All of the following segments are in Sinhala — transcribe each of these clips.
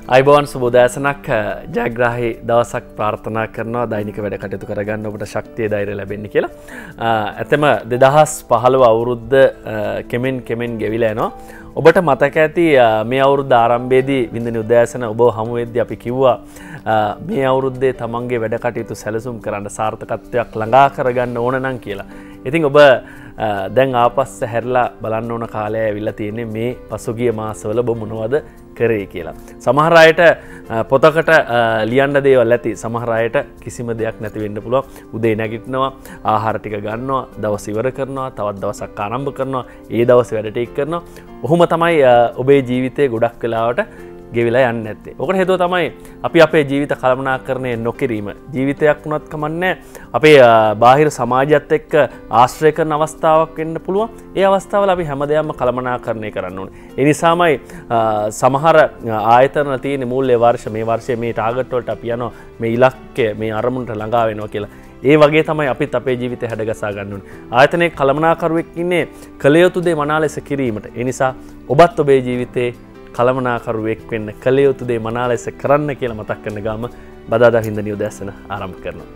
අයිබෝන් සුබෝදෑසනක් ජයග්‍රාහී දවසක් ප්‍රාර්ථනා කරනවා දෛනික වැඩ කටයුතු කරගන්න ඔබට ශක්තිය ධෛර්යය ලැබෙන්න කියලා. ඇතම 2015 අවුරුද්ද කෙමෙන් ගෙවිලා යනවා. ඔබට මතක ඇති මේ අවුරුද්ද ආරම්භයේදී වින්දනි උදෑසන ඔබ හමු වෙද්දී අපි කිව්වා මේ අවුරුද්දේ තමන්ගේ වැඩ කටයුතු සැලසුම් කරන්න සාර්ථකත්වයක් ළඟා කරගන්න ඕන නම් කියලා. ඉතින් ඔබ දැන් ආපස්ස හැරලා බලන්න ඕන කාලය ඇවිල්ලා තියෙන්නේ මේ පසුගිය මාසවල ඔබ මොනවද කරේ කියලා. සමහර අයට පොතකට ලියන්න දේවල් ඇති. සමහර අයට කිසිම දෙයක් නැති වෙන්න පුළුවන්. උදේ නැගිටිනවා, ආහාර ටික ගන්නවා, දවස් ඉවර කරනවා, තවත් දවසක් ආරම්භ කරනවා, ඒ දවසේ වැඩ ටික කරනවා. ඔහොම තමයි ඔබේ ජීවිතේ ගොඩක් වෙලාවට ගෙවිලා යන්නේ නැත්තේ. ඔකට හේතුව තමයි අපි අපේ ජීවිත කළමනාකරණය නොකිරීම. ජීවිතයක් වුණත් කමන්නේ අපේ බාහිර සමාජයත් එක්ක ආශ්‍රය කරන අවස්ථාවක් වෙන්න පුළුවන්. ඒ අවස්ථාවල අපි හැමදේම කළමනාකරණය කරන්න ඕනේ. ඒ නිසාමයි සමහර ආයතන තියෙන මූල්‍ය වර්ෂ මේ වර්ෂයේ මේ ටාගට් වලට අපි යනවා මේ ඉලක්කය මේ අරමුණට ළඟා වෙනවා කියලා. ඒ වගේ තමයි අපිත් අපේ ජීවිතය හැඩගසා ගන්න ඕනේ. ආයතනයේ කළමනාකරුවෙක් ඉන්නේ කළ යුතු දේ මනා ලෙස කිරීමට. ඒ නිසා ඔබත් ඔබේ ජීවිතේ කළමනාකරුවෙක් වෙන්න කළ යුතු දේ මනා ලෙස කරන්න කියලා මතක් කරන ගාම බදාදා හින්දා උදෑසන ආරම්භ කරනවා.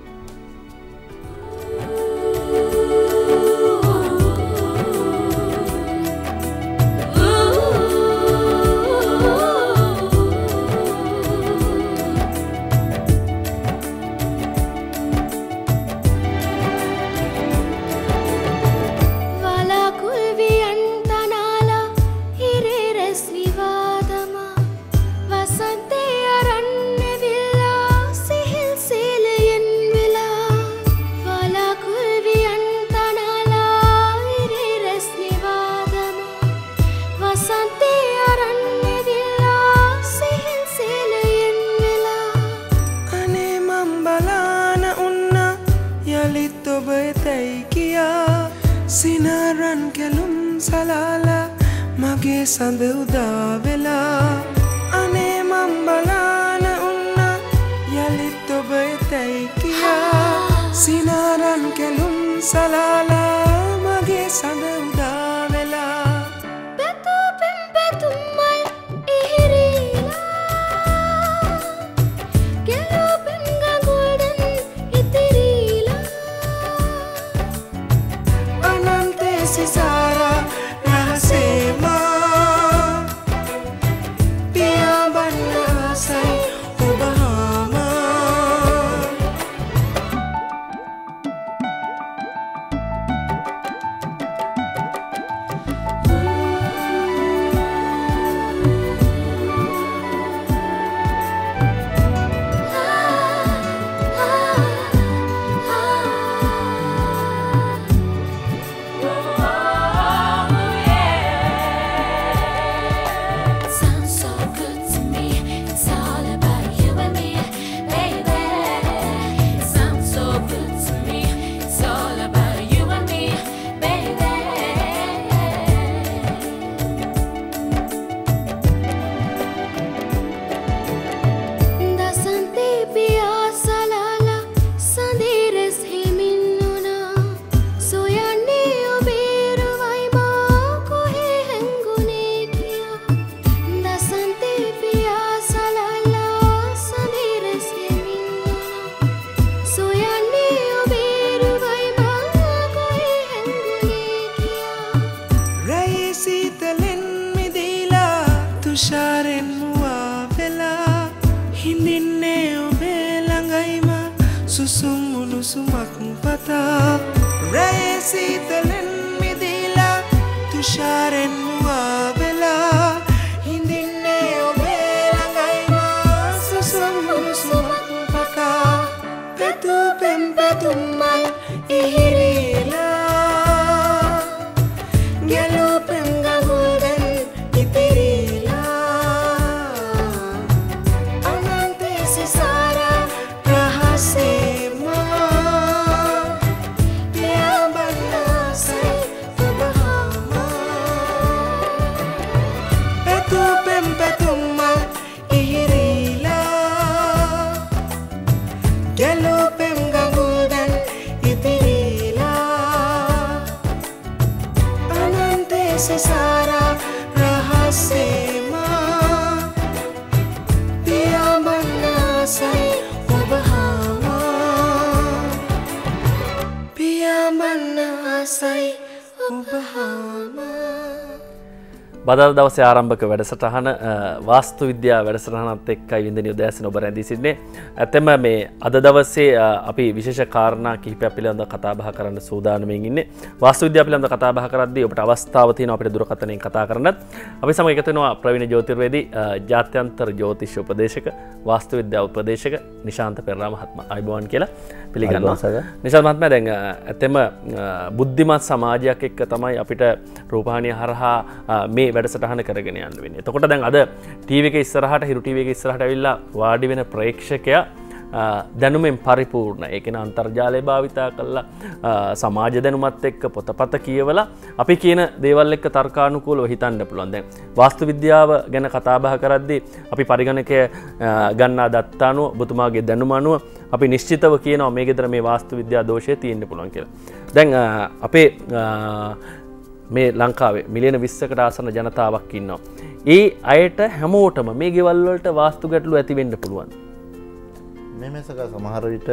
සඳ උදා වෙලා අනේ මම් බලාන උන්න යලිත් ඔබ එතැයි කියා සිනාරන් කෙලුම් සලාලා මගේ සඳ උදා වෙලා පැතූ පෙම් පැතුම්මල් ඉහිරීලා ගෙලෝ පෙම් ගගොඩන් ඉතිරීලා අනන්තේ සිසාරා රහසේමා Sesara rahasema බදල් දවසේ ආරම්භක වැඩසටහන වාස්තු විද්‍යා වැඩසටහනත් එක්කයි වින්දනීය උදෑසන ඔබ රැඳී සිටින්නේ. ඇත්තම මේ අද දවසේ අපි විශේෂ කාරණා කිහිපයක් පිළිබඳව කතා බහ කරන්න සූදානම්ින් ඉන්නේ. වාස්තු විද්‍යාව පිළිබඳව කතා බහ කරද්දී ඔබට අවස්ථාව තියෙනවා අපිට දුරකථනයෙන් කතා කරන්නත්. අපි සමග එකතු වෙනවා ප්‍රවීණ ජ්‍යොතිර්වේදී ජාත්‍යන්තර ජ්‍යොතිෂ උපදේශක වාස්තු විද්‍යා උපදේශක නිශාන්ත පෙරේරා මහත්මයා අයබෝවන් කියලා පිළිගන්නවා. නිශාන්ත මහත්මයා දැන් ඇත්තම බුද්ධිමත් සමාජයක් එක්ක තමයි අපිට රූපවාහිනිය හරහා මේ වැඩසටහන කරගෙන යන්න වෙන්නේ. එතකොට දැන් අද ටීවී එක ඉස්සරහට හිරු ටීවී එක ඉස්සරහට ඇවිල්ලා වාඩි වෙන ප්‍රේක්ෂකයා දැනුමෙන් පරිපූර්ණ. ඒ කියන්නේ අන්තර්ජාලය භාවිතා කරලා සමාජ දැනුමත් එක්ක පොතපත කියවලා අපි කියන දේවල් එක්ක තර්කානුකූලව හිතන්න පුළුවන්. දැන් වාස්තු විද්‍යාව ගැන කතා බහ කරද්දී අපි පරිගණකය ගන්නා දත්ත අනුව ඔබතුමාගේ දැනුම අනුව අපි නිශ්චිතව කියනවා මේ ගෙදර මේ වාස්තු විද්‍යා දෝෂය තියෙන්න පුළුවන් කියලා. දැන් අපේ මේ ලංකාවේ මිලියන 20කට ආසන්න ජනතාවක් ඉන්නවා. ඒ අයට හැමෝටම මේ ගෙවල් වලට වාස්තු ගැටලු ඇති වෙන්න පුළුවන්. මේක සමහර විට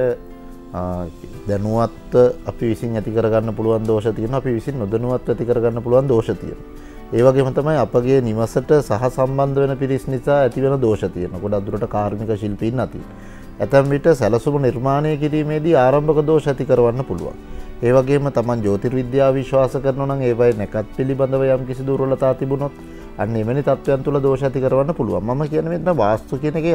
දැනුවත් අපි විසින් ඇති කරගන්න පුළුවන් දෝෂ තියෙනවා. අපි විසින් නොදැනුවත් ඇති කරගන්න පුළුවන් දෝෂ තියෙනවා. ඒ වගේම තමයි අපගේ නිවසට සහ සම්බන්ධ වෙන පිරිස් නිසා ඇති වෙන දෝෂ තියෙනවා. ගොඩක් දුරට කාර්මික ශිල්පීන් නැති. ඇතැම් විට සැලසුම නිර්මාණය කිරීමේදී ආරම්භක දෝෂ ඇති කරවන්න පුළුවන්. ඒ වගේම තමන් ජ්‍යොතිර්විද්‍යාව විශ්වාස කරනවා නම් ඒවයි නැකත් පිළිබඳව යම් කිසි දුර්වලතා තිබුණොත් අන්න එවැනි තත්ත්වයන් තුළ දෝෂ ඇති කරවන්න පුළුවන්. මම කියන්නේ මෙතන වාස්තු කියන එකේ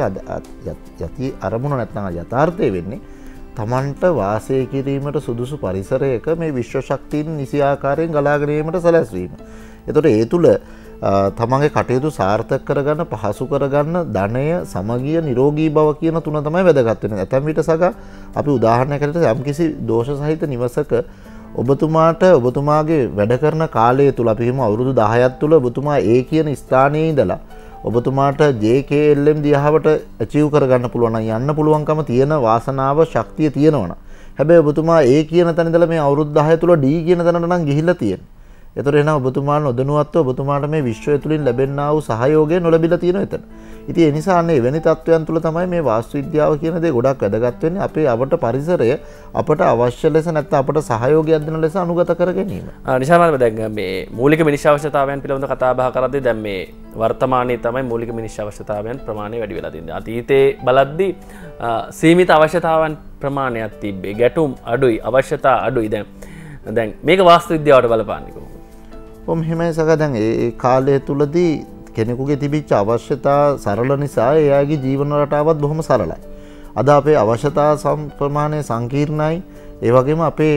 යති අරමුණ නැත්නම් යථාර්ථය වෙන්නේ තමන්ට වාසය කිරීමට සුදුසු පරිසරයක මේ විශ්ව ශක්තියින් නිසි ආකාරයෙන් ගලාගෙන ඒමට සැලැස්වීම. එතකොට ඒ තුළ තමන්ගේ කටයුතු සාර්ථක කරගන්න පහසු කරගන්න ධනය සමගිය නිරෝගී බව කියන තුන තමයි වැදගත් වෙන්නේ. ඇතැම් විට සග අපි උදාහරණයකට යම්කිසි දෝෂ සහිත නිවසක ඔබතුමාට ඔබතුමාගේ වැඩ කරන කාලය තුල අපි හිමු අවුරුදු 10ක් තුල ඔබතුමා ඒ කියන ස්ථානයේ ඉඳලා ඔබතුමාට JKLM දිහාවට අචීව් කරගන්න පුළුවන් නම් යන්න පුළුවන්කම තියෙන වාසනාව ශක්තිය තියෙනවනම් හැබැයි ඔබතුමා ඒ කියන තැන ඉඳලා මේ අවුරුදු 10 තුල D කියන තැනට නම් ගිහිල්ලා තියෙනවා. එතකොට එහෙනම් ඔබතුමා නොදැනුවත්ව ඔබතුමාට මේ විශ්වය තුලින් ලැබෙනා වූ සහයෝගය නොලැබිලා තියෙනවා එතන. ඉතින් ඒ නිසා අන්න එවැනි තත්වයන් තුල තමයි මේ වාස්තු විද්‍යාව කියන දේ ගොඩක් වැදගත් වෙන්නේ. අපේ අපට පරිසරය අපට අවශ්‍ය ලෙස නැත්නම් අපට සහයෝගයක් දෙන ලෙස අනුගත කර ගැනීම. නිශාන්ත දැන් මේ මූලික මිනිස් අවශ්‍යතාවයන් පිළිබඳව කතා බහ කරද්දී දැන් මේ වර්තමානයේ තමයි මූලික මිනිස් අවශ්‍යතාවයන් ප්‍රමාණය වැඩි වෙලා තියෙන්නේ. අතීතයේ බලද්දී සීමිත අවශ්‍යතාවයන් ප්‍රමාණයක් තිබ්බේ. ගැටුම් අඩුයි, අවශ්‍යතා අඩුයි. දැන් මේක වාස්තු විද්‍යාවට බලපාන්නේ කොහොමද? මෙහෙමයි සග දැන් ඒ කාලය තුලදී කෙනෙකුගේ තිබිච්ච අවශ්‍යතා සරල නිසා එයාගේ ජීවන රටාවත් බොහොම සරලයි. අද අපේ අවශ්‍යතා ප්‍රමාණය සංකීර්ණයි. ඒ වගේම අපේ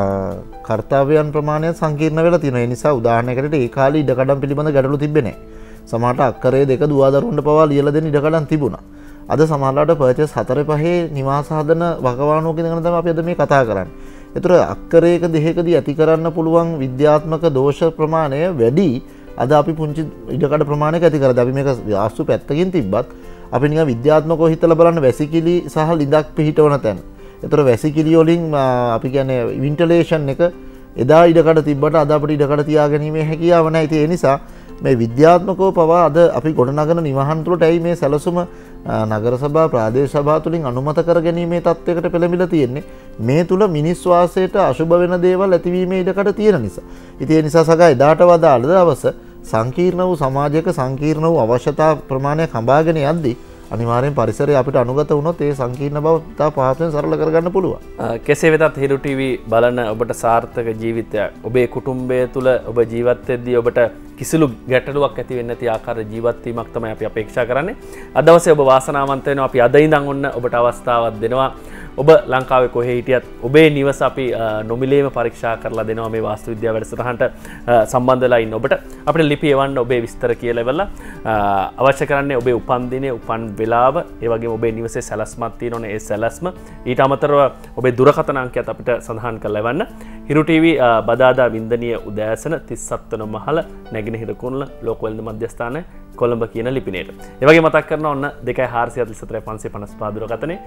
කර්තව්‍යයන් ප්‍රමාණය සංකීර්ණ වෙලා තියෙනවා. ඒ නිසා උදාහරණයකට ඒ කාලේ ඉඩකඩම් පිළිබඳ ගැටලු තිබ්බේ නැහැ. සමහරට අක්කරේ දෙක දුවදරුවන්ට පවා ලියලා දෙන්න ඉඩකඩම් තිබුණා. අද සමහරලාට පර්චේස් 4-5 නිවාස හදන වගවානුවක ඉඳගෙන තමයි අපි අද මේ කතා කරන්නේ. ඒතර අක්කරයක දෙකකදී ඇති කරන්න පුළුවන් විද්‍යාත්මක දෝෂ ප්‍රමාණය වැඩි. අද අපි පුංචි ඉඩකඩ ප්‍රමාණයක ඇති කරලා අපි මේක වාස්තු පැත්තකින් තිබ්බත් අපි නිකන් විද්‍යාත්මකව හිතලා බලන්න වැසිකිලි සහ ලිඳක් පිහිටවන තැන. ඒතර වැසිකිලි වලින් අපි කියන්නේ වෙන්ටිලේෂන් එක එදා ඉඩකඩ තිබ්බට අද අපිට ඉඩකඩ තියාගැනීමේ හැකියාව නැහැ. ඉතින් ඒ නිසා මේ විද්‍යාත්මකව පවා අද අපි ගොඩනගන නිවහන් තුළට ඇයි මේ සැලසුම නගර සභා ප්‍රාදේශ සභා තුලින් අනුමත කර ගැනීමේ තත්වයකට පෙළඹිලා තියෙන්නේ. මේ තුල මිනිස් වාසයට අශුභ වෙන දේවල් ඇතිවීමේ ඉඩකඩ තියෙන නිසා. ඉතින් ඒ නිසා සගා එදාට වදාළ දවස සංකීර්ණ වූ සමාජයක සංකීර්ණ වූ අවශ්‍යතා ප්‍රමාණයක් හඹාගෙන යද්දී අනිවාර්යෙන් පරිසරය අපිට අනුගත වුණොත් ඒ සංකීර්ණ බව තා පහසුවෙන් සරල කරගන්න පුළුවන්. කෙසේ වෙතත් හිරු ටීවී බලන ඔබට සාර්ථක ජීවිතයක් ඔබේ කුටුම්බය තුළ ඔබ ජීවත් වෙද්දී ඔබට කිසිලු ගැටලුවක් ඇති වෙන්නේ නැති ආකාර ජීවත් වීමක් තමයි අපි අපේක්ෂා කරන්නේ. අද දවසේ ඔබ වාසනාවන්ත වෙනවා. අපි අද ඉඳන් ඔන්න ඔබට අවස්ථාවක් දෙනවා. ඔබ ලංකාවේ කොහේ හිටියත් ඔබේ නිවස අපි නොමිලේම පරීක්ෂා කරලා දෙනවා මේ වාස්තු විද්‍යාව වැඩසටහනට සම්බන්ධ වෙලා ඉන්න ඔබට. අපිට ලිපි එවන්න ඔබේ විස්තර කියලා ඉවරලා අවශ්‍ය කරන්නේ ඔබේ උපන් දිනේ උපන් වෙලාව, ඒ වගේම ඔබේ නිවසේ සැලැස්මක් තියෙනවනේ ඒ සැලැස්ම. ඊට අමතරව ඔබේ දුරකථන අංකයත් අපිට සඳහන් කරලා එවන්න. හිරු ටීවී බදාදා වින්දනීය උදෑසන 37 වන මහල නැගෙනහිර කුරුල්ල ලෝක වෙළඳ මධ්‍යස්ථානයේ කොළඹ කියන ලිපිනයට. ඒ වගේ මතක් කරනවා ඔන්න 2444 555 දුරකථනේ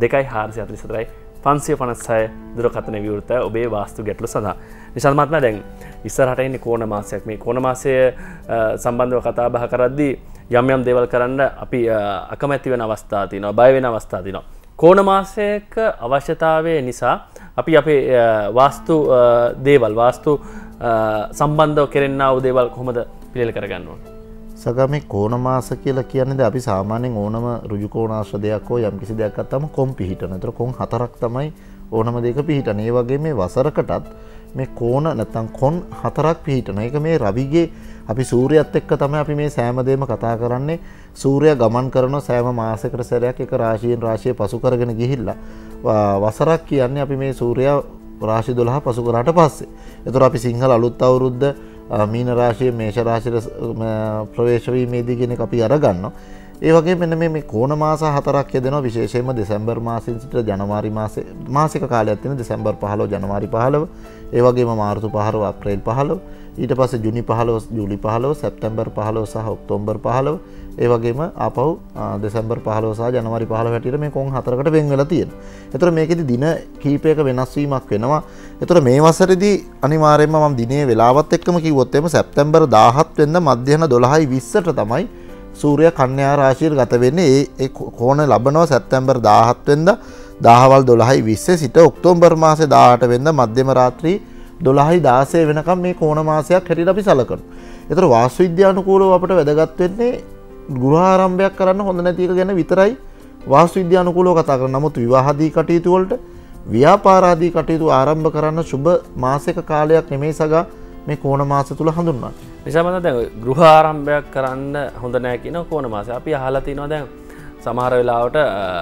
2444 556 දුරකථන විවෘතයි ඔබේ වාස්තු ගැටලු සඳහා. නිශාන්ත මහත්මයා දැන් ඉස්සරහට එන්නේ කෝණ මාසයක්. මේ කෝණ මාසය සම්බන්ධව කතා බහ කරද්දී යම් දේවල් කරන්න අපි අකමැති වෙන අවස්ථා තියෙනවා, බය වෙන අවස්ථා තියෙනවා. කෝණ මාසයක අවශ්‍යතාවය නිසා අපි අපේ වාස්තු දේවල් වාස්තු සම්බන්ධව කෙරෙන්නා වූ දේවල් කොහොමද පිළියෙල කරගන්න ඕන? සගා මේ කෝණ මාස කියලා කියන්නේ අපි සාමාන්‍යයෙන් ඕනම ඍජු කෝණාශ්‍ර දෙයක් හෝ යම් කිසි දෙයක් ගත්තාම කොන් පිහිටන. ඒතර කොන් 4ක් තමයි ඕනම දෙයක පිහිටන. ඒ වගේ මේ වසරකටත් මේ කෝණ නැත්තම් කොන් 4ක් පිහිටන. ඒක මේ රවිගේ අපි සූර්යයත් එක්ක තමයි අපි මේ සෑම දෙයක්ම කතා කරන්නේ. සූර්යයා ගමන් කරන සෑම මාසයකට සැරයක් එක රාශියෙන් රාශිය පසු කරගෙන ගිහිල්ලා වසරක් කියන්නේ අපි මේ සූර්යයා රාශි 12 පසු කරාට පස්සේ. ඒතර අපි සිංහල අලුත් අවුරුද්ද මීන රාශිය මේෂ රාශියට ප්‍රවේශ වීමේදී කියන එක අපි අරගන්නවා. ඒ වගේ මෙන්න මේ කෝණ මාස 4ක් යෙදෙනවා විශේෂයෙන්ම දෙසැම්බර් මාසයෙන් සිට ජනවාරි මාසේ මාසික කාලයක් තියෙන දෙසැම්බර් 15 ජනවාරි 15 ඒ වගේම මාර්තු 15 අප්‍රේල් 15 ඊට පස්සේ ජුනි 15 ජූලි 15 සැප්තැම්බර් 15 සහ ඔක්තෝබර් 15 ඒ වගේම ආපහු දෙසැම්බර් 15 සහ ජනවාරි 15 හැටියට මේ කොන් 4කට වෙන් වෙලා තියෙනවා. ඒතර මේකෙදි දින කීපයක වෙනස් වීමක් වෙනවා. ඒතර මේ වසරේදී අනිවාර්යයෙන්ම මම දිනේ වෙලාවත් එක්කම කිව්වොත් එimhe සැප්තැම්බර් 17 වෙනිදා මධ්‍යහන 12:20ට තමයි සූර්ය කන්‍යා රාශියට ගත වෙන්නේ. ඒ කෝණ ලබනවා සැප්තැම්බර් 17 වෙනිදා දහවල් 12:20 සිට ඔක්තෝබර් මාසේ 18 වෙනිදා මධ්‍යම රාත්‍රී 12:16 වෙනකම් මේ කෝණ මාසයක් හැටියට අපි සලකනවා. ඒතර වාස්තු විද්‍යානුකූලව අපිට වැදගත් වෙන්නේ ගෘහාරම්භයක් කරන්න හොඳ නැති එක ගැන විතරයි වාස්තු විද්‍යානුකූලව කතා කරන්නේ. නමුත් විවාහාදී කටයුතු වලට ව්‍යාපාරාදී කටයුතු ආරම්භ කරන්න සුබ මාසික කාලයක් නෙමෙයි සගා මේ කෝණ මාස තුල හඳුන්වන්නේ. නිසා මම දැන් ගෘහ ආරම්භයක් කරන්න හොඳ නැහැ කියන කෝණ මාසය. අපි අහලා තිනවා දැන් සමහර වෙලාවට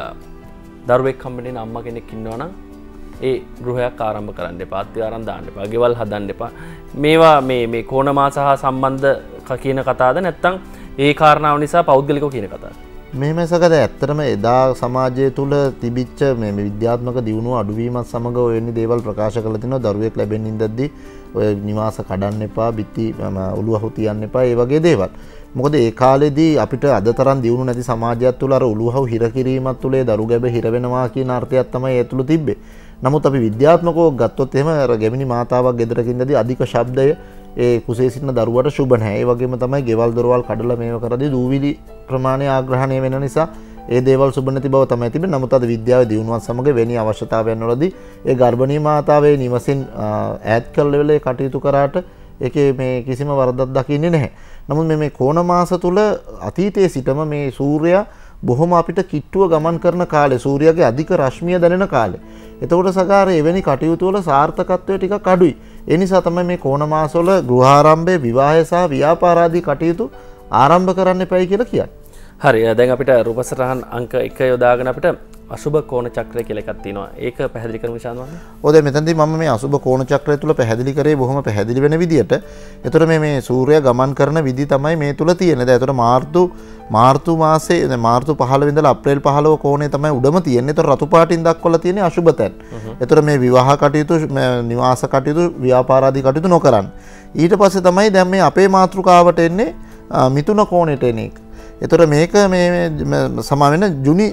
දරුවෙක් හම්බෙන්න අම්මා කෙනෙක් ඉන්නවනම් ඒ ගෘහයක් ආරම්භ කරන්න එපා, අත්‍යාරම් දාන්න එපා, ගෙවල් හදන්න එපා. මේවා මේ කෝණ මාස හා සම්බන්ධ කියන කතාවද නැත්නම් ඒ කාරණාව නිසා පෞද්ගලිකව කියන කතාවද? මෙහෙම සකද ඇත්තටම එදා සමාජය තුළ තිබිච්ච මේ විද්‍යාත්මක දියුණුව අඩුවීමත් සමග ඔය වෙන්නේ දේවල් ප්‍රකාශ කරලා තිනවා. දරුවෙක් ලැබෙන්න ඉඳද්දී ඔය නිවාස කඩන්න එපා, බිත්ති ඔළුව තියන්න එපා, ඒ වගේ දේවල්. මොකද ඒ කාලෙදී අපිට අද තරම් දියුණු නැති සමාජයක් තුළ අර ඔළුවහව හිර කිරීමත් තුළ ඒ දරු ගැබ හිර වෙනවා කියන අර්ථයක් තමයි ඒ තුළ තිබ්බේ. නමුත් අපි විද්‍යාත්මකව ගත්තොත් එහෙම අර ගැමිණි මාතාවක් ගෙදරක ඉඳදී අධික ශබ්දය ඒ කුසේ සිටින දරුවට සුබ නැහැ. ඒ වගේම තමයි ගෙවල් දොරවල් කඩලා මේව කරද්දී දූවිලි ප්‍රමාණය ආග්‍රහණය වෙන නිසා ඒ දේවල් සුබ නැති බව තමයි තිබෙන්නේ. නමුත් අද විද්‍යාවේ දියුණුවත් සමග වෙනි අවශ්‍යතාවයන් වලදී ඒ ගර්භණී මාතාවේ නිවසින් ඈත් කළ වෙලේ කටයුතු කරාට ඒකේ මේ කිසිම වරදක් දකින්නේ නැහැ. නමුත් මේ කෝණ මාස තුල අතීතයේ සිටම මේ සූර්යයා බොහොම අපිට කිට්ටුව ගමන් කරන කාලේ, සූර්යයාගේ අධික රශ්මිය දැනෙන කාලේ. එතකොට සගාර එවැනි කටයුතු වල සාර්ථකත්වය ටිකක් අඩුයි. ඒ නිසා තමයි මේ කෝණ මාසවල ගෘහාරම්භය, විවාහය සහ ව්‍යාපාරාදී කටයුතු ආරම්භ කරන්න එපයි කියලා කියන්නේ. හරි. දැන් අපිට රූපසටහන් අංක 1 යොදාගෙන අපිට අසුබ කෝණ චක්‍රය කියලා එකක් තියෙනවා. ඒක පැහැදිලි කරමු ශාන්තවන්නේ. ඔය දැන් මෙතනදී මම මේ අසුබ කෝණ චක්‍රය තුල පැහැදිලි කරේ බොහොම පැහැදිලි වෙන විදියට. ඒතර මේ සූර්යයා ගමන් කරන විදි තමයි මේ තුල තියෙන්නේ. දැන් ඒතර මාර්තු මාසේ දැන් මාර්තු 15 ඉඳලා අප්‍රේල් 15 කෝණේ තමයි උඩම තියෙන්නේ. ඒතර රතු පාටින් දක්වලා තියෙන්නේ අසුබ තැන්. ඒතර මේ විවාහ කටයුතු, නිවාස කටයුතු, ව්‍යාපාරාදී කටයුතු නොකරන්න. ඊට පස්සේ තමයි දැන් මේ අපේ මාතෘකාවට එන්නේ මිථුන කෝණයට එන එක. එතකොට මේක මේ සමාන වෙන ජුනි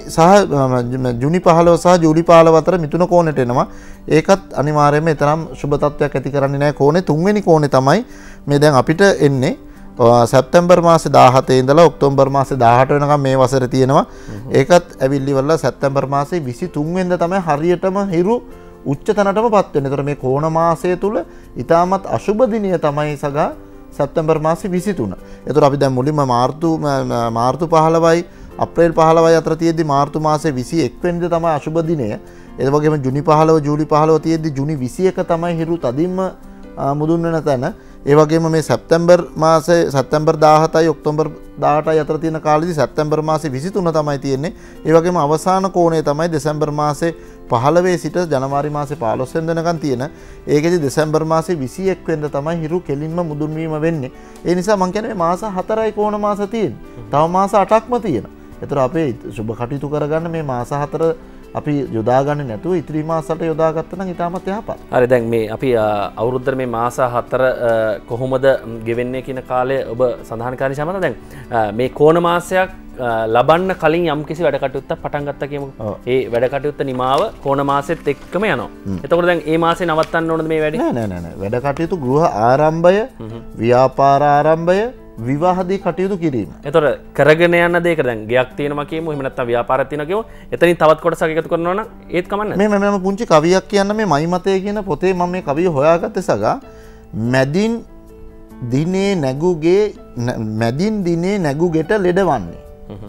15 සහ ජූලි 15 අතර මිථුන කෝණයට එනවා. ඒකත් අනිවාර්යයෙන්ම තරම් සුබ තත්වයක් ඇති කරන්නේ නැහැ. කෝණේ තුන්වෙනි කෝණේ තමයි මේ දැන් අපිට එන්නේ සැප්තැම්බර් මාසේ 17 ඉඳලා ඔක්තෝබර් මාසේ 18 වෙනකම් මේ වසරේ තියෙනවා. ඒකත් ඇවිල්ලි වල සැප්තැම්බර් මාසේ 23 වෙනිදා තමයි හරියටම හිරු උච්චතනටමපත් වෙන්නේ. ඒතර මේ කෝණ මාසය තුල ඊටමත් අසුබ දිනය තමයි සගා සැප්තැම්බර් මාසේ 23. ඒතර අපි දැන් මුලින්ම මාර්තු 15යි අප්‍රේල් 15යි අතර තියෙද්දි මාර්තු මාසේ 21 වෙනිදා තමයි අසුබ දිනය. ඒ වගේම ජුනි 15 ජූලි 15 තියෙද්දි ජුනි 21 තමයි හිරු තදින්ම මුදුන් වෙන තැන. ඒ වගේම මේ සැප්තැම්බර් මාසේ සැප්තැම්බර් 17යි ඔක්තෝබර් 18යි අතර තියෙන කාලෙදි සැප්තැම්බර් මාසේ 23 තමයි තියෙන්නේ. ඒ වගේම අවසාන කෝණය තමයි දෙසැම්බර් මාසේ 15 සිට ජනවාරි මාසේ 15 වෙනිදා වෙනකන් තියෙන. ඒකෙදි දෙසැම්බර් මාසේ 21 වෙනිදා තමයි හිරු කෙලින්ම මුදුන් වීම වෙන්නේ. ඒ නිසා මම කියන්නේ මේ මාස 4යි කෝණ මාස තියෙන්නේ. තව මාස 8ක්ම තියෙනවා. ඒතර අපේ සුබ කටයුතු කරගන්න මේ මාස 4 අපි යොදාගන්නේ නැතුව ඉතිරි මාසවලට යොදාගත්තා නම් ඊටමත් යහපත්. හරි. දැන් මේ අපි අවුරුද්දේ මේ මාස 4 කොහොමද ගෙවෙන්නේ කියන කාලය ඔබ සඳහන් කරන නිසා මම දැන් මේ කෝණ මාසයක් ලබන්න කලින් යම් කිසි වැඩ කටයුත්තක් පටන් ගත්තා කියමුකෝ. ඒ වැඩ කටයුත්ත නිමාව කෝණ මාසෙත් එක්කම යනවා. එතකොට දැන් මේ මාසේ නවත්තන්න ඕනද මේ වැඩේ? නෑ. වැඩ කටයුතු ගෘහ ආරම්භය, ව්‍යාපාර ආරම්භය, විවාහදී කටයුතු කිරීම. එතකොට කරගෙන යන දෙයක දැන් ගයක් තියෙනවා කියමු. එහෙම නැත්නම් ව්‍යාපාරයක් තියෙනවා කියමු. එතනින් තවත් කොටසක් එකතු කරනවා නම් ඒත් කමන්නේ. මේ මම පුංචි කවියක් කියන්න මේ මයි මතය කියන පොතේ මම මේ කවිය හොයාගත්තේ සගා. මැදින් දිනේ නැගුගේ මැදින් දිනේ නැගුගෙට ලෙඩවන්නේ.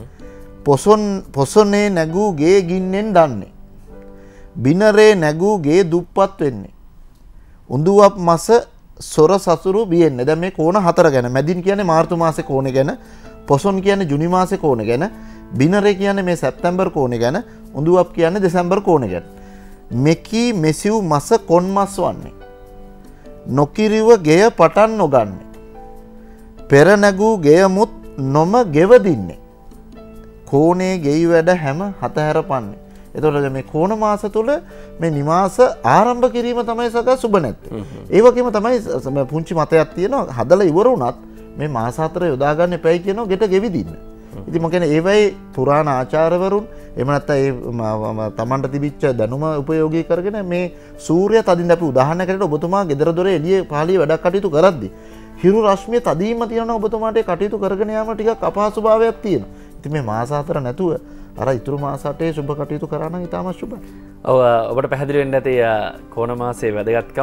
පොසොනේ නැගූගේ ගින්නෙන් දන්නේ. බිනරේ නැගූගේ දුප්පත් වෙන්නේ. උඳුවප් මස සොර සසුරු බියෙන්නේ. දැන් මේ කෝණ හතර ගැන මැදින් කියන්නේ මාර්තු මාසේ කෝණේ ගැන, පොසොන් කියන්නේ ජුනි මාසේ කෝණේ ගැන, බිනරේ කියන්නේ මේ සැප්තැම්බර් කෝණේ ගැන, උඳුවප් කියන්නේ දෙසැම්බර් කෝණේ ගැන. මෙකී මෙසිව් මස කොන් මස් වන්නේ. නොකිරිව ගෙය පටන් නොගන්නේ. පෙර නැගූ ගෙයමුත් නොම ගෙවදින්නේ. කෝණේ ගෙයි වැඩ හැම හතහැරපන්නේ. එතකොට මේ කෝණ මාස තුල මේ නිවාස ආරම්භ කිරීම තමයි සකස් සුබ නැත්තේ. ඒ වගේම තමයි පුංචි මතයක් තියෙනවා හදලා ඉවර වුණත් මේ මාස හතර යොදා ගන්න එපයි කියනවා ගෙට ගෙවිදින්න. ඉතින් මම කියන්නේ ඒවයි පුරාණ ආචාර්යවරුන් එහෙම නැත්නම් ඒ තමන්ට තිබිච්ච දැනුම උපයෝගී කරගෙන මේ සූර්ය තදින් අපි උදාහරණයකට ඔබතුමා ගෙදර දොරේ එළියේ පහළිය වැඩ කටයුතු කරද්දී හිරු රශ්මිය තදීම තියෙනවා ඔබතුමාට කටයුතු කරගෙන යාම ටිකක් අපහසුභාවයක් තියෙනවා. ඉතින් මේ මාස හතර නැතුව අර ඉතුරු මාස 8 සුබ කටයුතු කරා නම් ඉතාමත් සුබයි. ඔව් ඔබට පැහැදිලි වෙන්න ඇති කෝණ මාසයේ වැදගත්කම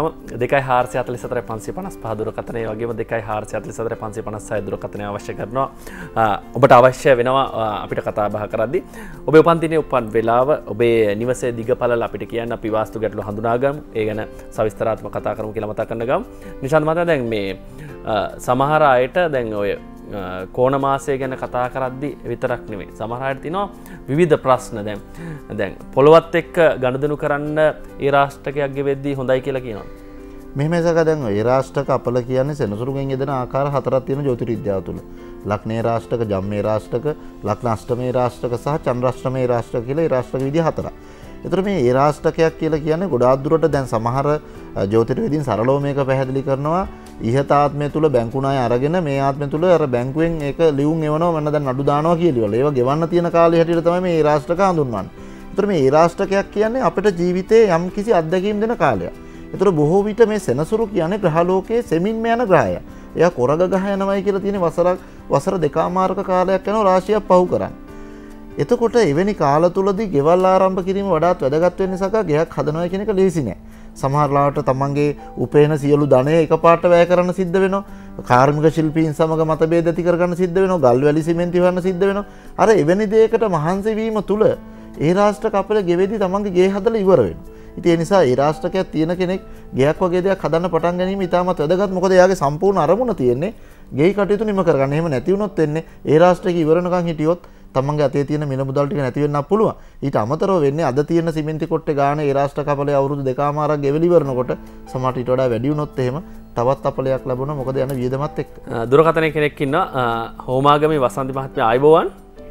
2.44555 දුරකථනය වගේම 2.44556 දුරකථනය අවශ්‍ය කරනවා. ඔබට අවශ්‍ය වෙනවා අපිට කතා බහ කරද්දී ඔබේ උපන් දිනේ උපන් වෙලාව ඔබේ නිවසේ දිගපළල අපිට කියන්න අපි වාස්තු ගැටලු හඳුනාගමු. ඒ ගැන සවිස්තරාත්මක කතා කරමු කියලා මතක් කරන්න ගමු. නිශාන්ත මහතා දැන් මේ සමහර අයට දැන් ඔය කෝණ මාසය ගැන කතා කරද්දි විතරක් නෙමෙයි සමහර අයට තියෙනවා විවිධ ප්‍රශ්න දැන් පොළොවත් එක්ක ගනුදෙනු කරන්න ඒ රාෂ්ටකයක් ගෙවෙද්දී හොඳයි කියලා කියනවා. මෙහෙම එකක දැන් ඒ රාෂ්ටක අපල කියන්නේ සෙනසුරුගෙන් යෙදෙන ආකාර හතරක් තියෙන ජ්‍යොතිර්විද්‍යාව තුළ. ලග්නේ රාෂ්ටක, ජම්මේ රාෂ්ටක, ලග්න අෂ්ටමේ රාෂ්ටක සහ චන්ද්‍රාෂ්ටමේ රාෂ්ටක කියලා ඒ රාෂ්ටක විදිහ හතරක්. එතකොට මේ ඒ රාෂ්ටකයක් කියලා කියන්නේ ගොඩාක් දුරට දැන් සමහර ජ්‍යොතිර්විදින් සරලව මේක පැහැදිලි කරනවා. ඉහත ආත්මය තුල බැංකු ණය අරගෙන මේ ආත්මය තුල අර බැංකුවෙන් ඒක ලියුම් එවනවා මම දැන් නඩු දානවා කියලා. ඒවා ගෙවන්න තියෙන කාලය හැටියට තමයි මේ රාෂ්ට්‍රක හඳුන්වන්නේ. ඒතර මේ රාෂ්ට්‍රකයක් කියන්නේ අපිට ජීවිතේ යම් කිසි අත්දැකීම් දෙන කාලයක්. ඒතර බොහෝ විට මේ සෙනසුරු කියන්නේ ග්‍රහලෝකයේ සෙමින්ම යන ග්‍රහය. එයා කොරග ගහ යනවායි කියලා තියෙන වසර දෙකමාරක කාලයක් යනවා රාශියක් පහු කරන්නේ. එතකොට එවැනි කාල තුලදී ගෙවල් ආරම්භ කිරීම වඩාත් වැදගත් වෙන නිසා ගයක් හදනවා කියන එක ලේසි නෑ. සමහර ලාවට තමන්ගේ උපේන සියලු ධනය එකපාරට වැය කරන්න සිද්ධ වෙනවා. කාර්මික ශිල්පීන් සමග මතභේද ඇති කරගන්න සිද්ධ වෙනවා. ගල් වැලි සිමෙන්ති හොයන්න සිද්ධ වෙනවා. අර එවැනි දෙයකට මහන්සි වීම තුල ඒ රාෂ්ට්‍රක අපල ගෙවෙදී තමන්ගේ ගේ හදලා ඉවර වෙනවා. ඉතින් ඒ නිසා ඒ රාෂ්ට්‍රකයක් තියෙන කෙනෙක් ගයක් වගේ දෙයක් හදන්න පටන් ගැනීම ඉතාමත් වැදගත්. මොකද එයාගේ සම්පූර්ණ අරමුණ තියෙන්නේ ගේ කටයුතු නිම කරගන්න. එහෙම නැති වුණොත් වෙන්නේ ඒ රාෂ්ට්‍රක ඉවරනකන් හිටියොත් තමන්ගේ අතේ තියෙන මිල මුදල් ටික නැති වෙන්නත් පුළුවන්. ඊට අමතරව වෙන්නේ අද තියෙන සිමෙන්ති කොට්ටේ ගාන ඒ රාෂ්ට්‍ර කපලේ අවුරුදු දෙකමාරක් ගෙවලි වරනකොට සමහරට ඊට වඩා වැඩි වුණොත් එහෙම තවත් අපලයක් ලැබුණා. මොකද යන වියදමත් එක්ක. දුරකථනයේ කෙනෙක් ඉන්නවා හෝමාගමේ වසන්ති මහත්මයා ආයුබෝවන්.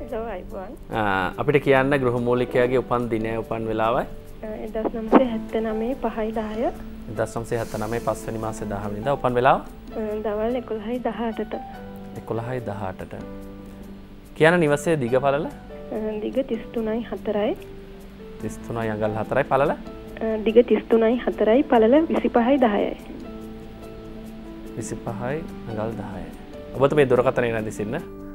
අපිට කියන්න ගෘහමූලිකයාගේ උපන් දිනය උපන් වෙලාවයි 1979 5යි 10 1979 5වෙනි මාසේ 10 වෙනිදා උපන් වෙලාව දවල් 11යි 18ට 11යි 18ට කියන නිවසේ දිග පළල දිග 33යි 4යි 33යි අඟල් 4යි පළල දිග 33යි 4යි පළල 25යි 10යි 25යි අඟල් 10යි ඔබතුමේ දුරකථනය නැදිසින්න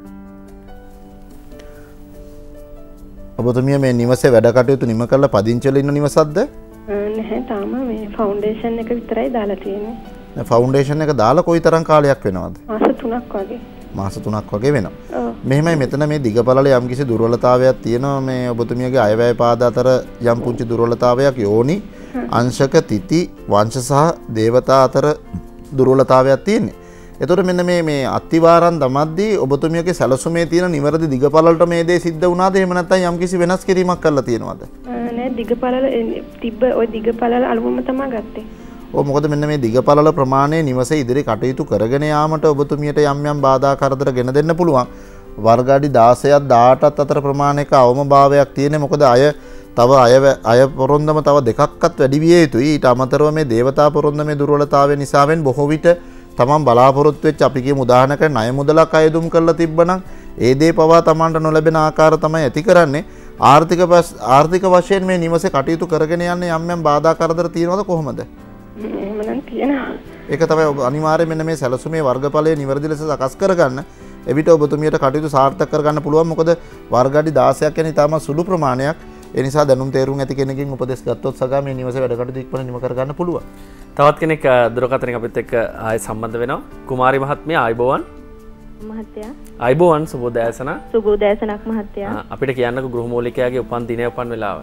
ඔබතුමිය මේ නිවසේ වැඩ කටයුතු නිම කරලා පදිංචිලා ඉන්න නිවසක්ද? නැහැ තාම මේ ෆවුන්ඩේෂන් එක විතරයි දාලා තියෙන්නේ. ෆවුන්ඩේෂන් එක දාලා කොයිතරම් කාලයක් වෙනවද? මාස 3ක් වගේ. මාස 3ක් වගේ වෙනවා. මෙහෙමයි මෙතන මේ දිගපළල යම් කිසි දුර්වලතාවයක් තියෙනවා මේ ඔබතුමියගේ අයවැය පාද අතර යම් පුංචි දුර්වලතාවයක් යෝනි අංශක තිති වංශ සහ දේවතා අතර දුර්වලතාවයක් තියෙන්නේ. එතකොට මෙන්න මේ අත්තිවාරන් දමද්දී ඔබතුමියගේ සැලසුමේ තියෙන නිවැරදි දිගපළලට මේ දේ සිද්ධ වුණාද එහෙම නැත්නම් යම් කිසි වෙනස් කිරීමක් කරලා තියෙනවද? නෑ දිගපළල තිබ්බ ওই දිගපළල අලුවම තමයි ගත්තේ. ඔව් මොකද මෙන්න මේ දිගපළල ප්‍රමාණය නිවසේ ඉදිරි කටයුතු කරගෙන යාමට ඔබතුමියට යම් යම් බාධා කරදර ගෙන දෙන්න පුළුවන්. වර්ග අඩි 16ක් 18ක් අතර ප්‍රමාණයක අවමභාවයක් තියෙන මොකද තව අය පොරොන්දම තව දෙකක්වත් වැඩි විය යුතුයි. ඊට අමතරව මේ දේවතා පොරොන්දමේ දුර්වලතාවය නිසාවෙන් බොහෝ විට තමන් බලාපොරොත්තු වෙච්ච අපි කියමු උදාහරණයක් ණය මුදලක් අයදුම් කරලා තිබ්බනම් ඒ දේ පවා තමන්ට නොලැබෙන ආකාර තමයි ඇති කරන්නේ. ආර්ථික වශයෙන් මේ නිවසේ කටයුතු කරගෙන යන්න යම් යම් බාධා කරදර තියෙනවද කොහොමද? එහෙමනම් තියෙනවා. ඒක තමයි අනිවාර්යයෙන් මෙන්න මේ සැලසුමේ වර්ගඵලය නිවැරදි ලෙස සකස් කරගන්න. එවිට ඔබතුමියට කටයුතු සාර්ථක කරගන්න පුළුවන්. මොකද වර්ග අඩි 16ක් යන ඉතාම සුළු ප්‍රමාණයක් ඒ නිසා දැනුම් තේරුම් ඇති කෙනකින් උපදෙස් ගත්තොත් සගා මේ නිවසේ වැඩ කටයුතු ඉක්මනට නිම කර ගන්න පුළුවන්. තවත් කෙනෙක් දුරකථනයෙන් අපිත් එක්ක ආයෙ සම්බන්ධ වෙනවා. කුමාරි මහත්මිය ආයිබෝවන්. මහත්තයා ආයිබෝවන් සුබෝදෑසන. සුබෝදෑසනක් මහත්තයා. අපිට කියන්නකෝ ගෘහමූලිකයාගේ උපන් දිනය උපන් වෙලාව.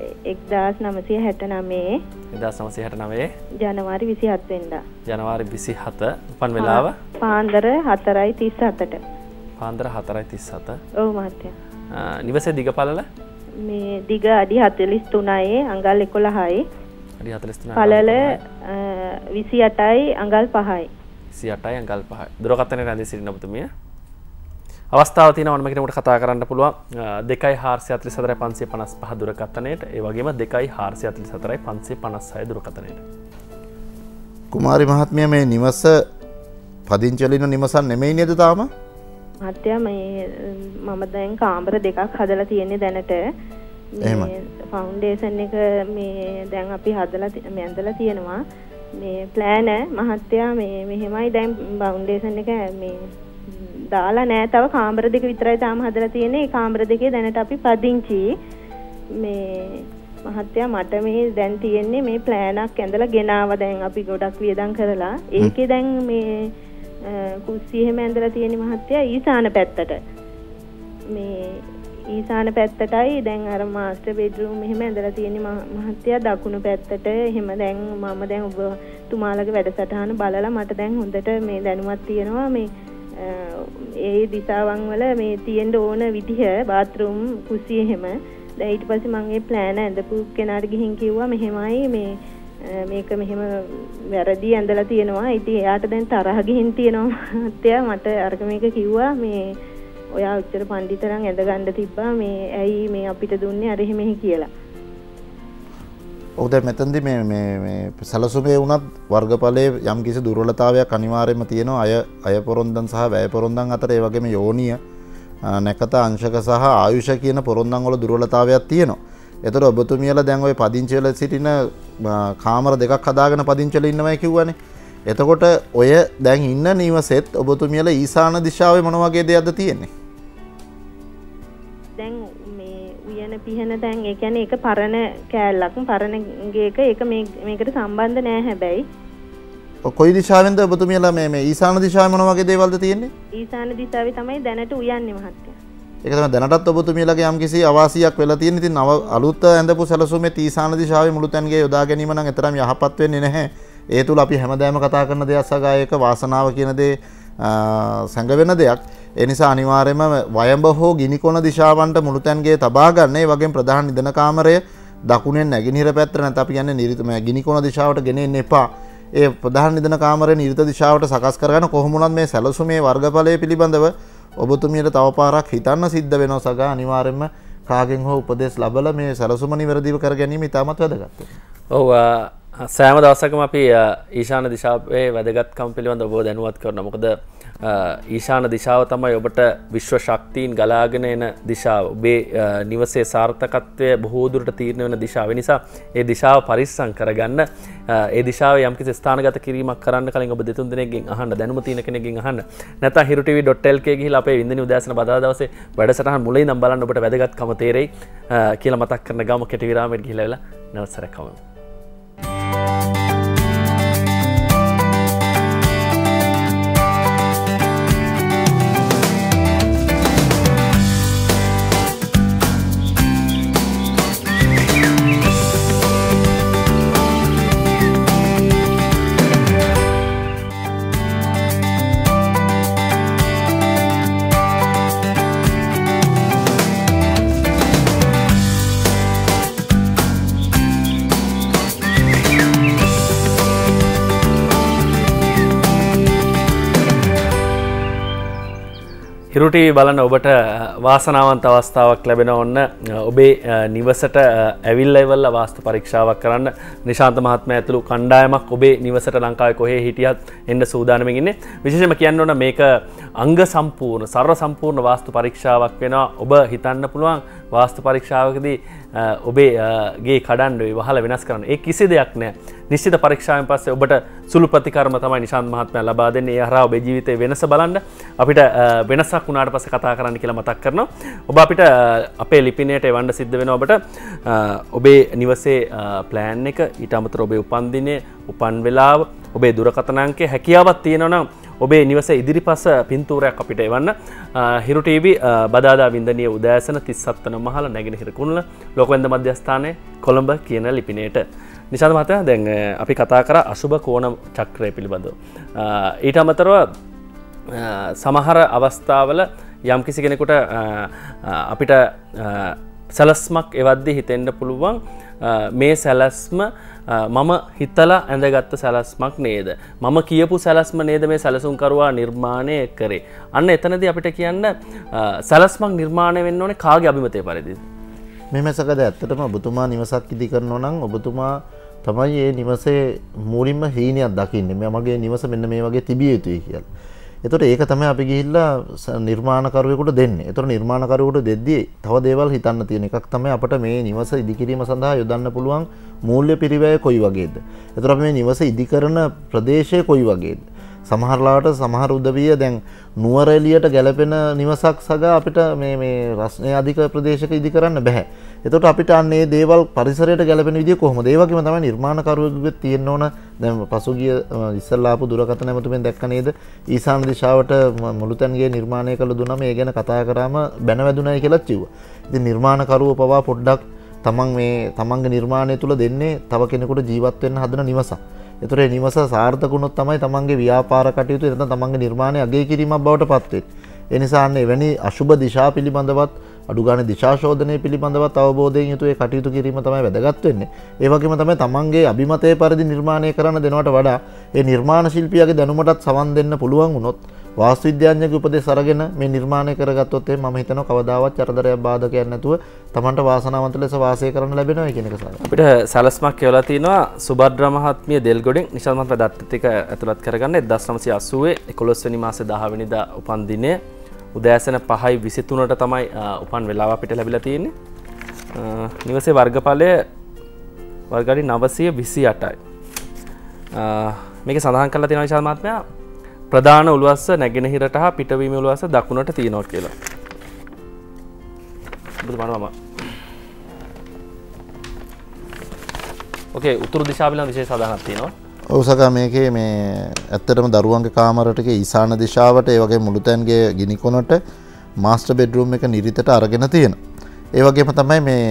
1969 1969 ජනවාරි 27 වෙනිදා. ජනවාරි 27 උපන් වෙලාව පාන්දර 4:37ට. පාන්දර 4:37. ඔව් මහත්තයා. නිවසේ දිග පළල මේ දිග අඩි 43යි අඟල් 11යි. අඩි 43යි. පළල 28යි අඟල් 5යි. 28යි අඟල් 5යි. දුරකථනයේ රැඳී සිටින ඔබතුමිය. අවස්ථාව තියෙනවා ඕනම කෙනෙකුට කතා කරන්න පුළුවන් 2.44555 දුරකථනයට ඒ වගේම 2.44556 දුරකථනයට. කුමාරි මහත්මිය මේ නිවස පදිංචි වෙලින නිවසක් නෙමෙයි නේද තාම? මහත්තයා මේ මම දැන් කාමර දෙකක් හදලා තියෙන්නේ දැනට. මේ ෆවුන්ඩේෂන් එක මේ දැන් අපි ඇඳලා තියෙනවා. මේ ප්ලෑන මහත්තයා මේ මෙහෙමයි දැන් ෆවුන්ඩේෂන් එක මේ දාලා නෑ තව කාමර දෙක විතරයි තාම හදලා තියෙන්නේ. ඒ කාමර දෙකේ දැනට අපි පදිංචි. මේ මහත්තයා මට මේ දැන් තියෙන්නේ මේ ප්ලෑනක් ඇඳලා ගෙනාවා දැන් අපි ගොඩක් වියදම් කරලා. ඒකේ දැන් මේ කුස්සිය එහෙම ඇඳලා තියෙන්නේ මහත්තයා ඊසාන පැත්තට. මේ ඊසාන පැත්තටයි දැන් අර මාස්ටර් බෙඩ්රූම් එහෙම ඇඳලා තියෙන්නේ මහත්තයා දකුණු පැත්තට. එහෙම දැන් මම දැන් ඔබ තුමාලගේ වැඩසටහන බලලා මට දැන් හොඳට මේ දැනුමක් තියෙනවා මේ ඒ දිසාවන් වල මේ තියෙන්න ඕන විදිහ බාත්රූම් කුස්සිය එහෙම. දැන් ඊට පස්සේ මම මේ ප්ලෑන ඇඳපු කෙනාට ගිහින් කිව්වා මෙහෙමයි මේ මේක මෙහෙම වැරදි ඇඳලා තියෙනවා. ඉතින් එයාට දැන් තරහ ගිහින් තියෙනවා මහත්තයා. මට අරක මේක කිව්වා මේ ඔයා උච්චර පඬිතරන් ඇඳ ගන්න තිබ්බා මේ ඇයි මේ අපිට දුන්නේ අර එහෙම කියලා. ඔව් දැන් මෙතනදී මේ සැලසුමේ වුණත් වර්ගඵලයේ යම් කිසි දුර්වලතාවයක් අනිවාර්යයෙන්ම තියෙනවා. අය පොරොන්දන් සහ වැය පොරොන්දන් අතර ඒ වගේම යෝනිය නැකත අංශක සහ ආයුෂ කියන පොරොන්දන් වල දුර්වලතාවයක් තියෙනවා. ඒතර ඔබතුමියලා දැන් ওই පදිංචි වෙලා සිටින කාමර දෙකක් හදාගෙන පදිංචි වෙලා ඉන්නවයි කිව්වනේ. එතකොට ඔය දැන් ඉන්න නිවසෙත් ඔබතුමියලා ඊසාන දිශාවේ මොන වගේ දෙයක්ද තියෙන්නේ? දැන් මේ උයන පිහන දැන් ඒ කියන්නේ ඒක පරණ කෑල්ලක් පරණ ගේක ඒක මේකට සම්බන්ධ නෑ හැබැයි. කොයි දිශාවෙන්ද ඔබතුමියලා මේ ඊසාන දිශාවේ මොන වගේ දේවල්ද තියෙන්නේ? ඊසාන දිශාවේ තමයි දැනට උයන්නේ මහත්තයා. ඒක තමයි දැනටත් ඔබතුමියලාගේ යම්කිසි අවාසියක් වෙලා තියෙන. ඉතින් අලුත් ඇඳපු සැලසුමේ ඊසාන දිශාවේ මුළු තැන්ගේ යොදා ගැනීම නම් එතරම් යහපත් වෙන්නේ නැහැ. ඒ තුල අපි හැමදාම කතා කරන දෙයක් සගා ඒක වාසනාව කියන දේ සංගවෙන දෙයක්. ඒ නිසා අනිවාර්යයෙන්ම වයඹ හෝ ගිනිකොන දිශාවන්ට මුළු තැන්ගේ තබා ගන්න. ඒ වගේම ප්‍රධාන නිදන කාමරය දකුණෙන් නැගෙනහිර පැත්තට නැත්නම් අපි කියන්නේ නිරිතම ගිනිකොන දිශාවට ගෙනෙන්න එපා. ඒ ප්‍රධාන නිදන කාමරය නිරිත දිශාවට සකස් කරගන්න කොහොම වුණත් මේ සැලසුමේ වර්ගඵලය පිළිබඳව ඔබතුමියට තව පාරක් හිතන්න සිද්ධ වෙනවා සගා. අනිවාර්යයෙන්ම කාගෙන් හෝ උපදෙස් ලැබලා මේ සැලසුම නිවැරදිව කර ගැනීම ඉතාමත් වැදගත්. ඔව් සෑම දවසකම අපි ඊශාන දිශාවේ වැදගත්කම් පිළිබඳව ඔබ දැනුවත් කරනවා. මොකද ඊශාන දිශාව තමයි ඔබට විශ්ව ශක්තියින් ගලාගෙන එන දිශාව. ඔබේ නිවසේ සාර්ථකත්වය බොහෝ දුරට තීරණය වෙන දිශාව. ඒ නිසා ඒ දිශාව පරිස්සම් කරගන්න ඒ දිශාවේ යම්කිසි ස්ථානගත කිරීමක් කරන්න කලින් ඔබ දෙතුන් දෙනෙක්ගෙන් අහන්න, දැනුම තියෙන කෙනෙක්ගෙන් අහන්න. නැත්නම් hirutv.lk ගිහිල්ලා අපේ වින්දනි උදෑසන බදාදා දවසේ වැඩසටහන මුලින් ඉඳන් බලන්න ඔබට වැදගත්කම තේරෙයි කියලා මතක් කරන ගම කෙටි විරාමයට ගිහිල්ලා වෙලා නැවත සැරයක් කවමු. හිරු ටීවී බලන ඔබට වාසනාවන්ත අවස්ථාවක් ලැබෙන ඔන්න ඔබේ නිවසට ඇවිල්ලා ඉවරලා වාස්තු පරීක්ෂාවක් කරන්න නිශාන්ත මහත්මයා ඇතුළු කණ්ඩායමක් ඔබේ නිවසට ලංකාවේ කොහේ හිටියත් එන්න සූදානම්ෙන් ඉන්නේ. විශේෂයෙන්ම කියන්න ඕන මේක අංග සම්පූර්ණ සර්ව සම්පූර්ණ වාස්තු පරීක්ෂාවක් වෙනවා. ඔබ හිතන්න පුළුවන් වාස්තු පරීක්ෂාවකදී ඔබේගේ කඩන්ඩුවේ වහල වෙනස් කරන්න. ඒ කිසි දෙයක් නෑ. නිශ්චිත පරීක්ෂාවෙන් පස්සේ ඔබට සුළු ප්‍රතිකර්ම තමයි නිශාන්ත මහත්මයා ලබා දෙන්නේ. ඒ හරහා ඔබේ ජීවිතේ වෙනස බලන්න අපිට වෙනසක් වුණාට පස්සේ කතා කරන්න කියලා මතක් කරනවා. ඔබ අපිට අපේ ලිපිනයට එවන්න සිද්ධ වෙනවා ඔබට ඔබේ නිවසේ ප්ලෑන් එක, ඊට අමතරව ඔබේ උපන්දිනය, උපන් වෙලාව, ඔබේ දුරකථන අංකය හැකියාවක් තියෙනවා නම් ඔබේ නිවසේ ඉදිරිපස පින්තූරයක් අපිට එවන්න. හිරු ටීවී බදාදා වින්දනීය උදෑසන 37 වන මහල නැගෙනහිර කුණල ලෝකවැන්ද මධ්‍යස්ථානයේ කොළඹ කියන ලිපිනයට. නිශාන්ත මහත්තයා දැන් අපි කතා කරා අසුබ කෝණ චක්‍රය පිළිබඳව. ඊට අමතරව සමහර අවස්ථාවල යම්කිසි කෙනෙකුට අපිට සැලස්මක් එවද්දී හිතෙන්න පුළුවන් මේ සැලස්ම මම හිතලා ඇඳගත්ත සැලස්මක් නේද, මම කියපු සැලස්ම නේද මේ සැලසුම්කරුවා නිර්මාණය කරේ. අන්න එතනදී අපිට කියන්න සැලස්මක් නිර්මාණය වෙන්න ඕනේ කාගේ අභිමතය පරිදිද? මේ මැසකද ඇත්තටම ඔබතුමා නිවසක් ඉදි කරනවා නම් ඔබතුමා තමයි මේ නිවසේ මූලින්ම හීනයක් දකින්නේ. මගේ නිවස මෙන්න මේ වගේ තිබිය යුතුයි කියලා. එතකොට ඒක තමයි අපි ගිහිල්ලා නිර්මාණකරුවෙකුට දෙන්නේ. එතකොට නිර්මාණකරුවෙකුට දෙද්දී තව දේවල් හිතන්න තියෙන එකක් තමයි අපිට මේ නිවස ඉදිකිරීම සඳහා යොදන්න පුළුවන් මූල්‍ය පිරිවැය කොයි වගේද. එතකොට අපි මේ නිවස ඉදි කරන ප්‍රදේශය කොයි වගේද. සමහරලාට සමහර උදවිය දැන් නුවර එළියට ගැලපෙන නිවසක් සගා අපිට මේ රස්නේ අධික ප්‍රදේශයක ඉදි කරන්න බෑ. එතකොට අපිට අන්නේ දේවල් පරිසරයට ගැලපෙන විදිය කොහොමද? ඒ වගේම තමයි නිර්මාණකරුවෙකුගේ තියෙන්න ඕන. දැන් පසුගිය ඉස්සල්ලා ආපු දුරකථන ඇමතුමෙන් දැක්ක නේද? ඊසාන දිශාවට මුළුතැන්ගේ නිර්මාණය කළ දුන්නම ඒ ගැන කතා කරාම බැන වැදුනයි කියලා කිව්වා. ඉතින් නිර්මාණකරුව පවා පොඩ්ඩක් තමන්ගේ නිර්මාණය තුල දෙන්නේ තව කෙනෙකුට ජීවත් වෙන්න හදන නිවසක්. ඒතර ඒ නිවස සාර්ථක වුණොත් තමයි තමන්ගේ ව්‍යාපාර කටයුතු නැත්නම් තමන්ගේ නිර්මාණය අගය කිරීමක් බවට පත් වෙන්නේ. ඒ නිසා අන්න එවැනි අශුභ දිශා පිළිබඳවත් අඩු ගානේ දිශා ශෝධනය පිළිබඳවත් අවබෝධයෙන් යුතුව ඒ කටයුතු කිරීම තමයි වැදගත් වෙන්නේ. ඒ වගේම තමයි තමන්ගේ අභිමතයේ පරිදි නිර්මාණය කරන්න දෙනවට වඩා ඒ නිර්මාණ ශිල්පියාගේ දැනුමටත් සවන් දෙන්න පුළුවන් වුණොත් වාස්තු විද්‍යාඥයෙකුගේ උපදෙස් අරගෙන මේ නිර්මාණය කරගත්තොත් මම හිතනවා කවදාවත් චරදරයක් බාධකයක් නැතුව තමන්ට වාසනාවන්ත ලෙස වාසය කරන්න ලැබෙනවා කියන එක සාරයි. අපිට සැලස්මක් කියලා තිනවා සුභද්‍ර මහත්මිය දෙල්ගොඩෙන් නිශාන්ත මහත්මයා දත්ත ටික ඇතුළත් කරගන්න 1980 11 වෙනි මාසේ 10 වෙනිදා උපන් දිනය උදෑසන 5:23ට තමයි උපන් වෙලාව අපිට ලැබිලා තියෙන්නේ. නිවසේ වර්ගඵලය වර්ගඩි 928යි. මේක සඳහන් කරලා තියෙනවා නිශාන්ත මහත්මයා ප්‍රධාන උළුවස්ස නැගෙනහිරට හා පිටවීම උළුවස්ස දකුණට තියෙනවා කියලා. ඕකේ උතුරු දිශාව පිළිබඳ විශේෂ සාධාරණයක් තියෙනවා. ඔව් සකා මේකේ මේ ඇත්තටම දරුවන්ගේ කාමරට ඊසාන දිශාවට ඒ වගේ මුළුතැන්ගේ ගිනි කොනට මාස්ටර් බෙඩ්රූම් එක නිරිතට අරගෙන තියෙනවා. ඒ වගේම තමයි මේ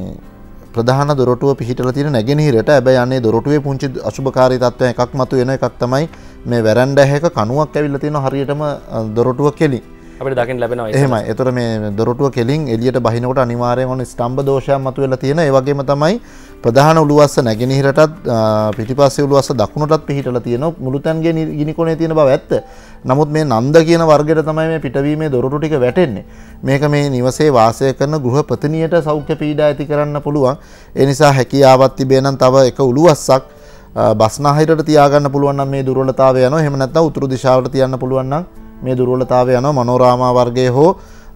ප්‍රධාන දොරටුව පිහිටලා තියෙන නැගෙනහිරට. හැබැයි අනේ දොරටුවේ පුංචි අසුභකාරී තත්ත්වයක් එකක් මතුවෙන එකක් තමයි මේ වැරැන්ඩා එකක කණුවක් ඇවිල්ලා තියෙනවා හරියටම දොරටුව කෙලින්. අපිට දකින්න ලැබෙනවා ඒක. එහෙමයි. ඒතර මේ දොරටුව කෙලින් එළියට බහිනකොට අනිවාර්යයෙන්ම ඔන්න ස්තම්භ දෝෂයක් මතුවෙලා තියෙන. ඒ වගේම තමයි ප්‍රධාන උළුවස්ස නැගෙනහිරටත් පිටිපස්සේ උළුවස්ස දකුණටත් පිහිටලා තියෙනවා. මුළුතැන්ගේ ගිනි කොනේ තියෙන බව ඇත්ත. නමුත් මේ නන්ද කියන වර්ගයට තමයි මේ පිටවීමේ දොරටු ටික වැටෙන්නේ. මේක මේ නිවසේ වාසය කරන ගෘහපතිනියට සෞඛ්‍ය පීඩා ඇති කරන්න පුළුවන්. ඒ නිසා හැකියාවක් තිබේ නම් තව එක උළුවස්සක් බස්නාහිරට තියාගන්න පුළුවන් නම් මේ දුර්වලතාවය යනවා. එහෙම නැත්නම් උතුරු දිශාවට තියන්න පුළුවන් නම් මේ දුර්වලතාවය යනවා. මනෝරාමා වර්ගයේ හෝ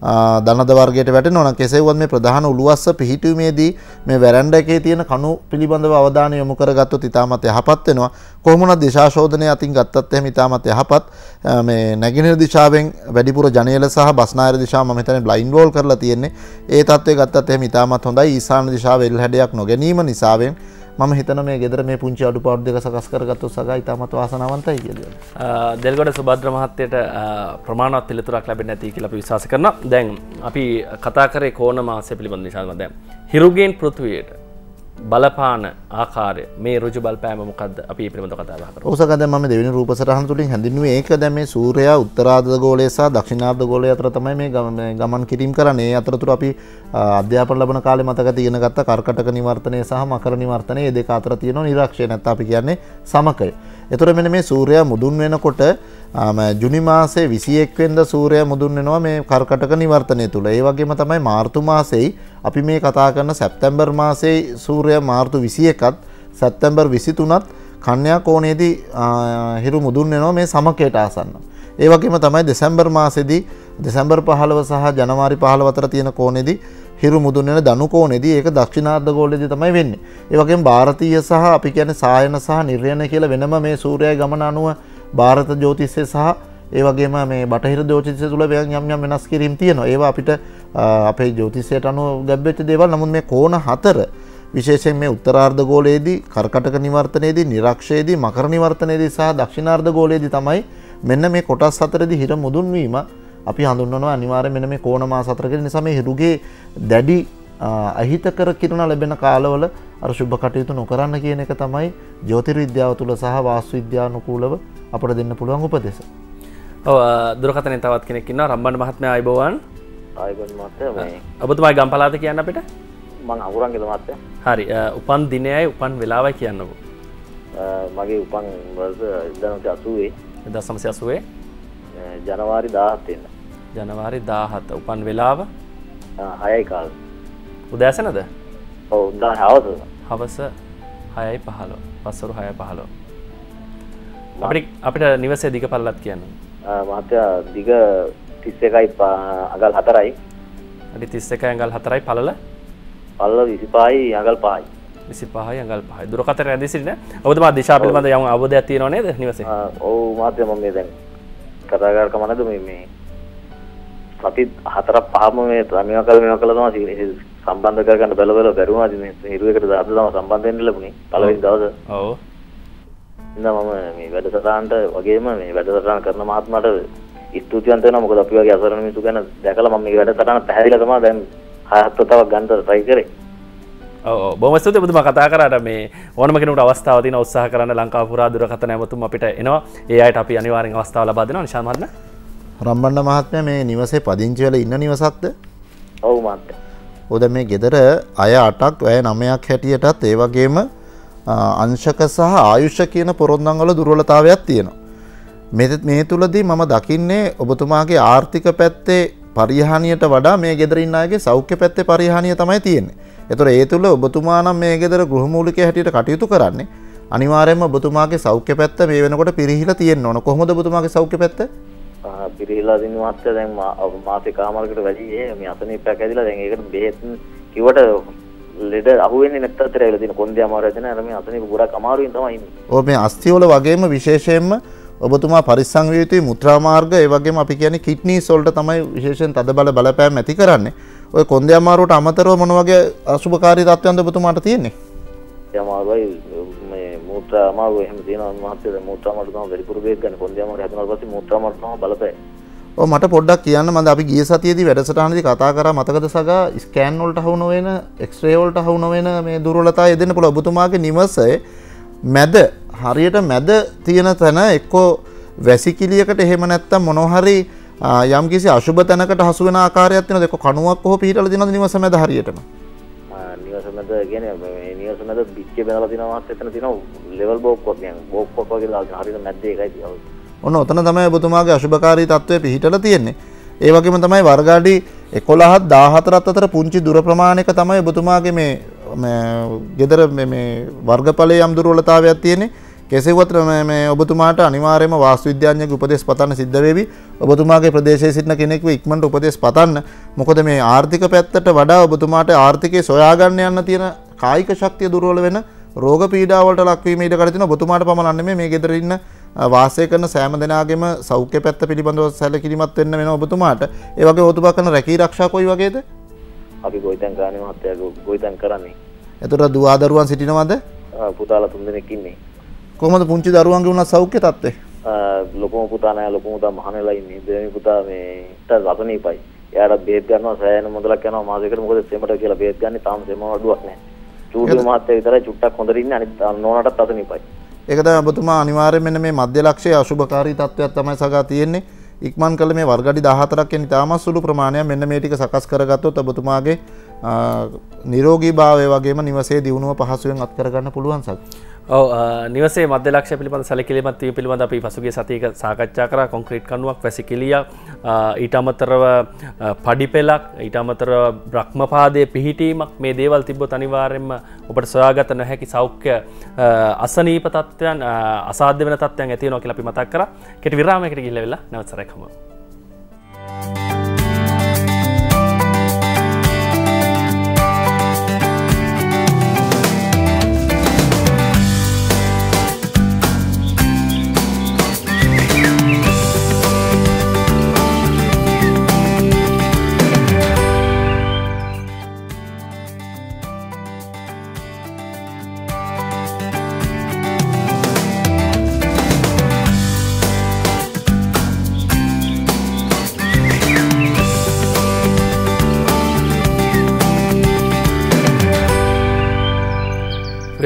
දනද වර්ගයට වැටෙනවා නම් කෙසේ වුවත් මේ ප්‍රධාන උළුවස්ස පිහිටීමේදී මේ වැරැන්ඩා එකේ තියෙන කණු පිළිබඳව අවධානය යොමු කරගත්තොත් ඉතාමත් යහපත් වෙනවා. කොහොම වුණත් දිශා ශෝධනය අතින් ගත්තත් එහෙම ඉතාමත් යහපත්. මේ නැගෙනහිර දිශාවෙන් වැඩිපුර ජනේල සහ බස්නාහිර දිශාව මම හිතන්නේ බ්ලයින්ඩ් වෝල් කරලා තියෙන්නේ. ඒ තත්ත්වය ගත්තත් එහෙම ඉතාමත් හොඳයි. ඊසාන දිශාව එල් හැඩයක් නොගැනීම නිසාවෙන් මම හිතන මේ ගෙදර මේ පුංචි අඩුපාඩු දෙක සකස් කරගත්තොත් සගා ඉතාමත් වාසනාවන්තයි කියලා. දෙල්ගොඩ සුභද්‍ර මහත්තයට ප්‍රමාණවත් පිළිතුරක් ලැබෙන්නේ නැති කියලා අපි විශ්වාස කරනවා. දැන් අපි කතා කරේ කෝණ මාසය පිළිබඳ නිසා දැන් හිරුගෙන් පෘථුවියට බලපාන ආකාරය මේ ඍජු බලපෑම මොකද්ද? අපි මේ පිළිබඳව කතා බහ කරමු. ඔව් සගා දැන් මම දෙවෙනි රූප සටහන තුලින් හැඳින්වුවේ ඒක දැන් මේ සූර්යයා උත්තරාර්ධ ගෝලය සහ දක්ෂිණාර්ධ ගෝලය අතර තමයි මේ ගමන් කිරීම කරන්නේ. ඒ අතරතුර අපි අධ්‍යාපන ලැබන කාලේ මතක ඉගෙන ගත්ත කර්කටක නිවර්තනය සහ මකර නිවර්තනය මේ දෙක අතර තියෙන නිරක්ෂය නැත්නම් අපි කියන්නේ සමකය. ඒතර මෙන්න මේ සූර්යයා මුදුන් වෙනකොට ජුනි මාසේ 21 වෙනිදා සූර්යයා මුදුන් වෙනවා මේ කර්කටක නිවර්තනය තුල. ඒ වගේම තමයි මාර්තු මාසෙයි අපි මේ කතා කරන සැප්තැම්බර් මාසයේ සූර්යයා මාර්තු 21ත් සැප්තැම්බර් 23ත් කන්‍යා කෝණයේදී හිරු මුදුන් වෙනවා මේ සමකයට ආසන්න. ඒ වගේම තමයි දෙසැම්බර් මාසෙදී දෙසැම්බර් 15 සහ ජනවාරි 15 අතර තියෙන කෝණයේදී හිරු මුදුන් වෙන දණු කෝණේදී ඒක දක්ෂිණාර්ධ ගෝලයේදී තමයි වෙන්නේ. ඒ වගේම ಭಾರತೀಯ සහ අපි කියන්නේ සායන සහ නිර්යන කියලා වෙනම මේ සූර්යයා ගමන අනුව ಭಾರತ ජ්‍යොතිෂය සහ ඒ වගේම මේ බටහිර ජ්‍යොතිෂය තුල යම් යම් වෙනස් කිරීම් තියෙනවා. ඒවා අපිට අපේ ජ්‍යොතිෂයට අනුව ගැබ්වෙච්ච දේවල්. නමුත් මේ කෝණ හතර විශේෂයෙන් මේ උත්තරාර්ධ ගෝලයේදී, කර්කටක නිවර්තනයේදී, නිරක්ෂයේදී, මකර නිවර්තනයේදී සහ දක්ෂිණාර්ධ ගෝලයේදී තමයි මෙන්න මේ කොටස් හතරේදී හිර මුදුන් වීම අපි හඳුන්වනවා. අනිවාර්යයෙන් මෙන්න මේ කෝණ මාස හතරකදී නිසා මේ හිරුගේ දැඩි අහිතකර කිරණ ලැබෙන කාලවල අර සුබ කටයුතු නොකරන්න කියන එක තමයි ජ්‍යොතිර්විද්‍යාව තුල සහ වාස්තු විද්‍යානුකූලව අපට දෙන්න පුළුවන් උපදෙස්. ඔව් දුරකථනයෙන් තවත් කෙනෙක් ඉන්නවා. රම්බන් මහත්මයා ආයිබෝවන්. ආයිබෝවන් මහත්තයා මේ ඔබතුමායි ගම් පළාත කියන්න අපිට? මං අකුරංගිත මහත්තයා. හරි. උපන් දිනයයි උපන් වෙලාවයි කියන්නකෝ. මගේ උපන් වර්ෂ 1980 ජනවාරි 17 වෙනිදා. ජනවාරි 17 උපන් වෙලාව 6යි කාලේ. උදෑසනද? ඔව් උදෑසන හවස 6:15. පස්වරු 6:15. අපිට නිවසේ දිග පළලත් කියන්න. මහත්තයා දිග 31යි අගල් 4යි. අඩි 31යි අඟල් 4යි පළල? පළල 25යි අඟල් 5යි. 25යි අඟල් 5යි. දුරකථන රැඳී සිටින. ඔබතුමා දිශා පිළිබඳ යම් අවබෝධයක් තියෙනව නේද නිවසේ? ඔව් මහත්තයා මම මේ දැන් කතා කර කමනද මේ අපි 4-5ම මේ මේවා කළා තමයි සම්බන්ධ කරගන්න බැලුවා බැරුණා. ඉතින් මේ හිරුවකට දාන්න තමයි සම්බන්ධ වෙන්න ලැබුණේ පළවෙනි දවසේ. ඔව්. ඉතින් මම මේ වැඩසටහනට වගේම මේ වැඩසටහන කරන මහත්මයාට ස්තුතිවන්ත වෙනවා. මොකද අපි වගේ අසරණ මිනිස්සු ගැන දැකලා මම මේ වැඩසටහන පැහැදිලිලා තමයි දැන් 6-7 තවක් ගන්න try කරේ. ඔව් බොහොම ස්තුතියි ඔබතුමා කතා කරාට මේ ඕනම කෙනෙකුට අවස්ථාවක් තියෙන උත්සාහ කරන්න ලංකාව පුරා දුරකථන ඇමතුම් අපිට එනවා. ඒ අයට අපි අනිවාර්යෙන් අවස්ථාව ලබා දෙනවා. නිශාන් මහත්මයා. රම්බන්න මහත්මයා මේ නිවසේ පදිංචි වෙලා ඉන්න නිවසක්ද? ඔව් මහත්මයා. ඔද මේ ගෙදර අය 8ක් වැය 9ක් හැටියටත් ඒ වගේම අංශක සහ ආයුෂ කියන පොරොන්දම් වල දුර්වලතාවයක් තියෙනවා. මේ තුලදී මම දකින්නේ ඔබතුමාගේ ආර්ථික පැත්තේ පරිහානියට වඩා මේ ගෙදර ඉන්න අයගේ සෞඛ්‍ය පැත්තේ පරිහානිය තමයි තියෙන්නේ. ඒතර ඒ තුල ඔබතුමා නම් මේ ගෙදර ගෘහමූලිකය හැටියට කටයුතු කරන්නේ. අනිවාර්යයෙන්ම ඔබතුමාගේ සෞඛ්‍ය පැත්ත මේ වෙනකොට පිරිහිලා තියෙන්න ඕන. කොහොමද ඔබතුමාගේ සෞඛ්‍ය පැත්ත? පිරිහිලා දින මහත්තයා දැන් මාසේ කාමාරකට වැඩි මේ අසනීපයක් ඇදිලා දැන් ඒකට බෙහෙත් කිව්වට ලෙඩ අහුවෙන්නේ නැත්තත් ඇවිල්ලා තියෙන කොන්දේ අමාරු ඇදෙන අර මේ අසනීප ගොඩක් අමාරුවෙන් තමයි ඉන්නේ. ඔව් මේ අස්ථි වල වගේම විශේෂයෙන්ම ඔබතුමා පරිස්සම් විය යුතුයි මුත්‍රා මාර්ග ඒ වගේම අපි කියන්නේ කිඩ්නීස් වලට තමයි විශේෂයෙන් තද බල බලපෑම් ඇති කරන්නේ. ඔය කොන්දේ අමාරුවට අමතරව මොන වගේ අසුභකාරී තත්ත්වයන්ද ඔබතුමාට තියෙන්නේ? අමාරුයි මේ මුත්‍රා අමාරු එහෙම තියෙනවා මහත්තයා. දැන් මුත්‍රා මාර්ග තමයි වැඩිපුර බේත් ගන්න. කොන්දේ අමාරු හැදුනාට පස්සේ මුත්‍රා මාර්ග තමයි බලපෑයි. ඔව් මට පොඩ්ඩක් කියන්න මම අපි ගිය සතියේදී වැඩසටහනේදී කතා කරා මතකද සගා ස්කෑන් වලට හවු නොවන එක්ස්රේ වලට හවු නොවන මේ දුර්වලතාවය දෙන්න පුළුවන්. ඔබතුමාගේ නිවසේ මැද හරියට මැද තියෙන තැන එක්කෝ වැසිකිළියකට එහෙම නැත්තම් මොනවා හරි යම්කිසි අශුභ තැනකට හසු වෙන ආකාරයක් තියෙනවද? එක්ක කණුවක් කොහොම පිටලා දිනවද නිවස මැද හරියටම? නිවස මැද කියන්නේ මේ නිවස මැද පිච්චේ බැලලා දිනවා මාත් එතන තියෙනවා ලෙවල් බෝක්කක් කියන්නේ බෝක්කක් වගේ දාගෙන හරියට මැද්දේ එකයි තියෙනවා. ඔන්න ඔතන තමයි ඔබතුමාගේ අශුභකාරී තත්ත්වය පිහිටලා තියෙන්නේ. ඒ වගේම තමයි වර්ගාඩි 11ත් 14ත් අතර පුංචි දුර ප්‍රමාණයක තමයි ඔබතුමාගේ මේ ගෙදර මේ වර්ගඵලයේ යම් දුර්වලතාවයක් තියෙන්නේ. කෙසේවත් මේ ඔබතුමාට අනිවාර්යයෙන්ම වාස්තු විද්‍යාඥයෙකුගේ උපදෙස් පතන්න සිද්ධ වෙවි. ඔබතුමාගේ ප්‍රදේශයේ සිටින කෙනෙක්ව ඉක්මනට උපදෙස් පතන්න. මොකද මේ ආර්ථික පැත්තට වඩා ඔබතුමාට ආර්ථිකය සොයා ගන්න යන තියෙන කායික ශක්තිය දුර්වල වෙන රෝග පීඩා වලට ලක්වීම ඉඩ කඩ තියෙනවා. ඔබතුමාට පමණක් නෙමෙයි මේ ගෙදර ඉන්න වාසය කරන සෑම දෙනාගේම සෞඛ්‍ය පැත්ත පිළිබඳව සැලකිලිමත් වෙන්න වෙනවා ඔබතුමාට. ඒ වගේ ඔබතුමා කරන රැකී ආරක්ෂා කොයි වගේද? අපි ගොවිතැන් ගානේ මහත්තයා ගොවිතැන් කරන්නේ. එතකොට දුවා දරුවන් සිටිනවද? පුතාලා 3 දෙනෙක් ඉන්නේ. කොහොමද පුංචි දරුවන්ගේ උනත් සෞඛ්‍ය තත්ත්වය? ලොකුම පුතා නෑ ලොකුම පුතා මහනෙලා ඉන්නේ. දෙවෙනි පුතා මේ රසණීපයි. එයාට බේත් ගන්නවා සෑහෙන මුදලක් යනවා මාසෙකට. මොකද සෙමට කියලා බේත් ගන්නේ තාම සෙම වඩුවක් නෑ. චූඩි මහත්තයා විතරයි චුට්ටක් හොඳට ඉන්නේ. අනිත් නෝනාටත් රසණීපයි. ඒක තමයි ඔබතුමා අනිවාර්යයෙන් මෙන්න මේ මධ්‍ය ලක්ෂයේ අශුභකාරී තත්ත්වයක් තමයි සගා තියෙන්නේ. ඉක්මන් කළ මේ වර්ගඩි 14ක් කියන ඉතාමත් සුළු ප්‍රමාණයක් මෙන්න මේ ටික සකස් කරගත්තොත් ඔබතුමාගේ නිරෝගීභාවය වගේම නිවසේ දියුණුව පහසුවෙන් අත් කරගන්න පුළුවන් සක්. ඔව් නිවසේ මධ්‍ය ලක්ෂ්‍ය පිළිබඳ සැලකිලිමත් වීම පිළිබඳ අපි පසුගිය සතියක සාකච්ඡා කරා. කොන්ක්‍රීට් කණුවක්, වැසිකිළියක්, ඊට අමතරව පඩිපෙලක්, ඊට අමතරව බ්‍රහ්මපාදයේ පිහිටීමක් මේ දේවල් තිබ්බොත් අනිවාර්යයෙන්ම ඔබට සොයාගත නොහැකි සෞඛ්‍ය අසනීප තත්ත්වයන් අසාධ්‍ය වෙන තත්ත්වයන් ඇති වෙනවා කියලා අපි මතක් කරා. කෙටි විරාමයකට ගිහිල්ලා වෙලා නැවත සැරයක් හමු.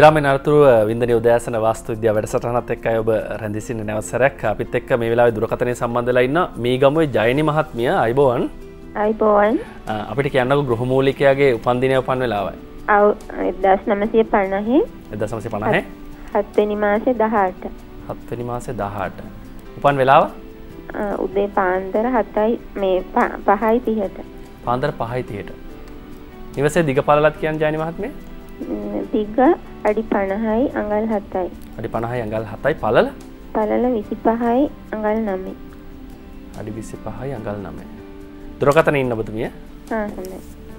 විරාමයෙන් අනතුරුව වින්දනීය උදෑසන වාස්තු විද්‍යා වැඩසටහනත් එක්ක ඔබ රැඳී සිටින නැවත සැරයක් අපිත් එක්ක මේ වෙලාවේ දුරකථනයේ සම්බන්ධ වෙලා ඉන්න මීගමුවේ ජයනි මහත්මිය අයබෝවන්. අයිබෝවන්. අපිට කියන්නකෝ ගෘහමූලිකයාගේ උපන්දිනය උපන් වෙලාවයි. 1950. 1950. 7 වෙනි මාසේ 18. 7 වෙනි මාසේ 18. උපන් වෙලාව? උදේ පාන්දර 7යි මේ 5:30ට. පාන්දර 5:30ට. නිවසේ දිග පළලත් කියන්නේ ජයනි මහත්මිය? දිග අඩි 50යි අඟල් 7යි. අඩි 50යි අඟල් 7යි පළල? පළල 25යි අඟල් 9යි. අඩි 25යි අඟල් 9යි. දුරකථනයේ ඉන්න ඔබතුමිය? හොඳයි.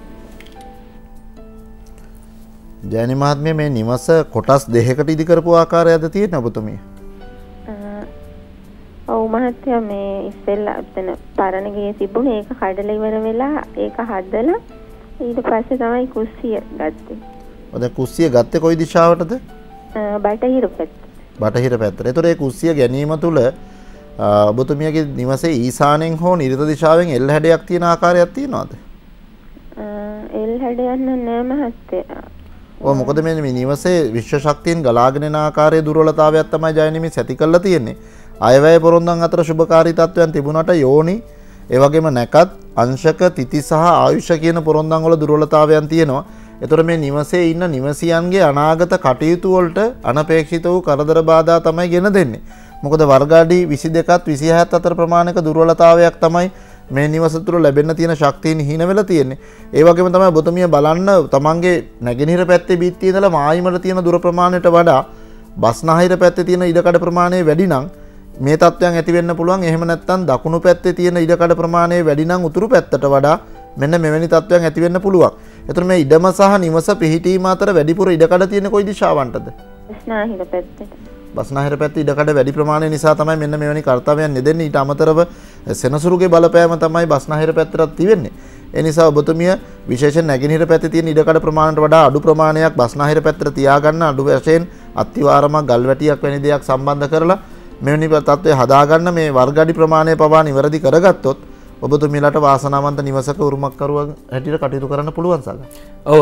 ජයනි මහත්මිය මේ නිවස කොටස් දෙකකට ඉදි කරපු ආකාරයක්ද තියෙන්නේ ඔබතුමිය? ඔව් මහත්තයා මේ ඉස්සෙල්ලා එතන පරණ ගේ තිබුණේ ඒක කඩලා ඉවර වෙලා ඒක හදලා ඊට පස්සේ තමයි කුස්සිය ගත්තේ. ඔය දැන් කුස්සිය ගත්තේ කොයි දිශාවටද? බටහිර පැත්ත. බටහිර පැත්තට. ඒතර ඒ කුස්සිය ගැනීම තුළ ඔබතුමියගේ නිවසේ ඊසානෙන් හෝ නිරත දිශාවෙන් එල් හැඩයක් තියෙන ආකාරයක් තියෙනවද? එල් හැඩයක් නෑ මහත්තයා. ඔව් මොකද මේ නිවසේ විශ්ව ශක්තියෙන් ගලාගෙන යන ආකාරයේ දුර්වලතාවයක් තමයි ජයනිමි සැති කරලා තියෙන්නේ. අයවැය පොරොන්දන් අතර සුභකාරී තත්වයන් තිබුණාට යෝනි ඒ වගේම නැකත් අංශක තිති සහ ආයුෂ කියන පොරොන්දන් වල දුර්වලතාවයන් තියෙනවා. ඒතර මේ නිවසේ ඉන්න නිවසියන්ගේ අනාගත කටයුතු වලට අනපේක්ෂිත වූ කරදර බාධා තමයි ගෙන දෙන්නේ. මොකද වර්ග අඩි 22ත් 27ත් අතර ප්‍රමාණයක දුර්වලතාවයක් තමයි මේ නිවස තුළ ලැබෙන්න තියෙන ශක්තියින් හිණ වෙලා තියෙන්නේ. ඒ වගේම තමයි ඔබතුමිය බලන්න තමන්ගේ නැගෙනහිර පැත්තේ බීත්තිය ඉඳලා මායිමට තියෙන දුර ප්‍රමාණයට වඩා බස්නාහිර පැත්තේ තියෙන ඉඩකඩ ප්‍රමාණය වැඩි නම් මේ තත්ත්වයන් ඇති වෙන්න පුළුවන්. එහෙම නැත්නම් දකුණු පැත්තේ තියෙන ඉඩකඩ ප්‍රමාණය වැඩි නම් උතුරු පැත්තට වඩා මෙන්න මෙවැනි තත්ත්වයන් ඇති වෙන්න පුළුවන්. ඒතර මේ ඉඩම සහ නිවස පිහිටීම අතර වැඩිපුර ඉඩකඩ තියෙන කොයි දිශාවන්ටද? බස්නාහිර පැත්තට. බස්නාහිර පැත්තේ ඉඩකඩ වැඩි ප්‍රමාණය නිසා තමයි මෙන්න මෙවැනි කාර්යයන් නෙදෙන්නේ. ඊට අමතරව සෙනසුරුගේ බලපෑම තමයි බස්නාහිර පැත්තට තිබෙන්නේ. ඒ නිසා ඔබතුමිය විශේෂයෙන් නැගෙනහිර පැත්තේ තියෙන ඉඩකඩ ප්‍රමාණයට වඩා අඩු ප්‍රමාණයක් බස්නාහිර පැත්තට තියාගන්න අඩු වශයෙන් අත්තිවාරමක් ගල් වැටියක් වැනි දෙයක් සම්බන්ධ කරලා මෙවැනි තත්ත්වය හදාගන්න මේ වර්ග අඩි ප්‍රමාණය පවා නිවැරදි කරගත්තොත් ඔබතුමියලාට වාසනාවන්ත නිවසක උරුමකරුවන් හැටියට කටයුතු කරන්න පුළුවන් සගා. ඔව්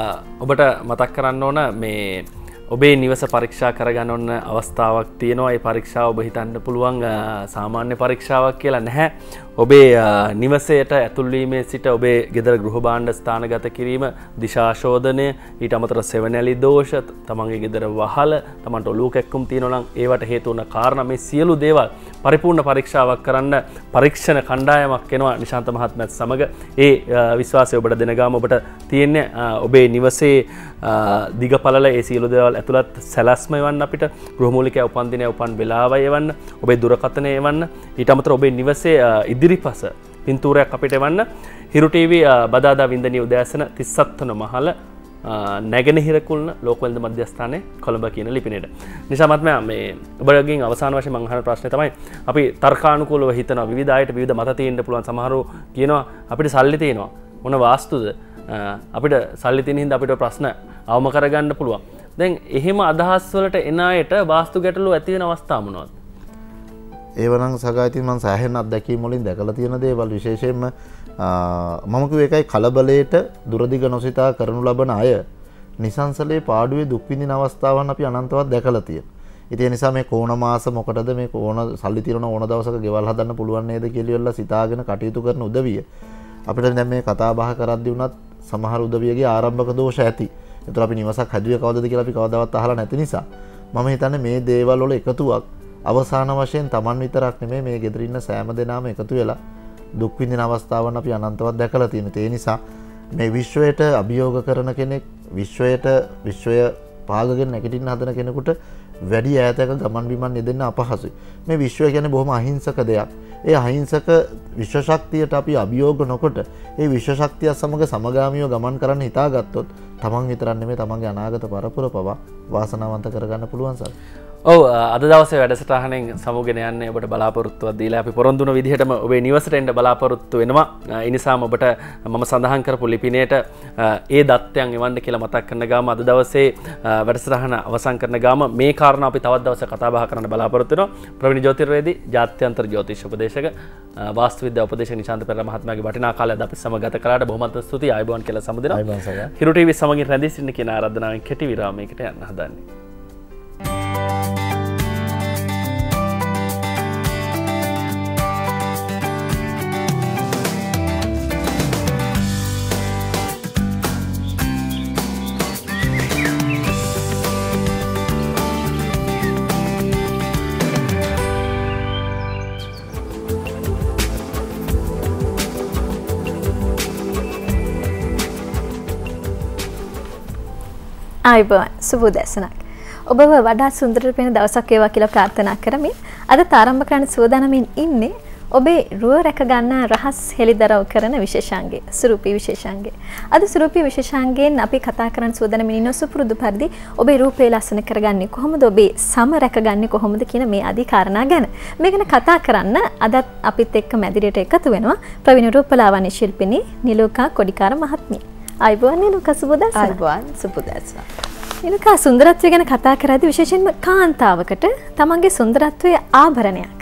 ඔබට මතක් කරන්න ඕන මේ ඔබේ නිවස පරීක්ෂා කරගන්න ඕන අවස්ථාවක් තියෙනවා. ඒ පරීක්ෂාව ඔබ හිතන්න පුළුවන් සාමාන්‍ය පරීක්ෂාවක් කියලා නැහැ. ඔබේ නිවසේට ඇතුල්වීමේ සිට ඔබේ ගෙදර ගෘහ භාණ්ඩ ස්ථානගත කිරීම, දිශාශෝධනය, ඊට අමතරව සෙවණැලි දෝෂ, තමන්ගේ ගෙදර වහල, තමන්ට ඔලුව කැක්කුම් තියෙනවා නම් ඒවට හේතු වන කාරණා මේ සියලු දේවල් පරිපූර්ණ පරීක්ෂාවක් කරන්න පරීක්ෂණ කණ්ඩායමක් එනවා නිශාන්ත මහත්මයාත් සමග. ඒ විශ්වාසය ඔබට දෙන ගාම ඔබට තියෙන්නේ ඔබේ නිවසේ දිග පළල ඒ සියලු දේවල් ඇතුළත් සැලැස්ම එවන්න අපිට ගෘහමූලිකයා උපන්දිනය උපන් වෙලාව එවන්න, ඔබේ දුරකථනය එවන්න, ඊට අමතරව ඔබේ නිවසේ ඉදිරිපස පින්තූරයක් අපිට එවන්න. හිරු ටීවී බදාදා වින්දනීය උදෑසන 37 වන මහල නැගෙනහිර කුල්න ලෝකවේද මධ්‍යස්ථානයේ කොළඹ කියන ලිපිනයට. නිසා මහත්මයා මේ ඔබගෙන් අවසාන වශයෙන් මම අහන ප්‍රශ්නේ තමයි අපි තර්කානුකූලව හිතනවා විවිධ අයට විවිධ මත තියෙන්න පුළුවන්. සමහරව කියනවා අපිට සල්ලි තියෙනවා මොන වාස්තුද අපිට සල්ලි තියෙන හින්දා අපිට ප්‍රශ්න අවම කරගන්න පුළුවන්. දැන් එහෙම අදහස් වලට එන අයට වාස්තු ගැටලු ඇති වෙන අවස්ථා මොනවද? ඒවනම් සගා ඉතින් මම සෑහෙන අත්දැකීම් වලින් දැකලා තියෙන දේවල් විශේෂයෙන්ම මම කිව්ව එකයි කලබලයට දුරදිග නොසිතා කරනු ලබන අය නිසංසලේ පාඩුවේ දුක් විඳින අවස්ථාවන් අපි අනන්තවත් දැකලා තියෙනවා. ඉතින් ඒ නිසා මේ කෝණ මාස මොකටද මේ කෝණ සල්ලි තිරන ඕන දවසක ගෙවල් හදන්න පුළුවන් නේද කියලා සිතාගෙන කටයුතු කරන උදවිය අපිට දැන් මේ කතා බහ කරද්දී වුණත් සමහර උදවියගේ ආරම්භක දෝෂ ඇති. ඒතර අපි නිවසක් හදුවේ කවදද කියලා අපි කවදාවත් අහලා නැති නිසා මම හිතන්නේ මේ දේවල් වල එකතුවක් අවසාන වශයෙන් Taman විතරක් නෙමෙයි මේ ගෙදර ඉන්න සෑම දෙනාම එකතු වෙලා දුක් විඳින අවස්ථාවන් අපි අනන්තවත් දැකලා තියෙනවා. ඒ නිසා මේ විශ්වයට අභියෝග කරන කෙනෙක් විශ්වය පාගගෙන නැගිටින්න හදන කෙනෙකුට වැඩි ඈතක ගමන් බිමන් යෙදෙන්න අපහසුයි. මේ විශ්වය කියන්නේ බොහොම අහිංසක දෙයක්. ඒ අහිංසක විශ්ව ශක්තියට අපි අභියෝග නොකොට ඒ විශ්ව ශක්තිය සමග සමගාමීව ගමන් කරන්න හිතාගත්තොත් Taman විතරක් නෙමෙයි Tamanගේ අනාගත පරපුර පවා වාසනාවන්ත කරගන්න පුළුවන් සර්. ඔව් අද දවසේ වැඩසටහනෙන් සමුගෙන යන්නේ ඔබට බලාපොරොත්තුවක් දීලා අපි පොරොන්දු වුණ විදිහටම ඔබේ නිවසට එන්න බලාපොරොත්තු වෙනවා. ඒ නිසාම ඔබට මම සඳහන් කරපු ලිපිණයට ඒ දත්තයන් එවන්න කියලා මතක් කරන ගාම අද දවසේ වැඩසටහන අවසන් කරන ගාම මේ කාරණා අපි තවත් දවසක කතා බහ කරන්න බලාපොරොත්තු වෙනවා. ප්‍රවීණ ජ්‍යොතිර්වේදී ජාත්‍යන්තර ජ්‍යොතිෂ උපදේශක වාස්තු විද්‍යා උපදේශක නිශාන්ත පෙරේරා මහත්මයාගේ වටිනා කාලය අද අපි සමග ගත කළාට බොහොමත් ස්තුතියි. ආයුබෝවන් කියලා සමුදිනවා. හිරු ටීවී සමගින් රැඳී සිටින්න කියන ආරාධනාවෙන් කෙටි විරාමයකට යන්න හදන්නේ. ආයුබෝවන් සුබ දැසනක් ඔබව වඩා සුන්දර වෙන දවසක් වේවා කියලා ප්‍රාර්ථනා කරමින් අද ආරම්භ කරන්න සූදානමින් ඉන්නේ ඔබේ රුව රැක ගන්න රහස් හෙළිදරව් කරන විශේෂාංගය සුරූපී විශේෂාංගය. අද සුරූපී විශේෂාංගයෙන් අපි කතා කරන්න සූදානමින් ඉන්න සුපුරුදු පරිදි ඔබේ රූපේ ලස්සන කරගන්නේ කොහොමද, ඔබේ සම රැකගන්නේ කොහොමද කියන මේ ආදී කාරණා ගැන මේ ගැන කතා කරන්න අදත් අපිත් එක්ක මැදිරියට එකතු වෙනවා ප්‍රවීණ රූපලාවන්‍ය ශිල්පිනී නිලෝකා කොඩිකාර මහත්මිය. ආයුබෝවන් නිලෝකා සුබ දැසන. ආයුබෝවන් සුබ දැසන. නිලෝකා සුන්දරත්වය ගැන කතා කරද්දී විශේෂයෙන්ම කාන්තාවකට තමන්ගේ සුන්දරත්වයේ ආභරණයක්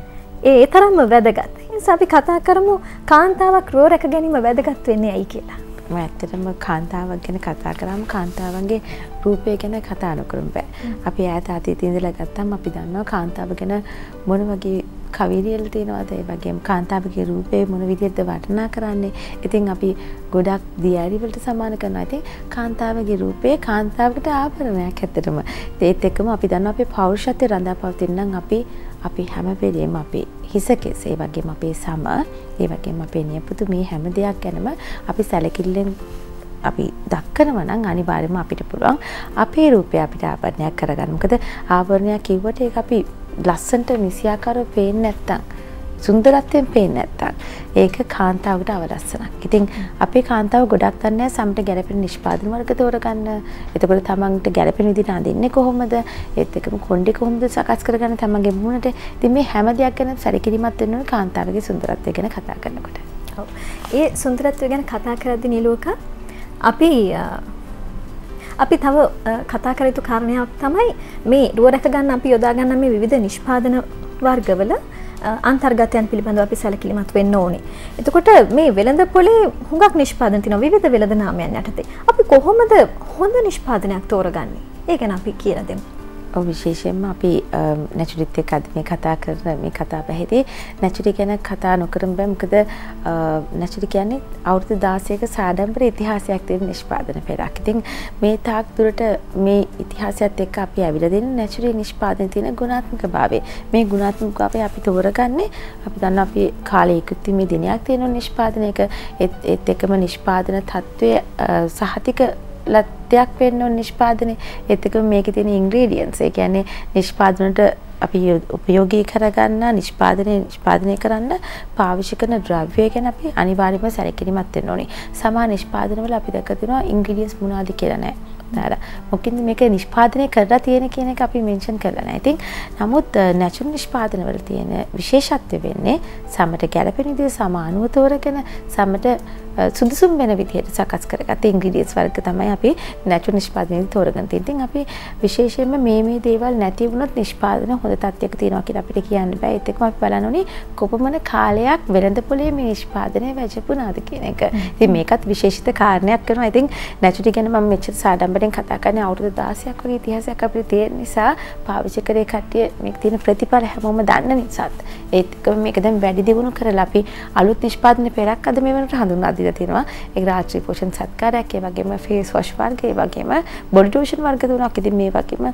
ඒ තරම්ම වැදගත්. ඒ නිසා අපි කතා කරමු කාන්තාවක් රෝ රැක ගැනීම වැදගත් වෙන්නේ ඇයි කියලා. මම ඇත්තටම කාන්තාවක් ගැන කතා කරාම කාන්තාවන්ගේ රූපය ගැන කතා නොකරමු බෑ. අපි ඈත අතීතයේ ඉඳලා ගත්තාම අපි දන්නවා කාන්තාව ගැන මොන වගේ කවිලියල් තියෙනවද, ඒ වගේම කාන්තාවගේ රූපේ මොන විදිහටද වර්ණනා කරන්නේ. ඉතින් අපි ගොඩක් දියරි වලට සමාන කරනවා. ඉතින් කාන්තාවගේ රූපේ කාන්තාවකට ආභරණයක් ඇත්තටම. ඒත් එක්කම අපි දන්නවා අපේ පෞරුෂත්වය රඳා පවතින නම් අපි හැම වෙලේම අපේ හිසකෙස්, ඒ වගේම අපේ සම, ඒ වගේම අපේ නියපොතු මේ හැම දෙයක් ගැනම අපි සැලකිල්ලෙන් අපි දක්කනවා නම් අනිවාර්යයෙන්ම අපිට පුළුවන් අපේ රූපය අපිට ආවරණයක් කරගන්න. මොකද ආවරණයක් කිව්වට ඒක අපි ලස්සන්ට නිසියාකාරව පේන්නේ නැත්තම්, සුන්දරත්වයෙන් පේන්නේ නැත්තම් ඒක කාන්තාවකට අවලස්සනක්. ඉතින් අපේ කාන්තාව ගොඩක් දන්නේ සමට ගැළපෙන නිෂ්පාදන වර්ග තෝරගන්න. එතකොට තමන්ට ගැළපෙන විදිහට අඳින්නේ කොහොමද? ඒත් එක්කම කොණ්ඩේ කොහොමද සකස් කරගන්න තමන්ගේ මුණට. ඉතින් මේ හැම දෙයක් ගැන සැලකිලිමත් වෙන්න ඕනේ කාන්තාවගේ සුන්දරත්වය ගැන කතා කරනකොට. ඔව්. ඒ සුන්දරත්වය ගැන කතා කරද්දී නිලෝකා අපි තව කතා කර යුතු කාරණයක් තමයි මේ රුව රැක ගන්න අපි යොදා ගන්න මේ විවිධ නිෂ්පාදන වර්ගවල අන්තර්ගතයන් පිළිබඳව අපි සැලකිලිමත් වෙන්න ඕනේ. එතකොට මේ වෙළඳ පොලේ හුඟක් නිෂ්පාදන තියෙනවා විවිධ වෙළඳ නාමයන් යටතේ. අපි කොහොමද හොඳ නිෂ්පාදනයක් තෝරගන්නේ? ඒ ගැන අපි කියලා දෙමු. ඔව්, විශේෂයෙන්ම අපි නැචුරිත් එක්ක අද මේ කතා කරන මේ කතා බැහැදී නැචුරි ගැන කතා නොකරම බෑ. මොකද නැචුරි කියන්නේ අවුරුදු 16ක සාඩම්බර ඉතිහාසයක් තියෙන නිෂ්පාදන පෙරක්. ඉතින් මේ තාක් දුරට මේ ඉතිහාසයත් එක්ක අපි ඇවිල්ලා දෙන නැචුරි නිෂ්පාදනයේ තියෙන ගුණාත්මක භාවය. මේ ගුණාත්මක භාවය අපි තෝරගන්නේ අපි දන්නවා අපි කාලේ ඉක්ුත් මේ දිනයක් තියෙන නිෂ්පාදනයක ඒත් එක්කම නිෂ්පාදන තත්වයේ සහතික ලත්යක් වෙන්න ඕන නිෂ්පාදනයේ. ඒත් එක්කම මේකේ තියෙන ඉන්ග්‍රීඩියන්ට්ස්, ඒ කියන්නේ නිෂ්පාදනට අපි උපයෝගී කරගන්න නිෂ්පාදනය කරන්න පාවිච්චි කරන ද්‍රව්‍ය ගැන අපි අනිවාර්යයෙන්ම සැලකිලිමත් වෙන්න ඕනේ. සමහර නිෂ්පාදනවල අපි දැක්ක තියෙනවා ඉන්ග්‍රීඩියන්ට්ස් මොනවද කියලා නැහැ. මොකද මේක නිෂ්පාදනය කරලා තියෙන කියන එක අපි මෙන්ෂන් කරලා නැහැ. ඉතින් නමුත් නැචරල් නිෂ්පාදන වල තියෙන විශේෂත්වය වෙන්නේ සමට ගැළපෙන විදිහට සම අණුව තෝරගෙන සමට සුදුසුම් වෙන විදිහට සකස් කරගත්ත ඉන්ග්‍රීඩියන්ට්ස් වර්ග තමයි අපි නැචරල් නිෂ්පාදනයේදී තෝරගෙන තියෙන්නේ. ඉතින් අපි විශේෂයෙන්ම මේ දේවල් නැති වුණොත් නිෂ්පාදන හොඳ තත්ත්වයක තියෙනවා කියලා අපිට කියන්න බෑ. ඒත් එක්කම අපි බලන්න ඕනේ කොපමණ කාලයක් වෙළඳ පොලේ මේ නිෂ්පාදනය වැජපුණාද කියන එක. ඉතින් මේකත් විශේෂිත කාරණයක් කරනවා. ඉතින් නැචරල් ගැන මම මෙච්චර සාඩම්බරෙන් කතා කරන්නේ අවුරුදු 16ක් වගේ ඉතිහාසයක් අපිට තියෙන නිසා පාවිච්චි කරේ කට්ටිය මේක තියෙන ප්‍රතිඵල හැමෝම දන්න නිසාත් ඒත් එක්කම මේක දැන් වැඩි දියුණු කරලා අපි අලුත් නිෂ්පාදන පෙරක් අද මේ වෙනකොට හඳුන්වා දීලා තියෙනවා. ඒක රාත්‍රී පෝෂණ සත්කාරයක්, ඒ වගේම ෆේස් වොෂ් වර්ග, ඒ වගේම බොඩි ලෝෂන් වර්ග තුනක්. ඉතින් මේ වගේම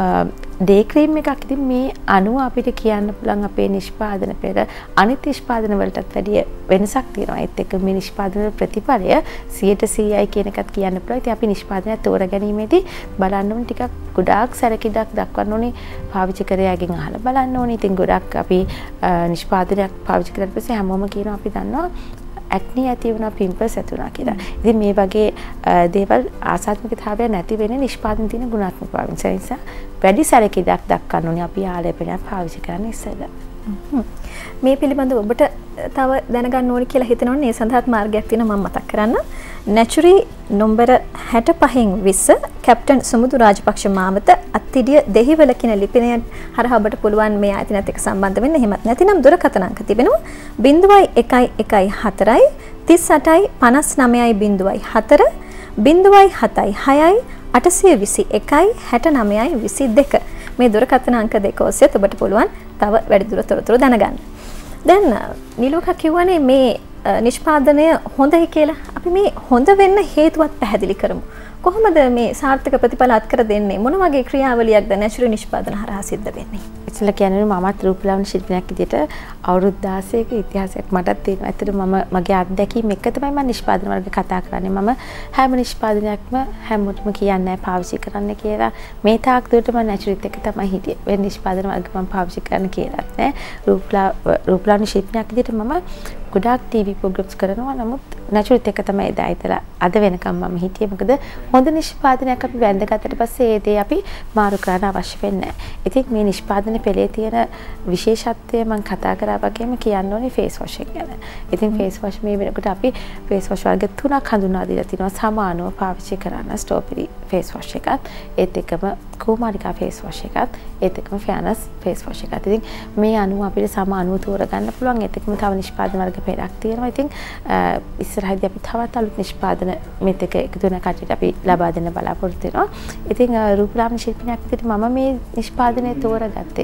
ඩේ ක්‍රීම් එකක්. ඉතින් මේ අණුව අපිට කියන්න පුළුවන් අපේ නිෂ්පාදන පෙර අනිත් නිෂ්පාදන වලටත් වැඩිය වෙනසක් තියෙනවා. ඒත් එක්ක මේ නිෂ්පාදන ප්‍රතිඵලය 100%යි කියන එකත් කියන්න පුළුවන්. ඉතින් අපි නිෂ්පාදනය තෝරගැනීමේදී බලන්න ඕනේ ටිකක් ගොඩාක් සැලකිල්ලක් දක්වන්න ඕනේ. පාවිච්චි කරයාගෙන් අහලා බලන්න ඕනේ. ඉතින් ගොඩක් අපි නිෂ්පාදනයක් පාවිච්චි කරලා පස්සේ හැමෝම කියනවා අපි දන්නවා ඇක්නි ඇති වුණා පිම්පල්ස් ඇති වුණා කියලා. ඉතින් මේ වගේ දේවල් ආසාත්මිකතාවය නැති වෙන්නේ නිෂ්පාදන තියෙන ගුණාත්මක භාවය නිසා වැඩි සැලකිලියක් දක්වන්න ඕනේ අපි ආලේපනයක් පාවිච්චි කරන්න ඉස්සෙල්ලා. මේ පිළිබඳව ඔබට තව දැනගන්න ඕනි කියලා හිතනවනේ ඒ සඳහාත් මාර්ගයක් තියෙනවා මම මතක් කරන්න. නැචුරි නම්බර 65න් 20 කැප්ටන් සුමුදු රාජපක්ෂ මාවත අත්තිඩිය දෙහිවල කියන ලිපිනය හරහා ඔබට පුළුවන් මේ ආයතනයත් එක්ක සම්බන්ධ වෙන්න. එහෙමත් නැතිනම් දුරකථන අංක තිබෙනවා 0114 38යි 59යි 04 076යි 821යි 69යි 22 මේ දුරකථන අංක දෙක ඔස්සේ ඔබට පුළුවන් තව වැඩිදුර තොරතුරු දැනගන්න. දැන් නිලෝක කිව්වනේ මේ නිෂ්පාදනය හොඳයි කියලා. අපි මේ හොඳ වෙන්න හේතුවත් පැහැදිලි කරමු. කොහොමද මේ සාර්ථක ප්‍රතිඵල අත්කර දෙන්නේ? මොන වගේ ක්‍රියාවලියක්ද නැචරල් නිෂ්පාදන හරහා සිද්ධ වෙන්නේ? ඉතින් කියන්නේ මමත් රූපලාවන්‍ය ශිල්පිනියක් විදිහට අවුරුදු 16ක ඉතිහාසයක් මටත් තියෙනවා. ඇත්තට මගේ අත්දැකීම් එක තමයි මම නිෂ්පාදන වර්ග කතා කරන්නේ. මම හැම නිෂ්පාදනයක්ම හැමෝටම කියන්නේ නැහැ පාවිච්චි කරන්න කියලා. මේ තාක් දුරට මම නැචරලිත් එක තමයි හිටියේ. වෙන නිෂ්පාදන වර්ග මම පාවිච්චි කරන්න කියලාත් නෑ. රූපලාවන්‍ය ශිල්පිනියක් විදිහට මම ගොඩාක් ටීවී ප්‍රෝග්‍රෑම්ස් කරනවා. නමුත් නැචරලිත් එක තමයි එදා ඉතලා අද වෙනකම් මම හිටියේ. මොකද හොඳ නිෂ්පාදනයක් අපි වැඳගත්තට පස්සේ ඒ දේ අපි මාරු කරන්න අවශ්‍ය වෙන්නේ නැහැ. ඉතින් මේ නිෂ්පාදන පෙළේ තියෙන විශේෂත්වය මම කතා කරා වගේම කියන්න ඕනේ ෆේස් වොෂ් එක ගැන. ඉතින් ෆේස් වොෂ් මේ වෙනකොට අපි ෆේස් වොෂ් වර්ග තුනක් හඳුන්වා දීලා තිනවා සමානව පාවිච්චි කරන්න. ස්ට්‍රෝබෙරි ෆේස් වොෂ් එකත්, ඒත් එක්කම කුමාරිකා ෆේස් වොෂ් එකත්, ඒත් එක්කම ෆෙයානස් ෆේස් වොෂ් එකත්. ඉතින් මේ අනුව අපිට සමානව තෝරගන්න පුළුවන්. ඒත් එක්කම තව නිෂ්පාදන වර්ග පෙළක් තියෙනවා. ඉතින් ඉස්සරහදී අපි තවත් අලුත් නිෂ්පාදන මේත් එක එකතු වෙන කටට අපි ලබා දෙන්න බලාපොරොත්තු වෙනවා. ඉතින් රූපලාවන්‍ය ශිල්පිනියක් විදිහට මම මේ නිෂ්පාදනය තෝරගත්තේ.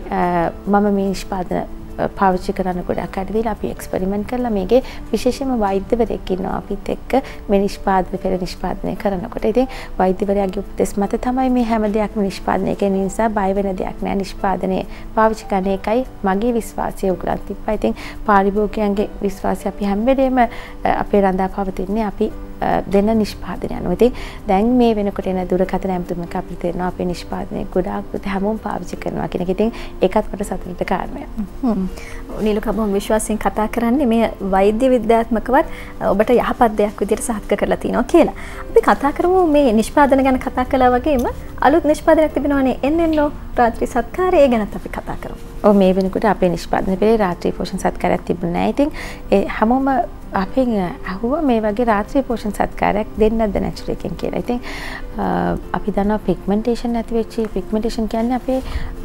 මම මේ නිෂ්පාදන පාවිච්චි කරන්න ගොඩක් අඩවිලා අපි එක්ස්පෙරිමන්ට් කරලා මේකේ විශේෂයෙන්ම වෛද්‍යවරයෙක් ඉන්නවා අපිත් එක්ක මේ නිෂ්පාදන පෙර නිෂ්පාදනය කරනකොට. ඉතින් වෛද්‍යවරයාගේ උපදෙස් මත තමයි මේ හැම දෙයක්ම නිෂ්පාදනය කරන නිසා බය වෙන දෙයක් නෑ. නිෂ්පාදනයේ පාවිච්චි කරන එකයි මගේ විශ්වාසය උගලන් තිබ්බා. ඉතින් පාරිභෝගිකයන්ගේ විශ්වාසය අපි හැම වෙලේම අපේ රඳා පවතින්නේ අපි දෙන නිෂ්පාදනය අනුව. ඉතින් දැන් මේ වෙනකොට එන දුරකථන ඇමතුමක අපිට තේරෙනවා අපේ නිෂ්පාදනය ගොඩාක් හැමෝම පාවිච්චි කරනවා කියන එක. ඉතින් ඒකත් මට සතුටට කාරණයක්. නිලුක බොහොම විශ්වාසයෙන් කතා කරන්නේ මේ වෛද්‍ය විද්‍යාත්මකවත් ඔබට යහපත් දෙයක් විදිහට සාධක කරලා තිනවා කියලා. අපි කතා කරමු මේ නිෂ්පාදන ගැන කතා කළා වගේම අලුත් නිෂ්පාදනයක් තිබෙනවානේ එන්නෙන්නෝ රාත්‍රී සත්කාරය. ඒ ගැනත් අපි කතා කරමු. ඔව් මේ වෙනකොට අපේ නිෂ්පාදන පෙළේ රාත්‍රී පෝෂණ සත්කාරයක් තිබුණේ නැහැ. ඉතින් ඒ හැමෝම අපෙන් අහුවා මේ වගේ රාත්‍රී පෝෂණ සත්කාරයක් දෙන්නද නැචරල් එකෙන් කියලා. ඉතින් අපි දන්නවා පිග්මන්ටේෂන් නැති වෙච්ච පිග්මන්ටේෂන් කියන්නේ අපේ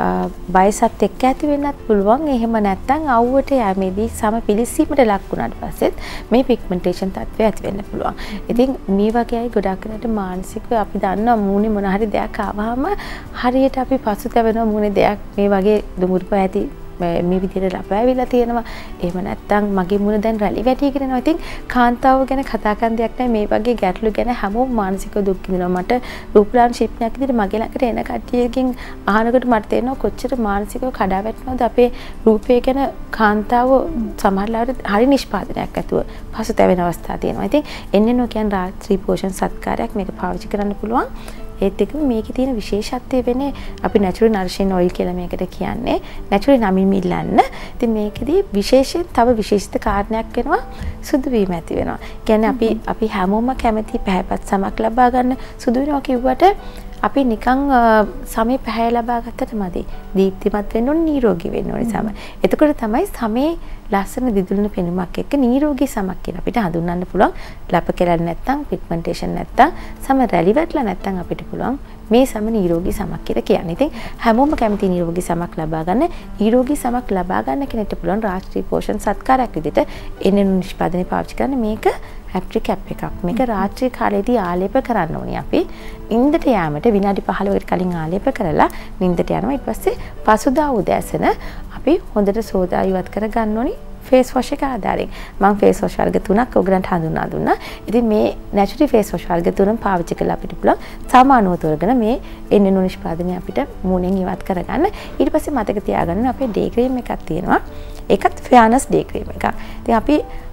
වයසත් එක්ක ඇති වෙන්නත් පුළුවන්. එහෙම නැත්නම් අවුවට යෑමේදී සම පිළිසීමට ලක් වුණාට පස්සෙත් මේ පිග්මන්ටේෂන් තත්ත්වය ඇති වෙන්න පුළුවන්. ඉතින් මේ වගේ අය ගොඩක් වෙනට මානසිකව අපි දන්නවා මූණේ මොන හරි දෙයක් ආවම හරියට අපි පසුතැවෙනවා මූණේ දෙයක් මේ වගේ දුමුරුප ඇති මේ විදිහට ලපෑවිලා තියෙනවා. එහෙම නැත්නම් මගේ මුණ දැන් රැලි වැටිගෙන යනවා. ඉතින් කාන්තාව ගැන කතා කරන දෙයක් නැහැ. මේ වගේ ගැටලු ගැන හැමෝම මානසිකව දුක් විඳිනවා. මට රූපලාවන්‍ය ශිල්පිනියක් විදිහට මගේ ළඟට එන කට්ටියකින් අහනකොට මට තේරෙනවා කොච්චර මානසිකව කඩා වැටෙනවද අපේ රූපය ගැන. කාන්තාව සමහරවිට හරි නිෂ්පාදනයක් ඇතුව පසුතැවෙන අවස්ථා තියෙනවා. ඉතින් එන්නෙන්නෝ කියන්නේ රාත්‍රී පෝෂණ සත්කාරයක් මේක පාවිච්චි කරන්න පුළුවන්. ඒත් එක්කම මේකේ තියෙන විශේෂත්වය වෙන්නේ අපි නැචරල් නරිෂින් ඔයිල් කියලා මේකට කියන්නේ. නැචරල් නමින් මිල්ලන්න. ඉතින් මේකෙදී විශේෂයෙන් තව විශේෂිත කාරණයක් වෙනවා සුදු වීම ඇති වෙනවා. කියන්නේ අපි හැමෝම කැමති පැහැපත් සමක් ලබා ගන්න සුදු වෙනවා කිව්වට අපි නිකන් සමේ පැහැ ලබා ගත්තට මදි. දීප්තිමත් වෙන්න ඕනේ, නිරෝගී වෙන්න ඕනේ සම. එතකොට තමයි සමේ ලස්සන දිදුලන පෙනුමක් එක්ක නිරෝගී සමක් කියලා අපිට හඳුන්වන්න පුළුවන්. ලප කෙලල් නැත්තම්, පිග්මන්ටේෂන් නැත්තම්, සම රැලි වැටලා නැත්තම් අපිට පුළුවන් මේ සම නිරෝගී සමක් කියලා කියන්නේ. ඉතින් හැමෝම කැමති නිරෝගී සමක් ලබා ගන්න. නිරෝගී සමක් ලබා ගන්න කෙනෙක්ට පුළුවන් රාත්‍රී පෝෂණ සත්කාරයක් විදිහට එන්නෙන්නු නිෂ්පාදනය පාවිච්චි කරන්න. මේක හැප්ටි කැප් එකක්. මේක රාත්‍රී කාලේදී ආලේප කරන්න ඕනේ අපි. නිින්දට යාමට විනාඩි 15කට කලින් ආලේප කරලා නිින්දට යනවා. ඊට පස්සේ පසුදා උදෑසන අපි හොඳට සෝදා ඉවත් කර ගන්න ඕනේ ෆේස් වොෂ් එක ආධාරයෙන්. මම ෆේස් වොෂ් වර්ග 3ක් ඔයගලන්ට හඳුන්වා දුන්නා. ඉතින් මේ නැචරල් ෆේස් වොෂ් වර්ග 3ම පාවිච්චි කරලා අපිට පුළුවන් සාමාන්‍යව තෝරගෙන මේ එන්නෙන්නු නිෂ්පාදනය අපිට මූණෙන් ඉවත් කරගන්න. ඊට පස්සේ මතක තියාගන්න අපේ ඩේ ක්‍රීම් එකක් තියෙනවා. ඒකත් ෆෙයානස් ඩේ ක්‍රීම් එකක්. ඉතින් අපි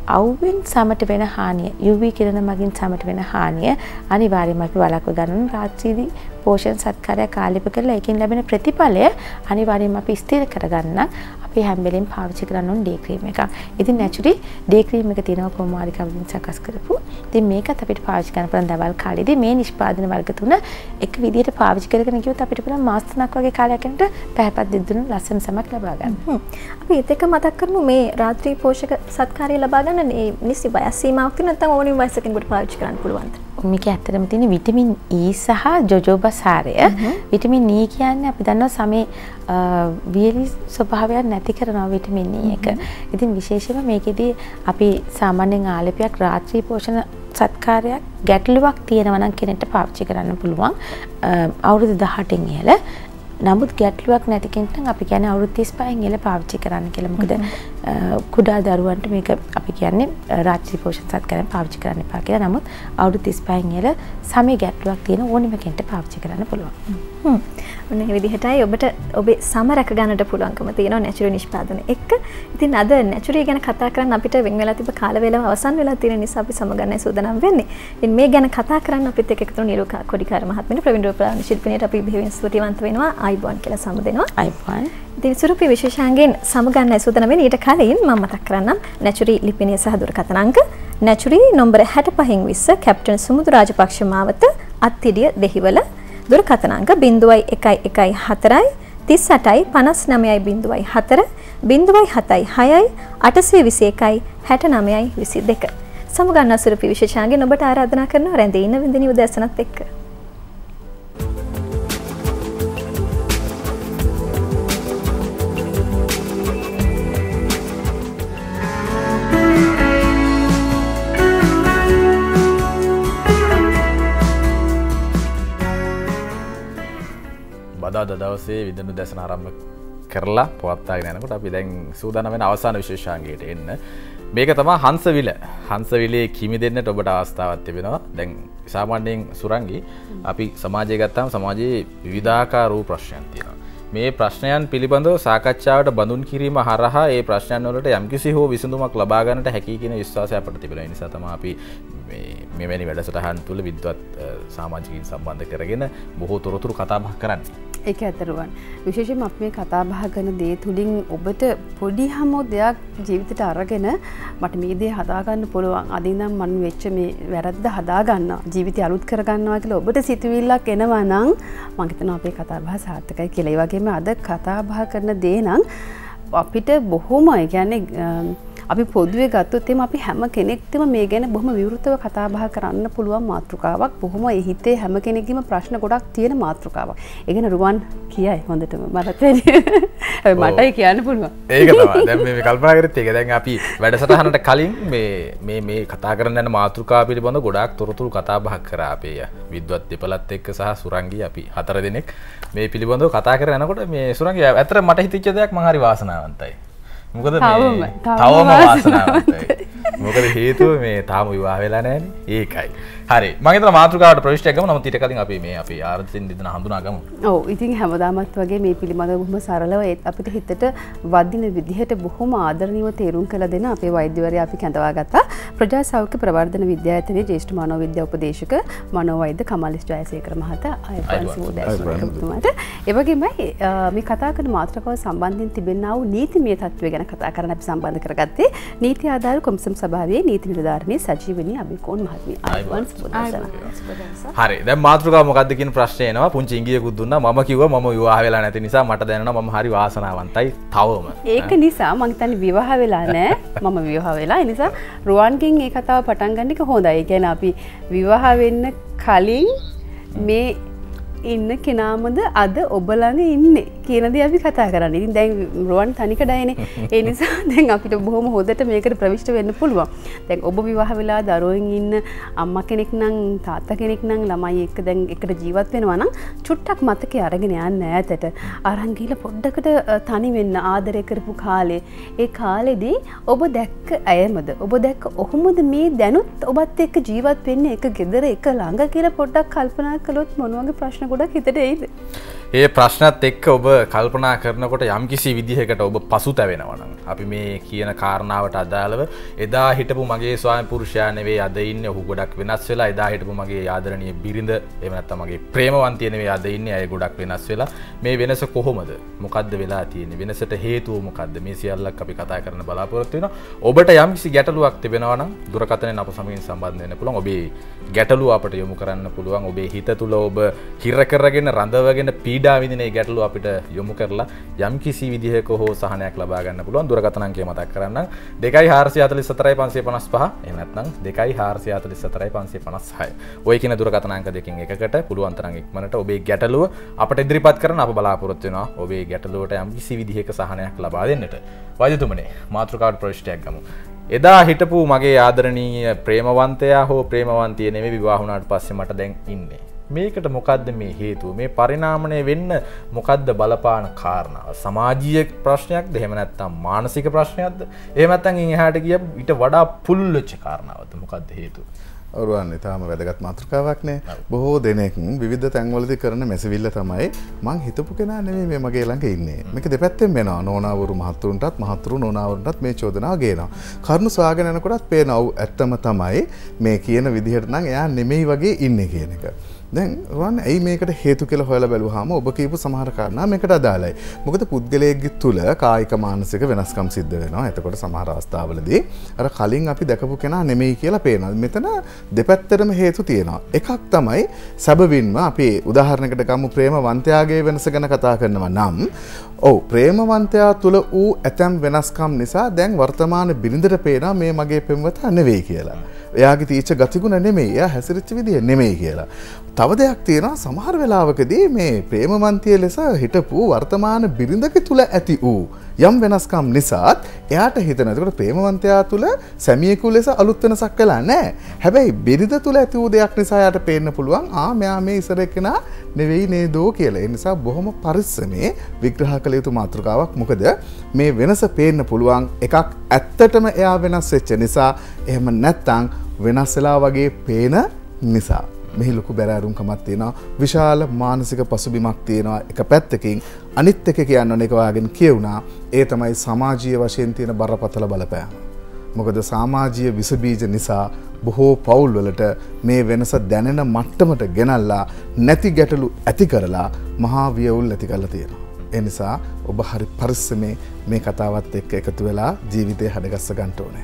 අවුවෙන් සමට වෙන හානිය UV කිරණ මගින් සමට වෙන හානිය අනිවාර්යයෙන්ම අපි වළක්ව ගන්න රාත්‍රියේදී පෝෂණ සත්කාරය කාලෙප කරලා ඒකෙන් ලැබෙන ප්‍රතිඵලය අනිවාර්යයෙන්ම අපි ස්ථිර කරගන්න අපි හැම වෙලෙම පාවිච්චි කරන්න ඕන ඩේ ක්‍රීම් එකක්. ඉතින් නැචුරලි ඩේ ක්‍රීම් එක තියෙනවා කොමාරිකා වලින් සකස් කරපු. ඉතින් මේකත් අපිට පාවිච්චි කරන්න පුළුවන් දවල් කාලේදී මේ නිෂ්පාදන වර්ග තුන එක විදිහට පාවිච්චි කරගෙන ගියොත් අපිට පුළුවන් මාස 3ක් වගේ කාලයක් යනට පැහැපත් දිද්දුණු ලස්සන සමක් ලබා ගන්න. අපි ඒත් එක මතක් කරමු මේ රාත්‍රී පෝෂක සත්කාරය ලබා ගන්න මේ නිසි වයස් සීමාවක් තියෙන නැත්නම් ඕනම වයසකින් පාවිච්චි කරන්න පුළුවන්ද? මේක ඇත්තටම තියෙන විටමින් E සහ ජොජෝබා සාරය. විටමින් E කියන්නේ අපි දන්නවා සමේ වියලි ස්වභාවයක් නැති කරනවා විටමින් E එක. ඉතින් විශේෂයෙන්ම මේකෙදී අපි සාමාන්‍යයෙන් ආලේපයක් රාත්‍රී පෝෂණ සත්කාරයක් ගැටලුවක් තියෙනවා නම් කෙනෙක්ට පාවිච්චි කරන්න පුළුවන්. අවුරුදු 18න් ඉහළ. නමුත් ගැටලුවක් නැති කෙනෙක් නම් අපි කියන්නේ අවුරුදු 35න් ඉහළ පාවිච්චි කරන්න කියලා. මොකද කුඩා දරුවන්ට මේක අපි කියන්නේ රාත්‍රී පෝෂණ සත්කාරයෙන් පාවිච්චි කරන්න එපා කියලා. නමුත් අවුරුදු 35න් ඉහළ සමේ ගැටලුවක් තියෙන ඕනෙම කෙනෙක්ට පාවිච්චි කරන්න පුළුවන්. ඔන්න ඒ විදිහටයි ඔබට ඔබේ සම රැක ගන්නට පුළුවන්කම තියෙනවා නැචරල් නිෂ්පාදන එක්ක. ඉතින් අද නැචරල් ගැන කතා කරන්න අපිට වෙන් වෙලා තිබ්බ කාල වේලාව අවසන් වෙලා තියෙන නිසා අපි සමගන්නයි සූදානම් වෙන්නේ. ඉතින් මේ ගැන කතා කරන්න අපිත් එක්ක එකතු නිරුකා කොඩිකාර මහත්මිය ප්‍රවීණ රූපලාවන්‍ය ශිල්පිනියට අපි බෙහෙවින් ස්තුතිවන්ත වෙනවා. ආයිබෝන් කියලා සමු දෙනවා. ආයිබෝන්. ඉතින් සුරුපි විශේෂාංගයෙන් සමගන්නයි සූදානම් වෙන්නේ. ඊට කලින් මම මතක් කරන්නම් නැචරල් ලිපිණිය සහ දුරකථන අංක natural number 65 20 captain Sumudu Rajapaksa මාවත අත්තිඩිය දෙහිවල දුරකථන අංක 0114 38යි 59යි 04 076යි 821යි 69යි 22 සමගන්න සුරුපි විශේෂාංගයෙන් ඔබට ආරාධනා කරනවා රැඳී ඉන්න වින්දිනි උදෑසනත් එක්ක. බදාදා දවසේ විඳිනු දැසන ආරම්භ කරලා පවත්වාගෙන යනකොට අපි දැන් සූදානම් වෙන අවසාන විශේෂාංගයට එන්න. මේක තමයි හංසවිල. හංසවිලේ කිමි දෙන්නට ඔබට අවස්ථාවක් තිබෙනවා. දැන් සාමාන්‍යයෙන් සුරංගි අපි සමාජය ගත්තාම සමාජයේ විවිධාකාර වූ ප්‍රශ්නයන් තියෙනවා. මේ ප්‍රශ්නයන් පිළිබඳව සාකච්ඡාවට බඳුන් කිරීම හරහා ඒ ප්‍රශ්නයන් වලට යම්කිසි හෝ විසඳුමක් ලබා ගන්නට හැකි කියන විශ්වාසය අපට තිබෙනවා. ඒ නිසා තමයි අපි මෙවැනි වැඩසටහන් තුළ විද්වත් සමාජිකයින් සම්බන්ධ කරගෙන බොහෝ තොරතුරු කතා බහ කරන්නේ. ඒක ඇත්තරුවන් විශේෂයෙන්ම අපි මේ කතා බහ කරන දේ තුලින් ඔබට පොඩි හැමෝ දෙයක් ජීවිතයට අරගෙන මට මේ දේ හදා ගන්න පුළුවන්. අද ඉඳන් මම වෙච්ච මේ වැරද්ද හදා ගන්නවා. ජීවිතය අලුත් කර ගන්නවා කියලා ඔබට සිතුවිල්ලක් එනවා නම් මම හිතනවා අපේ කතා බහ සාර්ථකයි කියලා. ඒ වගේම අද කතා බහ කරන දේ නම් අපිට බොහොම ඒ කියන්නේ අපි පොදුවේ ගත්තොත් එimhe අපි හැම කෙනෙක්ටම මේ ගැන බොහොම විවෘතව කතා බහ කරන්න පුළුවන් මාතෘකාවක්. බොහොම ඒ හිතේ හැම කෙනෙක්ගේම ප්‍රශ්න ගොඩක් තියෙන මාතෘකාවක්. ඒ ගැන රුවන් කියයි හොඳටම මටත් මටයි කියන්න පුළුවන්. ඒක තමයි. දැන් මේ කල්පනා කරත් ඒක. දැන් අපි වැඩසටහනට කලින් මේ කතා කරන්න යන මාතෘකාව පිළිබඳව ගොඩාක් තොරතුරු කතා බහ කරා අපේ විද්වත් දෙපළත් එක්ක සහ සුරංගි අපි 4 දෙනෙක් මේ පිළිබඳව කතා කරගෙන යනකොට මේ සුරංගි ඇත්තට මට හිතෙච්ච දෙයක් මම හරි වාසනාවන්තයි. මොකද මේ තවම වාසනාවන්තයි. මොකද හේතුව මේ තාම විවාහ වෙලා නැහැනේ. ඒකයි. හරි. මම හිතනවා මාතෘකාවට ප්‍රවිෂ්ටයක් ගමු. නමුත් ඊට කලින් අපි මේ අපේ ආරතින් දෙදෙන හඳුනා ගමු. ඔව්. ඉතින් හැමදාමත් වගේ මේ පිළිබඳව බොහොම සරලව අපිට හිතට වදින විදිහට බොහොම ආදරණීයව තේරුම් කළ දෙන අපේ වෛද්‍යවරයා අපි කැඳවා ගත්තා. ප්‍රජා සෞඛ්‍ය ප්‍රවර්ධන විද්‍යායතනයේ ජ්‍යෙෂ්ඨ මනෝවිද්‍යා උපදේශක මනෝවෛද්‍ය කමලිස් ජයසේකර මහතා අයපන්සුදාස්තුමාට ඒ වගේමයි මේ කතා කරන මාතෘකාව සම්බන්ධයෙන් තිබෙනා වූ නීතිමය තත්ත්වය ගැන කතා කරන්න අපි සම්බන්ධ කරගත්තේ නීති ආධාර කොමිසම් සභාවේ නීති නිලධාරිණී සජීවනී අබිකෝන් මහත්මිය. හරි. දැන් මාතෘකාව මොකද්ද කියන ප්‍රශ්නේ එනවා. පුංචි ඉංගියකුත් දුන්නා. මම කිව්වා මම විවාහ වෙලා නැති නිසා මට දැනෙනවා මම හරි වාසනාවන්තයි තවම. ඒක නිසා මං හිතන්නේ විවාහ වෙලා නැහැ. මම විවාහ වෙලා. ඒ නිසා රුවන්ගෙන් මේ කතාව පටන් ගන්න එක හොඳයි. ඒ කියන්නේ අපි විවාහ වෙන්න කලින් මේ ඉන්න කෙනාමද අද ඔබ ළඟ ඉන්නේ කියන දේ අපි කතා කරන්නේ. ඉතින් දැන් රුවන් තනිකඩයිනේ. ඒ නිසා දැන් අපිට බොහොම හොඳට මේකට ප්‍රවිෂ්ඨ වෙන්න පුළුවන්. දැන් ඔබ විවාහ වෙලා දරුවෙන් ඉන්න අම්මා කෙනෙක් නම් තාත්තා කෙනෙක් නම් ළමයි එක්ක දැන් එකට ජීවත් වෙනවා නම් චුට්ටක් මතකේ අරගෙන යන්න ඈතට. අරන් ගිහලා පොඩ්ඩකට තනි වෙන්න ආදරය කරපු කාලේ. ඒ කාලෙදී ඔබ දැක්ක අයමද? ඔබ දැක්ක ඔහුමද මේ දැනුත් ඔබත් එක්ක ජීවත් වෙන්නේ එක ගෙදර එක ළඟ කියලා පොඩ්ඩක් කල්පනා කළොත් මොන වගේ ප්‍රශ්න ගොඩක් හිතට එයිද? ඒ ප්‍රශ්නත් එක්ක ඔබ කල්පනා කරනකොට යම්කිසි විදිහකට ඔබ පසුතැවෙනවා නම් අපි මේ කියන කාරණාවට අදාළව එදා හිටපු මගේ ස්වාමි පුරුෂයා නෙවෙයි අද ඉන්නේ ඔහු ගොඩක් වෙනස් වෙලා එදා හිටපු මගේ ආදරණීය බිරිඳ එහෙම නැත්නම් මගේ ප්‍රේමවන්තිය නෙවෙයි අද ඉන්නේ අය ගොඩක් වෙනස් වෙලා මේ වෙනස කොහොමද මොකද්ද වෙලා තියෙන්නේ වෙනසට හේතුව මොකද්ද මේ සියල්ලක් අපි කතා කරන්න බලාපොරොත්තු වෙනවා ඔබට යම්කිසි ගැටලුවක් තිබෙනවා නම් දුරකථනයෙන් අප සමගින් සම්බන්ධ වෙන්න පුළුවන් ඔබේ ගැටලුව අපට යොමු කරන්න පුළුවන් ඔබේ හිත තුළ ඔබ හිර කරගෙන රඳවගෙන පීඩා විඳින ඒ ගැටලුව අපිට යොමු කරලා යම්කිසි විදිහක හෝ සහනයක් ලබා ගන්න පුළුවන් දුරකථන අංකය මතක් කරන්නම් 244555 එහෙම නැත්නම් 244556 ඔය කියන දුරකථන අංක දෙකෙන් එකකට පුළුවන් තරම් ඉක්මනට ඔබේ ගැටලුව අපට ඉදිරිපත් කරන්න අප බලාපොරොත්තු වෙනවා ඔබේ ගැටලුවට යම්කිසි විදිහක සහනයක් ලබා දෙන්නට වෛද්‍යතුමනි මාතෘකාවට ප්‍රවිෂ්ටයක් ගමු එදා හිටපු මගේ ආදරණීය ප්‍රේමවන්තයා හෝ ප්‍රේමවන්තිය නෙමෙයි විවාහ වුණාට පස්සේ මට දැන් ඉන්නේ මේකට මොකද්ද මේ හේතුව මේ පරිණාමණය වෙන්න මොකද්ද බලපාන කාරණාව සමාජීය ප්‍රශ්නයක්ද එහෙම නැත්නම් මානසික ප්‍රශ්නයක්ද එහෙම නැත්නම් එහාට ගිය ඊට වඩා පුළුල් වෙච්ච කාරණාවක්ද මොකද්ද හේතුව ඔරුවන් ඊටාම වැදගත් මාතෘකාවක් නේ බොහෝ දෙනෙක් විවිධ තැන්වලදී කරන මැසවිල්ල තමයි මං හිතපු කෙනා නෙමෙයි මේ මගේ ළඟ ඉන්නේ මේක දෙපැත්තෙන් වෙනවා නෝනාවරු මහතුරුන්ටත් මහතුරු නෝනාවරුන්ටත් මේ චෝදනාව ගේනවා කරුණු සොයාගෙන යනකොටත් පේනවා ඇත්තම තමයි මේ කියන විදිහට නම් එයා නෙමෙයි වගේ ඉන්නේ කියන එක දැන් රුවන් ඇයි මේකට හේතු කියලා හොයලා බැලුවාම ඔබ කියපු සමහර කාරණා මේකට අදාළයි. මොකද පුද්ගලයෙක්ගේ තුල කායික මානසික වෙනස්කම් සිද්ධ වෙනවා. එතකොට සමහර අවස්ථාවලදී අර කලින් අපි දැකපු කෙනා නෙමෙයි කියලා පේනවා. මෙතන දෙපැත්තටම හේතු තියෙනවා. එකක් තමයි සැබවින්ම අපි උදාහරණයකට ගමු ප්‍රේමවන්තයාගේ වෙනස ගැන කතා කරනවා නම් ඔව් ප්‍රේමවන්තයා තුල ඌ ඇතම් වෙනස්කම් නිසා දැන් වර්තමාන බිරිඳට පේනවා මේ මගේ පෙම්වතා නෙවෙයි කියලා. එයාගේ තීච්ඡ ගතිගුණ නෙමෙයි එයා හැසිරෙච්ච විදිය නෙමෙයි කියලා. තව දෙයක් තියෙනවා සමහර වෙලාවකදී මේ ප්‍රේමවන්තිය ලෙස හිටපු වර්තමාන බිරිඳක තුල ඇති වූ යම් වෙනස්කම් නිසාත් එයාට හිතෙනවා. ඒකට ප්‍රේමවන්තයා තුල සැමියෙකු ලෙස අලුත් වෙනසක් වෙලා නැහැ. හැබැයි බිරිඳ තුල ඇති වූ දෙයක් නිසා එයාට පේන්න පුළුවන් මෙයා මේ ඉස්සර එක්කෙනා නෙවෙයි නේදෝ කියලා. ඒ නිසා බොහොම පරිස්සමේ විග්‍රහ කළ යුතු මාතෘකාවක්. මොකද මේ වෙනස පේන්න පුළුවන් එකක් ඇත්තටම එයා වෙනස් වෙච්ච නිසා එහෙම නැත්නම් වෙනස් වෙලා වගේ පේන නිසා. මෙහි ලොකු බැරෑරුම්කමක් තියෙනවා. විශාල මානසික පසුබිමක් තියෙනවා එක පැත්තකින්. අනිත් එක කියන්න ඕනේ එක වාගෙන කියුණා. ඒ තමයි සමාජීය වශයෙන් තියෙන බරපතල බලපෑම. මොකද සමාජීය විස බීජ නිසා බොහෝ පවුල් වලට මේ වෙනස දැනෙන මට්ටමට ගෙනල්ලා නැති ගැටලු ඇති කරලා මහා වියවුල් ඇති කරලා තියෙනවා. ඒ නිසා ඔබ හරි පරිස්සමේ මේ කතාවත් එක්ක එකතු වෙලා ජීවිතය හදගස්ස ගන්න ඕනේ.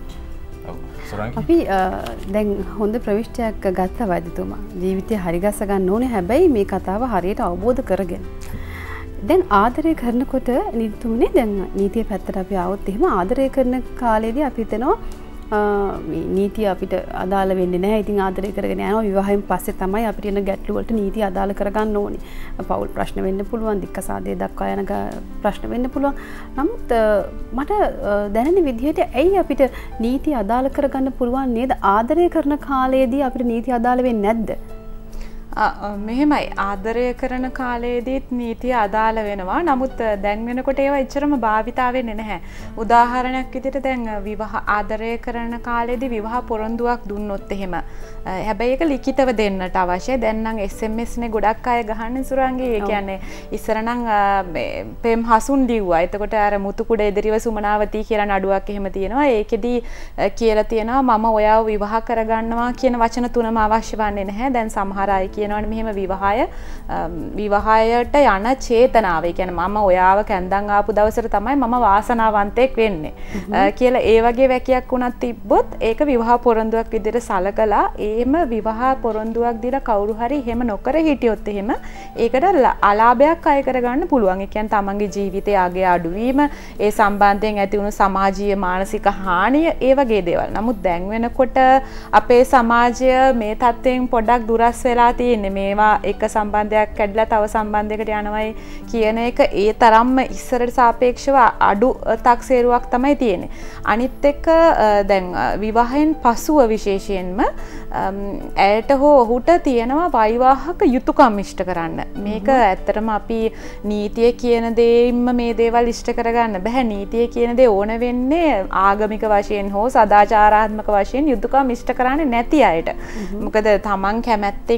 අපි දැන් හොඳ ප්‍රවිෂ්ටයක් ගත්ත වෛද්‍යතුමා ජීවිතය හරිගස්ස ගන්න ඕනේ හැබැයි මේ කතාව හරියට අවබෝධ කරගෙන දැන් ආදරය කරනකොට නිතුමනේ දැන් නීතිය පැත්තට අපි ආවොත් එහෙම ආදරය කරන කාලේදී අපි හිතනවා නීතිය අපිට අදාළ වෙන්නේ නැහැ. ඉතින් ආදරය කරගෙන යනවා. විවාහයෙන් පස්සේ තමයි අපිට එන ගැටලු වලට නීතිය අදාළ කරගන්න ඕනේ. පෞල් ප්‍රශ්න වෙන්න පුළුවන්, දික්කසාදයේ දක්වා යන ප්‍රශ්න වෙන්න පුළුවන්. නමුත් මට දැනෙන විදිහට ඇයි අපිට නීතිය අදාළ කරගන්න පුළුවන් නේද? ආදරය කරන කාලයේදී අපිට නීතිය අදාළ වෙන්නේ නැද්ද? මෙහෙමයි ආදරය කරන කාලයේදීත් නීතිය අදාළ වෙනවා. නමුත් දැන් වෙනකොට ඒවා එච්චරම භාවිතා වෙන්නේ නැහැ. උදාහරණයක් විදිහට දැන් විවාහ ආදරය කරන කාලේදී විවාහ පොරොන්දුවක් දුන්නොත් එහෙම හැබැයි ඒක ලිඛිතව දෙන්නට අවශ්‍යයි. දැන් නම් SMS නේ ගොඩක් අය ගහන්නේ සුරංගී. ඒ කියන්නේ ඉස්සර නම් පෙම් හසුන් ලිව්වා. එතකොට අර මුතුකුඩ එදිරිව සුමනාවතී කියලා නඩුවක් එහෙම තියෙනවා. ඒකෙදි කියලා තියෙනවා මම ඔයාව විවාහ කරගන්නවා කියන වචන තුනම අවශ්‍ය වන්නේ නැහැ. දැන් සමහර අය කියනවනේ මෙහෙම විවාහයට යන චේතනාව. ඒ කියන්නේ මම ඔයාව කැන්දන් ආපු දවසට තමයි මම වාසනාවන්තයෙක් වෙන්නේ කියලා ඒ වගේ වැකියක් උනත් තිබ්බොත් ඒක විවාහ පොරොන්දුවක් විදිහට සලකලා එහෙම විවාහ පොරොන්දුවක් දීලා කවුරු හරි එහෙම නොකර හිටියොත් එහෙම ඒකට අලාභයක් අය කරගන්න පුළුවන්. ඒ කියන්නේ තමන්ගේ ජීවිතයේ ආගේ අඩුවීම, ඒ සම්බන්ධයෙන් ඇති වුණු සමාජීය මානසික හානිය, ඒ වගේ දේවල්. නමුත් දැන් වෙනකොට අපේ සමාජය මේ තත්ත්වයෙන් පොඩ්ඩක් දුරස් වෙලා තියෙන්නේ. මේවා එක සම්බන්ධයක් කැඩලා තව සම්බන්ධයකට යනවයි කියන එක ඒ තරම්ම ඉස්සරට සාපේක්ෂව අඩු තක්සේරුවක් තමයි තියෙන්නේ. අනිත් එක දැන් විවාහයෙන් පසුව විශේෂයෙන්ම ඇයට හෝ ඔහුට තියෙනවා වෛවාහක යුතුයකම් ඉෂ්ට කරන්න. මේක ඇත්තටම අපි නීතිය කියන දේෙන්ම මේ දේවල් ඉෂ්ට කරගන්න බෑ. නීතිය කියන දේ ඕන වෙන්නේ ආගමික වශයෙන් හෝ සදාචාරාත්මක වශයෙන් යුතුයකම් ඉෂ්ට කරන්නේ නැති අයට. මොකද තමන් කැමැත්තෙන් අර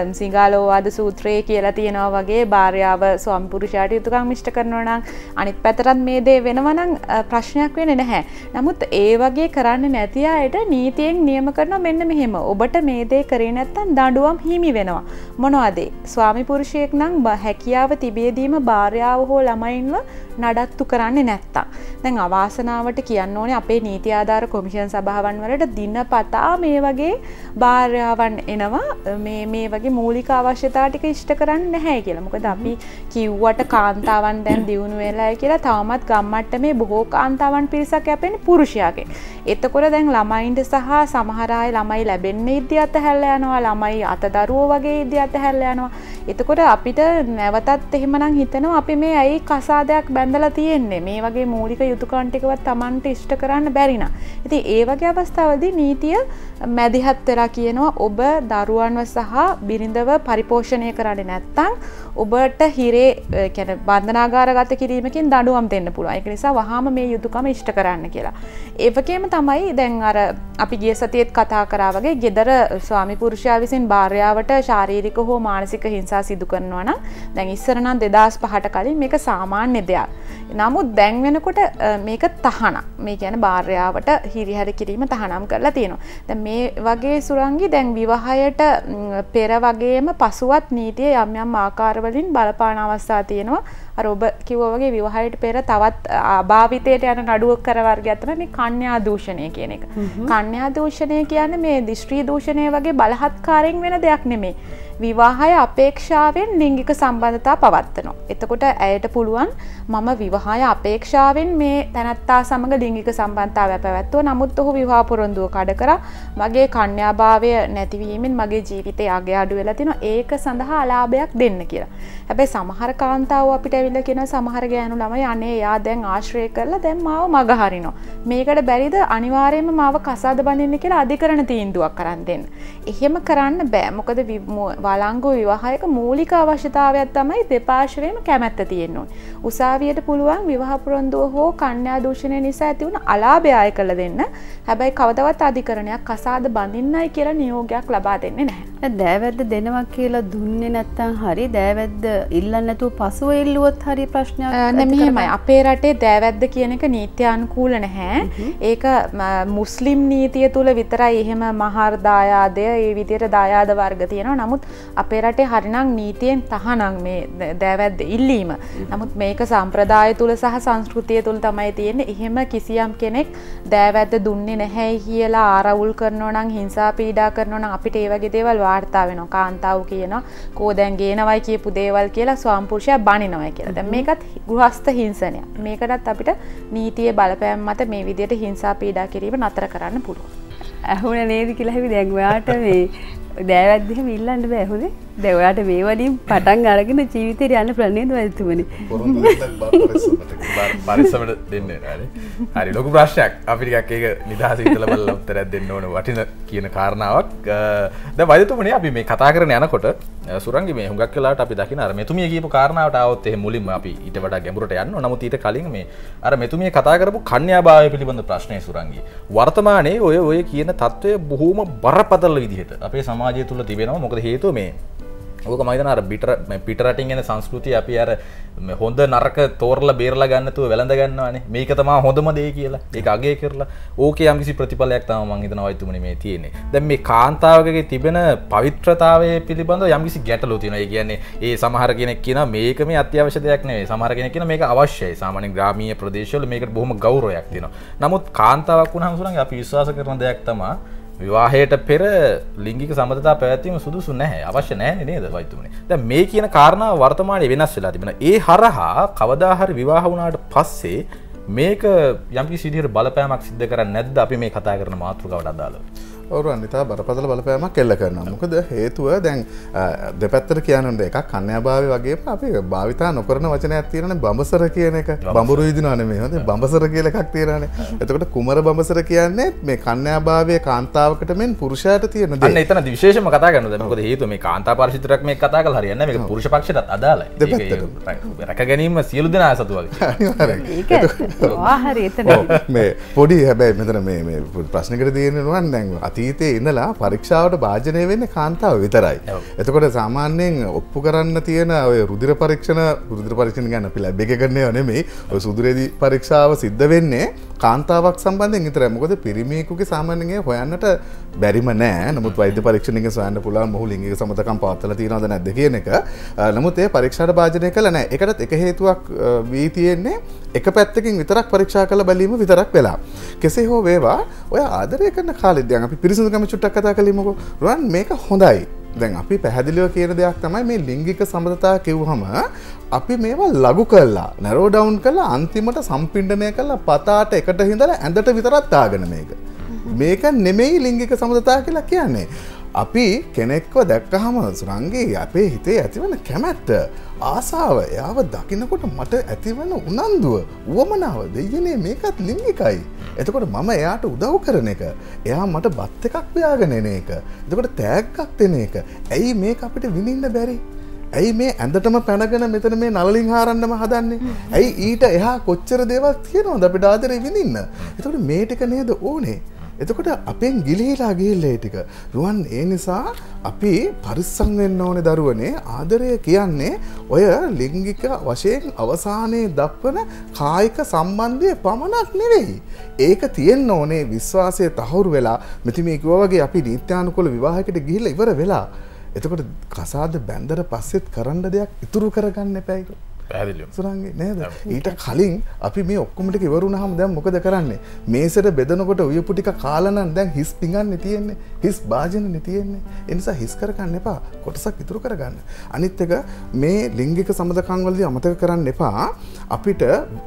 සිංහලෝවාද සූත්‍රයේ කියලා තියෙනවා වගේ භාර්යාව ස්වාමි පුරුෂයාට යුතුයකම් ඉෂ්ට කරනවා නම් අනිත් පැත්තටත් මේ දේ වෙනවා නම් ප්‍රශ්නයක් වෙන්නේ නැහැ. නමුත් ඒ වගේ කරන්නේ නැති අයට නීතියෙන් නියම කරනවා මෙන්න මෙහෙම. ඔබට මේ දේ කරේ නැත්නම් දඬුවම් හිමි වෙනවා. මොනවද? ස්වාමි පුරුෂයෙක් නම් හැකියාව තිබෙදීම භාර්යාව හෝ ළමයින්ව නඩත්තු කරන්නේ නැත්තම්. දැන් අවාසනාවට කියන්න ඕනේ අපේ නීති ආධාර කොමිෂන් සභාවන් වලට දිනපතා මේ වගේ භාර්යාවන් එනවා මේ වගේ මූලික අවශ්‍යතා ටික ඉෂ්ට කරන්නේ නැහැ කියලා. මොකද අපි කිව්වට කාන්තාවන් දැන් දියුණු වෙලායි කියලා තවමත් ගම්මට්ටමේ බොහෝ කාන්තාවන් පිරිසක් යැපෙන්නේ පුරුෂයාගේ. එතකොට දැන් ළමයින්ට සහ සමහර අය ළමයි ලැබෙන්නේ ඉද්දී අතහැරලා යනවා. ළමයි අතදරුවෝ වගේ ඉද්දී අතහැරලා යනවා. එතකොට අපිට නැවතත් එහෙමනම් හිතනවා අපි මේ ඇයි කසාදයක් බැඳලා තියෙන්නේ මේ වගේ මූලික යුතුයකම් ටිකවත් Tamanට ඉෂ්ට කරන්න බැරි නා. ඉතින් ඒ වගේ අවස්ථාවලදී නීතිය මැදිහත් වෙලා කියනවා ඔබ දරුවන්ව සහ බිරිඳව පරිපෝෂණය කරන්නේ නැත්නම් ඔබට හිරේ කියන්නේ බන්ධනාගාරගත කිරීමකින් දඬුවම් දෙන්න පුළුවන්. ඒක නිසා වහාම මේ යුතුයකම ඉෂ්ට කරන්න කියලා. ඒ වගේම තමයි දැන් අර අපි ගිය සතියේත් කතා කරා වගේ ගෙදර ස්වාමි පුරුෂයා විසින් භාර්යාවට ශාරීරික හෝ මානසික හිංසා සිදු කරනවා නම් දැන් ඉස්සර නම් 2005ට කලින් මේක සාමාන්‍ය දෙයක්. නමුත් දැන් වෙනකොට මේක තහනම්. මේ කියන්නේ භාර්යාවට හිරිහැර කිරීම තහනම් කරලා තියෙනවා. දැන් මේ වගේ සුරංගි දැන් විවාහයට පෙර වගේම පසුවත් නීතිය යම් යම් ආකාරවලින් බලපාන අවස්ථා තියෙනවා. අර ඔබ කිව්වා වගේ විවාහයට පෙර තවත් අභාවිතයට යන නඩුවක් කර වර්ගයක් තමයි මේ කන්‍යා දූෂණය කියන එක. කන්‍යා දූෂණය කියන්නේ මේ දිස්ත්‍රි දූෂණය වගේ බලහත්කාරයෙන් වෙන දෙයක් නෙමෙයි. විවාහය අපේක්ෂාවෙන් ලිංගික සම්බන්ධතා පවත්වනවා. එතකොට ඇයට පුළුවන් මම විවාහය අපේක්ෂාවෙන් මේ තැනැත්තා සමග ලිංගික සම්බන්ධතාවය පැවැත්වුවා. නමුත් ඔහු විවාහ පොරොන්දුව කඩ කරා. මගේ කන්‍යාභාවය නැතිවීමෙන් මගේ ජීවිතේ අගය අඩු වෙලා තිනවා. ඒක සඳහා අලාභයක් දෙන්න කියලා. හැබැයි සමහර කාන්තාවෝ අපිට ඇවිල්ලා කියන සමහර ගෑනු ළමයි අනේ යා දැන් ආශ්‍රය කරලා දැන් මාව මග හරිනවා. මේකට බැරිද අනිවාර්යයෙන්ම මාව කසාද බඳින්න කියලා අධිකරණ තීන්දුවක් කරන් දෙන්න. එහෙම කරන්න බෑ. මොකද වළංගු විවාහයක මූලික අවශ්‍යතාවයක් තමයි දෙපාර්ශ්වයේම කැමැත්ත තියෙන්න ඕනේ. උසාවියට පුළුවන් විවාහ පොරොන්දුව හෝ කන්‍යා දූෂණය නිසා ඇති වුණ අලාභය අය කළ දෙන්න. හැබැයි කවදාවත් අධිකරණයක් කසාද බඳින්නයි කියලා නියෝගයක් ලබා දෙන්නේ නැහැ. දෑවැද්ද දෙනවා කියලා දුන්නේ නැත්නම් හරි දෑවැද්ද ඉල්ලන්නේ නැතුව පසුව ඉල්ලුවොත් හරි ප්‍රශ්නයක් නෙමෙයිමයි. අපේ රටේ දෑවැද්ද කියන එක නීත්‍යානුකූල නැහැ. ඒක මුස්ලිම් නීතිය තුල විතරයි එහෙම මහාර දායාදය ඒ විදිහට දායාද වර්ග තියෙනවා. නමුත් අපේ රටේ හරිනම් නීතියෙන් තහනම් මේ දෑවැද්ද ඉල්ලීම. නමුත් මේක සම්ප්‍රදාය තුල සහ සංස්කෘතිය තුල තමයි තියෙන්නේ. එහෙම කිසියම් කෙනෙක් දෑවැද්ද දුන්නේ නැහැයි කියලා ආරවුල් කරනවා නම් හිංසා පීඩා කරනවා නම් අපිට ඒ වගේ දේවල් වාර්තා වෙනවා. කාන්තාව කියනවා කෝ දැන් ගේනවයි කියපු දේවල් කියලා ස්වාමි පුරුෂයා බනිනවයි කියලා. දැන් මේකත් ගෘහස්ත හිංසනයක්. මේකටත් අපිට නීතියේ බලපෑම් මත මේ විදිහට හිංසා පීඩා කිරීම නතර කරන්න පුළුවන්. ඇහුණ නේද කියලා හිවි දැන් ඔයාට මේ දෑවැද්ද එහෙම ඉල්ලන්න බෑ හොදේ. දැන් ඔයාට මේ වලින් පටන් අරගෙන ජීවිතේට යන්න පුළුවන් නේද වෛද්‍යතුමනි? පරිස්සමට දෙන්නේ නැහැ. හරි ලොකු ප්‍රශ්නයක්. අපි ටිකක් ඒක නිදහස හිතලා බලලා උත්තරයක් දෙන්න ඕන වටින කියන කාරණාවක්. දැන් වෛද්‍යතුමනි අපි මේ කතා කරගෙන යනකොට සුරංගි මේ හුඟක් වෙලාවට අපි දකින අර මෙතුමිය කියපු කාරණාවට ආවොත් එහෙම මුලින්ම අපි ඊට වඩා ගැඹුරට යන්න ඕන. නමුත් ඊට කලින් මේ අර මෙතුමිය කතා කරපු කන්‍යාභාවය පිළිබඳ ප්‍රශ්නේ සුරංගි. වර්තමානයේ ඔය කියන తত্ত্বය බොහොම බරපතල විදිහට අපේ සමාජය තුල තිබෙනවා. මොකද හේතුව මේ ඕක මම හිතනවා අර පිට රටින් එන සංස්කෘතිය අපි අර හොඳ නරක තෝරලා බේරලා ගන්න නැතුව වැළඳ ගන්නවානේ. මේක තමයි හොඳම දේ කියලා. ඒක අගය කරලා ඕකේ යම්කිසි ප්‍රතිඵලයක් තමයි මම හිතනවා වෛද්‍යතුමනි මේ තියෙන්නේ. දැන් මේ කාන්තාවකගේ තිබෙන පවිත්‍රතාවය පිළිබඳව යම්කිසි ගැටලු තියෙනවා. ඒ කියන්නේ ඒ සමහර කෙනෙක් කියනවා මේක මේ අත්‍යවශ්‍ය දෙයක් නෙවෙයි. සමහර කෙනෙක් කියනවා මේක අවශ්‍යයි. සාමාන්‍ය ග්‍රාමීය ප්‍රදේශවල මේකට බොහොම ගෞරවයක් තියෙනවා. නමුත් කාන්තාවක් වුණාම සුරංගි අපි විශ්වාස කරන දෙයක් තමයි විවාහයට පෙර ලිංගික සම්බන්ධතා පැවැත්වීම සුදුසු නැහැ. අවශ්‍ය නැහැ නේද වෛද්‍යතුමනි? දැන් මේ කියන කාරණාව වර්තමානයේ වෙනස් වෙලා තිබෙනවා. ඒ හරහා කවදා හරි විවාහ වුණාට පස්සේ මේක යම්කිසි විදිහට බලපෑමක් සිද්ධ කරන්නේ නැද්ද අපි මේ කතා කරන මාතෘකාවට අදාළව? ඔවුන් ඉතා බරපතල බලපෑමක් එල්ල කරනවා. මොකද හේතුව දැන් දෙපැත්තට කියන්න එකක් කන්‍යාභාවය වගේම අපි භාවිතා නොකරන වචනයක් තියෙනනේ බඹසර කියන එක. බඹරු විදිනවා නෙමෙයි. හොඳේ බඹසර කියලා එකක් තියෙනනේ. එතකොට කුමර බඹසර කියන්නේ මේ කන්‍යාභාවයේ කාන්තාවකට මෙන් පුරුෂයාට තියෙන දේ. අන්න එතන විශේෂම කතා කරනවා. මොකද හේතුව මේ කාන්තා පරිශිතරක් මේක කතා කරලා හරියන්නේ නැහැ. මේක පුරුෂ පක්ෂයටත් අදාළයි. දෙපැත්තට. රැක ගැනීම සියලු දෙනා සතු වගේ. අනිවාර්යයෙන්. ඒක හරි එතන. මේ පොඩි හැබැයි මෙතන මේ ප්‍රශ්නකට තියෙනවා නම් දැන් අතීතයේ ඉඳලා පරීක්ෂාවට භාජනය වෙන්නේ කාන්තාව විතරයි. එතකොට සාමාන්‍යයෙන් ඔප්පු කරන්න තියෙන ඔය රුධිර පරීක්ෂණ ගැන අපි ලැබ් එකේ කරන්නේ නෙමෙයි. ඔය සුදුරේදී පරීක්ෂාව සිද්ධ වෙන්නේ කාන්තාවක් සම්බන්ධයෙන් විතරයි. මොකද පිරිමියෙකුගේ සාමාන්‍යයෙන් හොයන්නට බැරිම නෑ. නමුත් වෛද්‍ය පරීක්ෂණයකින් සොයන්න පුළුවන් මොහු ලිංගික සමතකම් පවත්වලා තියෙනවද නැද්ද කියන එක. නමුත් ඒ පරීක්ෂාවට භාජනය කළා නෑ. ඒකටත් එක හේතුවක් වී තියෙන්නේ එක පැත්තකින් විතරක් පරීක්ෂා කරලා බැලීම විතරක් වෙලා. කෙසේ හෝ වේවා ඔය ආදරය කරන කාලෙදී දැන් අපි පිරිසිදුකම චුට්ටක් කතා කළෙමුකෝ. රුවන් මේක හොඳයි. දැන් අපි පැහැදිලිව කියන දෙයක් තමයි මේ ලිංගික සමතතා කිව්වහම අපි මේවා ලඝු කළා නැරෝ ඩවුන් කළා අන්තිමට සම්පින්ඩනය කළා පතාට එකට හිඳලා ඇඳට විතරක් දාගෙන මේක නෙමෙයි ලිංගික සමතතා කියලා කියන්නේ. අපි කෙනෙක්ව දැක්කහම සුරංගී අපේ හිතේ ඇතිවන කැමැත්ත ආසාව එයාව දකින්නකොට මට ඇතිවන උනන්දුව උවමනාව දෙයනේ මේකත් ලිංගිකයි. එතකොට මම එයාට උදව් කරන එක එයා මට බත් එකක් ව්‍යාගෙන එන එක එතකොට තෑග්ගක් දෙන එක ඇයි මේක අපිට විඳින්න බැරි? ඇයි මේ ඇඳටම පැනගෙන මෙතන මේ නලලින් හාරන්නම හදන්නේ? ඇයි ඊට එහා කොච්චර දේවල් තියෙනවද අපිට ආදරේ විඳින්න? එතකොට මේ ටික නේද ඕනේ? එතකොට අපෙන් ගිලිහිලා ගිහිල්ලා ඒ ටික. රුවන් ඒ නිසා අපි පරිස්සම් වෙන්න ඕනේ දරුවනේ. ආදරය කියන්නේ ඔය ලිංගික වශයෙන් අවසානයේ දක්වන කායික සම්බන්ධය පමණක් නෙවෙයි. ඒක තියෙන්න ඕනේ විශ්වාසය තහවුරු වෙලා මෙති මේ කිව්වා වගේ අපි නීත්‍යානුකූල විවාහයකට ගිහිල්ලා ඉවර වෙලා. එතකොට කසාද බැන්දර පස්සෙත් කරන්න දෙයක් ඉතුරු කරගන්න එපා ඒක. පැහැදිලිව. සුරංගේ නේද? ඊට කලින් අපි මේ ඔක්කොම ටික ඉවර වුණාම දැන් මොකද කරන්නේ? මේසෙට බෙදනකොට උයපු ටික කාලා නම් දැන් හිස් පිඟන්නේ තියෙන්නේ. හිස් භාජනනේ තියෙන්නේ. ඒ නිසා හිස් කරගන්න එපා. කොටසක් ඉතුරු කරගන්න. අනිත් එක මේ ලිංගික සම්බන්ධකම් වලදී අමතක කරන්න එපා. අපිට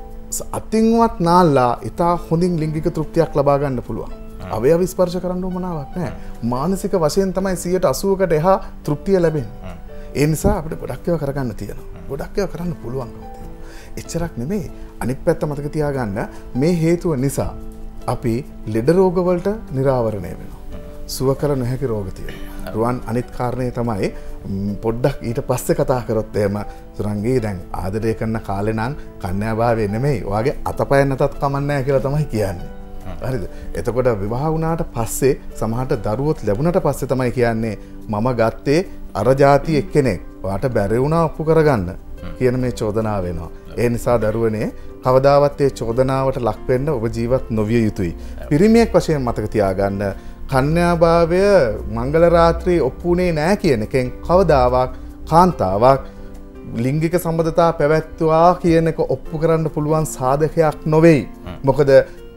අතින්වත් නාලා ඉතා හොඳින් ලිංගික තෘප්තියක් ලබා ගන්න පුළුවන්. අවයව ස්පර්ශ කරන්න උවමනාවක් නැහැ. මානසික වශයෙන් තමයි 80%කට එහා තෘප්තිය ලැබෙන්නේ. ඒ නිසා අපිට ගොඩක් ඒවා කරගන්න තියෙනවා. ගොඩක් ඒවා කරන්න පුළුවන්කම තියෙනවා. එච්චරක් නෙමෙයි අනිත් පැත්ත මතක තියාගන්න මේ හේතුව නිසා අපි ලෙඩ රෝග වලට නිරාවරණය වෙනවා. සුව කර නොහැකි රෝග තියෙනවා. රුවන් අනිත් කාරණේ තමයි පොඩ්ඩක් ඊට පස්සේ කතා කරොත් එහෙම සුරංගී දැන් ආදරය කරන කාලේ නම් කන්‍යාභාවය නෙමෙයි. ඔයාගේ අතපය නැතත් කමන්නේ නැහැ කියලා තමයි කියන්නේ. හරිද? එතකොට විවාහ වුණාට පස්සේ සමහරට දරුවොත් ලැබුණට පස්සේ තමයි කියන්නේ මම ගත්තේ අර જાති එක්කෙනෙක්. ඔයාට බැරි වුණා ඔප්පු කරගන්න කියන මේ චෝදනාව වෙනවා. ඒ නිසා දරුවනේ කවදාවත් ඒ චෝදනාවට ලක් වෙන්න ඔබ ජීවත් නොවිය යුතුයි. පිරිමියෙක් වශයෙන් මතක තියාගන්න කන්‍යාභාවය මංගල රාත්‍රී ඔප්පුනේ නැහැ කියන එකෙන් කවදාවත් කාන්තාවක් ලිංගික සම්බන්ධතා පැවැත්වුවා කියන එක ඔප්පු කරන්න පුළුවන් සාධකයක් නොවේයි. මොකද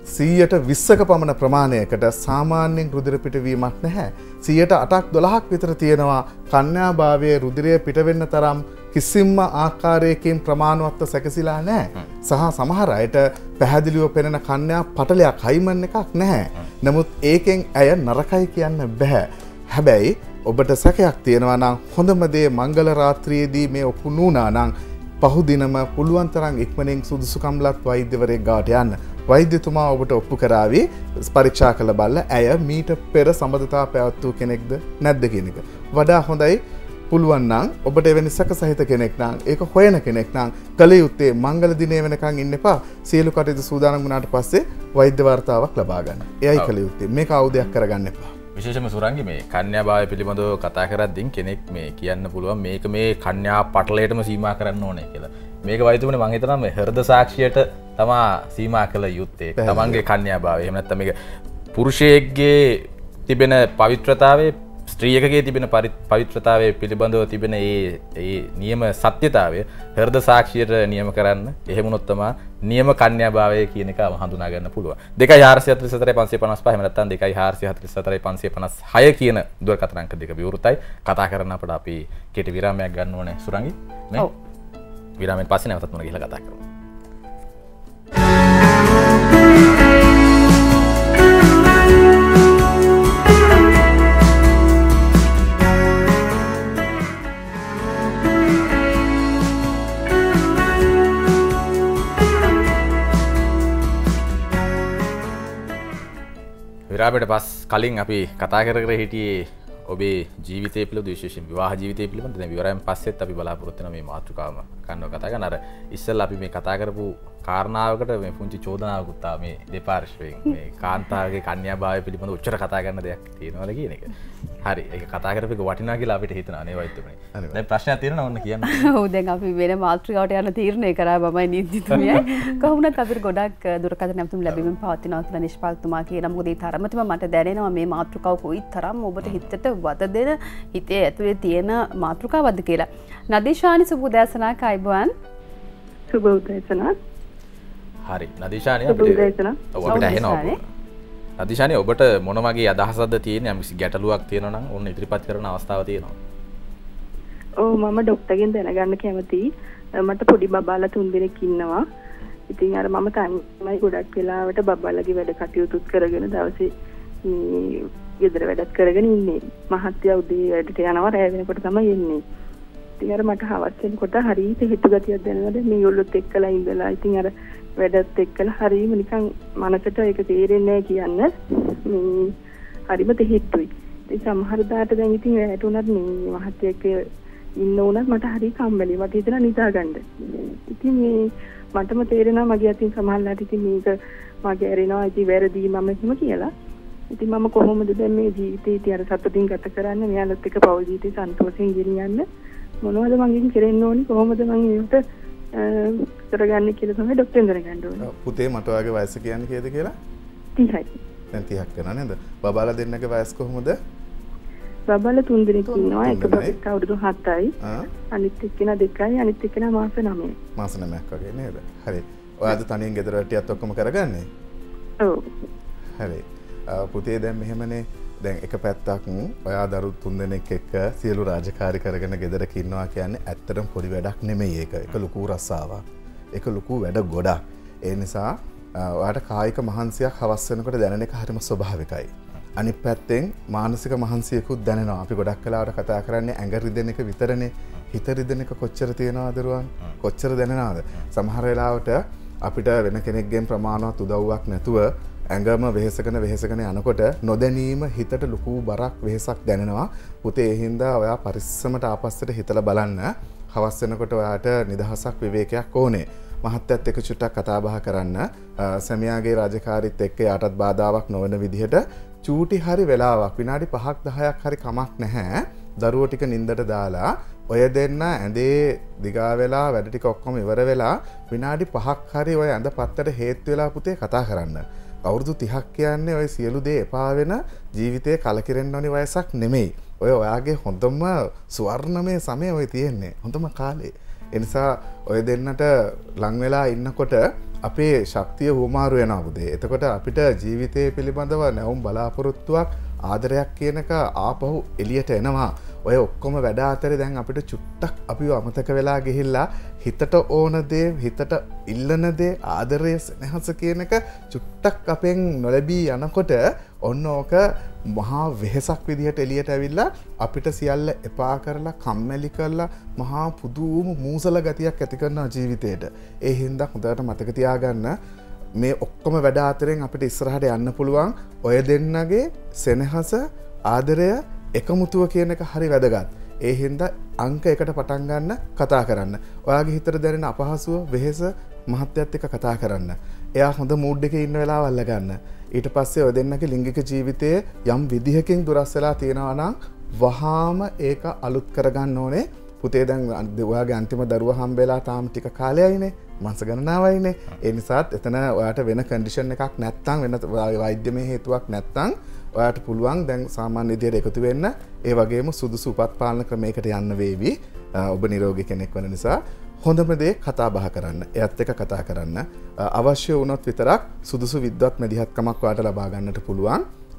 120ක පමණ ප්‍රමාණයකට සාමාන්‍යයෙන් රුධිර පිටවීමක් නැහැ. 8ක් 12ක් විතර තියෙනවා කන්‍යාභාවයේ රුධිරය පිට වෙන්න තරම් කිසිම ආකාරයකින් ප්‍රමාණවත්ව සැකසීලා නැහැ. සහ සමහර අයට පැහැදිලිව පෙනෙන කන්‍යා පටලයක් හයිමන් එකක් නැහැ. නමුත් ඒකෙන් ඇය නරකයි කියන්න බෑ. හැබැයි ඔබට සැකයක් තියෙනවා නම් හොඳම දේ මංගල රාත්‍රියේදී මේ ඔප්පු නුනා නම් පහුදිනම පුළුවන් තරම් ඉක්මනින් සුදුසුකම්ලත් වෛද්‍යවරයෙක් ගාවට යන්න. වෛද්‍යතුමා ඔබට ඔප්පු කරાવી පරීක්ෂා කළ බලලා ඇය මීට පෙර සම්බන්ධතා පැවැත්වූ කෙනෙක්ද නැද්ද කියන එක. වඩා හොඳයි පුළුවන් නම් ඔබට එවැනි සැක සහිත කෙනෙක් නම් ඒක හොයන කෙනෙක් නම් කල යුත්තේ මංගල දිනේ වෙනකන් ඉන්න එපා. සියලු කටයුතු සූදානම් වුණාට පස්සේ වෛද්‍ය වාර්තාවක් ලබා ගන්න. එයයි කල යුත්තේ. මේක අවුදයක් කරගන්න එපා. විශේෂම සුරංගි මේ කන්‍යාභාවය පිළිබඳව කතා කරද්දී කෙනෙක් මේ කියන්න පුළුවන් මේක මේ කන්‍යා පටලයටම සීමා කරන්න ඕනේ කියලා. මේක වෛද්‍යතුමනේ මම හිතනවා මේ හෘද සාක්ෂියට තමා සීමා කළ යුත්තේ. තමන්ගේ කන්‍යාභාවය. එහෙම නැත්නම් මේක පුරුෂයෙක්ගේ තිබෙන පවිත්‍රතාවයේ ස්ත්‍රියකගේ තිබෙන පවිත්‍රතාවය පිළිබඳව තිබෙන ඒ නියම සත්‍යතාවය හෘද සාක්ෂියට නියම කරන්න. එහෙම වුණොත් තමයි නියම කන්‍යාභාවය කියන එක හඳුනා ගන්න පුළුවන්. 2444 එහෙම නැත්නම් 2444 කියන දුරකථන අංක දෙක විවෘතයි. කතා කරන්න අපිට අපි කෙටි විරාමයක් ගන්න ඕනේ සුරංගි. නේ? ඔව්. විරාමයෙන් පස්සේ නැවතත් මොන ගිහලා කතා කරමු. විරාමයට පස් කලින් අපි කතා කර හිටියේ ඔබේ ජීවිතය පිළිබඳ විශේෂයෙන් විවාහ ජීවිතය පිළිබඳ. දැන් විවරයෙන් පස්සෙත් අපි බලාපොරොත්තු වෙන මේ මාතෘකාවම කන්නව කතා කරන අර ඉස්සෙල්ලා අපි මේ කතා කරපු කාරණාවකට මේ පුංචි චෝදනාවකුත් ආවා මේ දෙපාර්ශ්වයෙන් මේ කාන්තාවගේ කන්‍යාභාවය පිළිබඳ උච්චර කතා කරන දෙයක් තියෙනවද කියන එක. හරි ඒක කතා කරපු එක වටිනා කියලා අපිට හිතනවා නේ වෛද්‍යතුමනි. දැන් ප්‍රශ්නයක් තියෙනවා ඕන්න කියන්න. ඔව් දැන් අපි වෙන මාතෘකාවට යන තීරණය කරා මමයි නීතිතුමියයි. කොහොමුණත් අපිට ගොඩක් දුරකථන නැවතුම් ලැබීමෙන් පවතිනවා කියලා නිෂ්පාදකතුමා කියනවා. මොකද ඒ තරමටම මට දැනෙනවා මේ මාතෘකාව කොයිතරම් ඔබට හිතට වද දෙන හිතේ ඇතුලේ තියෙන මාතෘකාවක්ද කියලා. නදීෂානි සුබ උදෑසනක් අයබෝන්. සුබ උදෑසනක්. හරි නදීෂානි අපිට ඇහෙනවා. නදීෂානි ඔබට මොන වගේ අදහසක්ද තියෙන්නේ? යම්කිසි ගැටලුවක් තියෙනවා නම් ඕන්න ඉදිරිපත් කරන අවස්ථාව තියෙනවා. ඔව් මම ડોක්ටර්ගෙන් දැනගන්න කැමතියි. මට පොඩි බබාලා 3 දෙනෙක් ඉන්නවා. ඉතින් අර මම තනියමයි ගොඩක් වෙලාවට බබාලගේ වැඩ කටයුතුත් කරගෙන දවසේ මේ ගෙදර වැඩත් කරගෙන ඉන්නේ. මහත්තයා උදේ වැඩට යනවා රැ වෙනකොට තමයි එන්නේ. ඉතින් අර මට හවස් වෙනකොට හරියට හිතු ගතියක් දැනෙනවා. මේගොල්ලොත් එක්කලා ඉඳලා ඉතින් අර වැඩත් එක්කලා හරියම නිකන් මනසට ඒක තේරෙන්නේ නැහැ කියන්න. මේ හරිම තෙහෙට්ටුයි. ඉතින් සමහර දාට දැන් ඉතින් රැට උනත් මේ මහත්තයෙක් ඉන්න උනත් මට හරිය කම්මැලි. මට හිතෙනවා නිදා ගන්න. ඉතින් මේ මටම තේරෙනවා මගේ අතින් සමහරලාට ඉතින් මේක මගේ ඇරෙනවා ඉතින් වැරදි මම එහෙම කියලා. ඉතින් මම කොහොමද දැන් මේ ජීවිතේ ඉතින් අර සතුටින් ගත කරන්නේ මෙයාලත් එක්ක පෞල් ජීවිතේ සන්තෝෂයෙන් ගෙනියන්න මොනවද මගෙන් කරෙන්න ඕනි කොහොමද මම ඒකට කරගන්නේ කියලා තමයි ડોක්ටර් දැනගන්න ඕනේ. පුතේ මට ඔයාගේ වයස කියන්නේ කීයද කියලා? 30යි. දැන් 30ක් වෙනා නේද? බබාලා දෙන්නගේ වයස කොහොමද? බබාලා 3 දෙනෙක් ඉන්නවා. එක බබෙක් අවුරුදු 7යි. අනිත් එක්කෙනා 2යි. අනිත් එක්කෙනා මාස 9යි. මාස 9ක් වගේ නේද? හරි. ඔයාද තනියෙන් ගෙදර වැටියත් ඔක්කොම කරගන්නේ? ඔව්. හරි. පුතේ දැන් මෙහෙමනේ දැන් එක පැත්තක් ඔයා දරු 3 දෙනෙක් එක්ක සියලු රාජකාරී කරගෙන ගෙදරක ඉන්නවා කියන්නේ ඇත්තටම පොඩි වැඩක් නෙමෙයි ඒක. ඒක ලොකු රස්සාවක්. ඒක ලොකු වැඩ ගොඩක්. ඒ නිසා ඔයාට කායික මහන්සියක් හවස් වෙනකොට දැනෙන එක හරිම ස්වභාවිකයි. අනිත් පැත්තෙන් මානසික මහන්සියකුත් දැනෙනවා. අපි ගොඩක් කලාවට කතා කරන්නේ ඇඟ රිදෙන එක විතරනේ. හිත රිදෙන එක කොච්චර තියෙනවද දරුවන්? කොච්චර දැනෙනවද? සමහර වෙලාවට අපිට වෙන කෙනෙක්ගෙන් ප්‍රමාණවත් උදව්වක් නැතුව ඇඟම වෙහෙසගෙන යනකොට නොදැනීම හිතට ලොකු බරක් වෙහෙසක් දැනෙනවා. පුතේ ඒ හින්දා ඔයා පරිස්සමට ආපස්සට හිතලා බලන්න. හවස් වෙනකොට ඔයාට නිදහසක් විවේකයක් ඕනේ. මහත්තයත් එක්ක චුට්ටක් කතා බහ කරන්න. සැමියාගේ රාජකාරීත් එක්ක යටත් බාධාවක් නොවන විදිහට චූටි හරි වෙලාවක් විනාඩි 5ක් 10ක් හරි කමක් නැහැ. දරුවෝ ටික නින්දට දාලා ඔය දෙන්න ඇඳේ දිගා වෙලා වැඩ ටික ඔක්කොම ඉවර වෙලා විනාඩි 5ක් හරි ඔය ඇඳ පත්තට හේතු වෙලා පුතේ කතා කරන්න. අවුරුදු 30ක් කියන්නේ ඔය සියලු දේ එපා වෙන ජීවිතේ කලකිරෙන්න ඕනි වයසක් නෙමෙයි. ඔය ඔයාගේ හොඳම ස්වර්ණමය සමය ඔය තියෙන්නේ. හොඳම කාලේ. ඒ නිසා ඔය දෙන්නට ලං වෙලා ඉන්නකොට අපේ ශක්තිය හුවමාරු වෙනවා පුතේ. එතකොට අපිට ජීවිතය පිළිබඳව නැවුම් බලාපොරොත්තුවක් ආදරයක් කියනක ආපහු එළියට එනවා. ඔය ඔක්කොම වැඩ අතරේ දැන් අපිට චුට්ටක් අපිව අමතක වෙලා ගිහිල්ලා හිතට ඕන දේ, හිතට ඉල්ලන දේ, ආදරය, ස්නේහස කියනක චුට්ටක් අපෙන් නොලැබී යනකොට ඔන්න ඕක මහා වෙහෙසක් විදිහට එළියට ඇවිල්ලා අපිට සියල්ල එපා කරලා, කම්මැලි කරලා මහා පුදුම මූසල ගතියක් ඇති කරනවා ජීවිතේට. ඒ හින්දා හොඳට මතක තියාගන්න මේ ඔක්කොම වැඩ අතරින් අපිට ඉස්සරහට යන්න පුළුවන් ඔය දෙන්නගේ සෙනෙහස, ආදරය, එකමුතුව කියන එක හරි වැදගත්. ඒ හින්දා අංක එකට පටන් ගන්න කතා කරන්න. ඔයාගේ හිතට දැනෙන අපහසුව, වෙහෙස මහත්යත් එක්ක කතා කරන්න. එයා හොඳ මූඩ් එකේ ඉන්න වෙලාව අල්ල ගන්න. ඊට පස්සේ ඔය දෙන්නගේ ලිංගික ජීවිතයේ යම් විදිහකින් දුරස් වෙලා තියෙනවා නම් වහාම ඒක අලුත් කරගන්න ඕනේ. පුතේ දැන් ඔයාගේ අන්තිම දරුවා හම්බෙලා තාම ටික කාලයයිනේ. මාස ගණනාවයිනේ. ඒ නිසාත් එතන ඔයාට වෙන කන්ඩිෂන් එකක් නැත්තම්, වෙන වෛද්‍යමය හේතුවක් නැත්තම් ඔයාට පුළුවන් දැන් සාමාන්‍ය විදියට එකතු වෙන්න. ඒ වගේම සුදුසු උපත් පාලන ක්‍රමයකට යන්න වේවි. ඔබ නිරෝගී කෙනෙක් වෙන නිසා හොඳම දේ කතා බහ කරන්න. එයත් එක්ක කතා කරන්න. අවශ්‍ය වුණොත් විතරක් සුදුසු විද්වත් මැදිහත්කමක් ඔයාට ලබා ගන්නට පුළුවන්.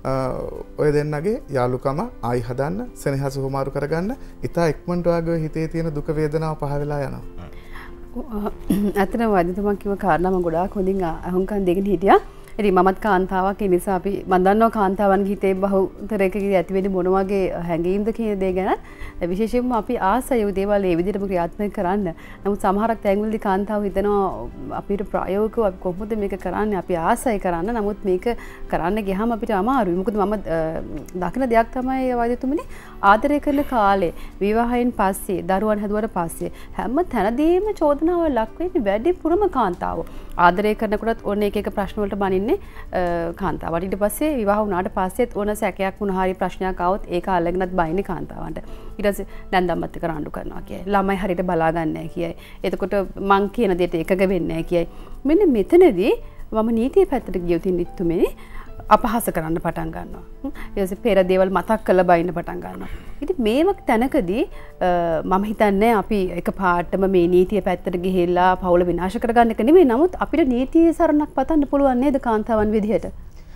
ඔය දෙන්නගේ යාළුකම ආයි හදන්න, සෙනෙහස හුමාරු කරගන්න. ඉතා ඉක්මනට ඔයාගේ හිතේ තියෙන දුක වේදනාව පහ වෙලා යනවා. ඇත්තටම වෛද්‍යතුමා කිව්ව කාරණාම ගොඩාක් හොඳින් අහුම්කම් දෙගෙන හිටියා. ඉතින් මමත් කාන්තාවක් ඒ නිසා අපි මම දන්නවා කාන්තාවන්ගේ හිතේ බහුතරයකදී ඇතිවෙන්නේ මොන වගේ හැඟීම්ද කියන දේ ගැන. විශේෂයෙන්ම අපි ආසය ඒ දේවල් ඒ විදිහටම ක්‍රියාත්මක කරන්න. නමුත් සමහරක් තැන්වලදී කාන්තාව හිතනවා අපිට ප්‍රායෝගිකව අපි කොහොමද මේක කරන්නේ? අපි ආසය කරන්න. නමුත් මේක කරන්න ගියාම අපිට අමාරුයි. මොකද මම දකින දෙයක් තමයි වෛද්‍යතුමනි ආදරය කරන කාලේ විවාහයෙන් පස්සේ දරුවන් හැදුවට පස්සේ හැම තැනදීම චෝදනාවල් ලක් වෙන්නේ වැඩිපුරම කාන්තාවෝ. ආදරය කරනකොටත් ඕන එක ප්‍රශ්න වලට බනින්නේ කාන්තාවට. ඊට පස්සේ විවාහ වුණාට පස්සෙත් ඕන සැකයක් වුණ හරි ප්‍රශ්නයක් ආවොත් ඒක අල්ලගෙනත් බයින්නේ කාන්තාවන්ට. ඊට පස්සේ නැන්දම්මත් එක්ක රණ්ඩු කරනවා කියයි. ළමයි හරියට බලා ගන්න නැහැ කියයි. එතකොට මං කියන දෙයට එකග වෙන්නේ නැහැ කියයි. මෙන්න මෙතනදී මම නීතිය පැත්තට ගියොත් ඉන්නෙතුමේ අපහාස කරන්න පටන් ගන්නවා. ඊට පස්සේ පෙර දේවල් මතක් කරලා බයින්න පටන් ගන්නවා. ඉතින් මේව තැනකදී මම හිතන්නේ අපි එකපාරටම මේ නීතිය පැත්තට ගිහිල්ලා පවුල විනාශ කරගන්න එක නෙමෙයි. නමුත් අපිට නීතියේ සරණක් පතන්න පුළුවන් නේද කාන්තාවන් විදිහට?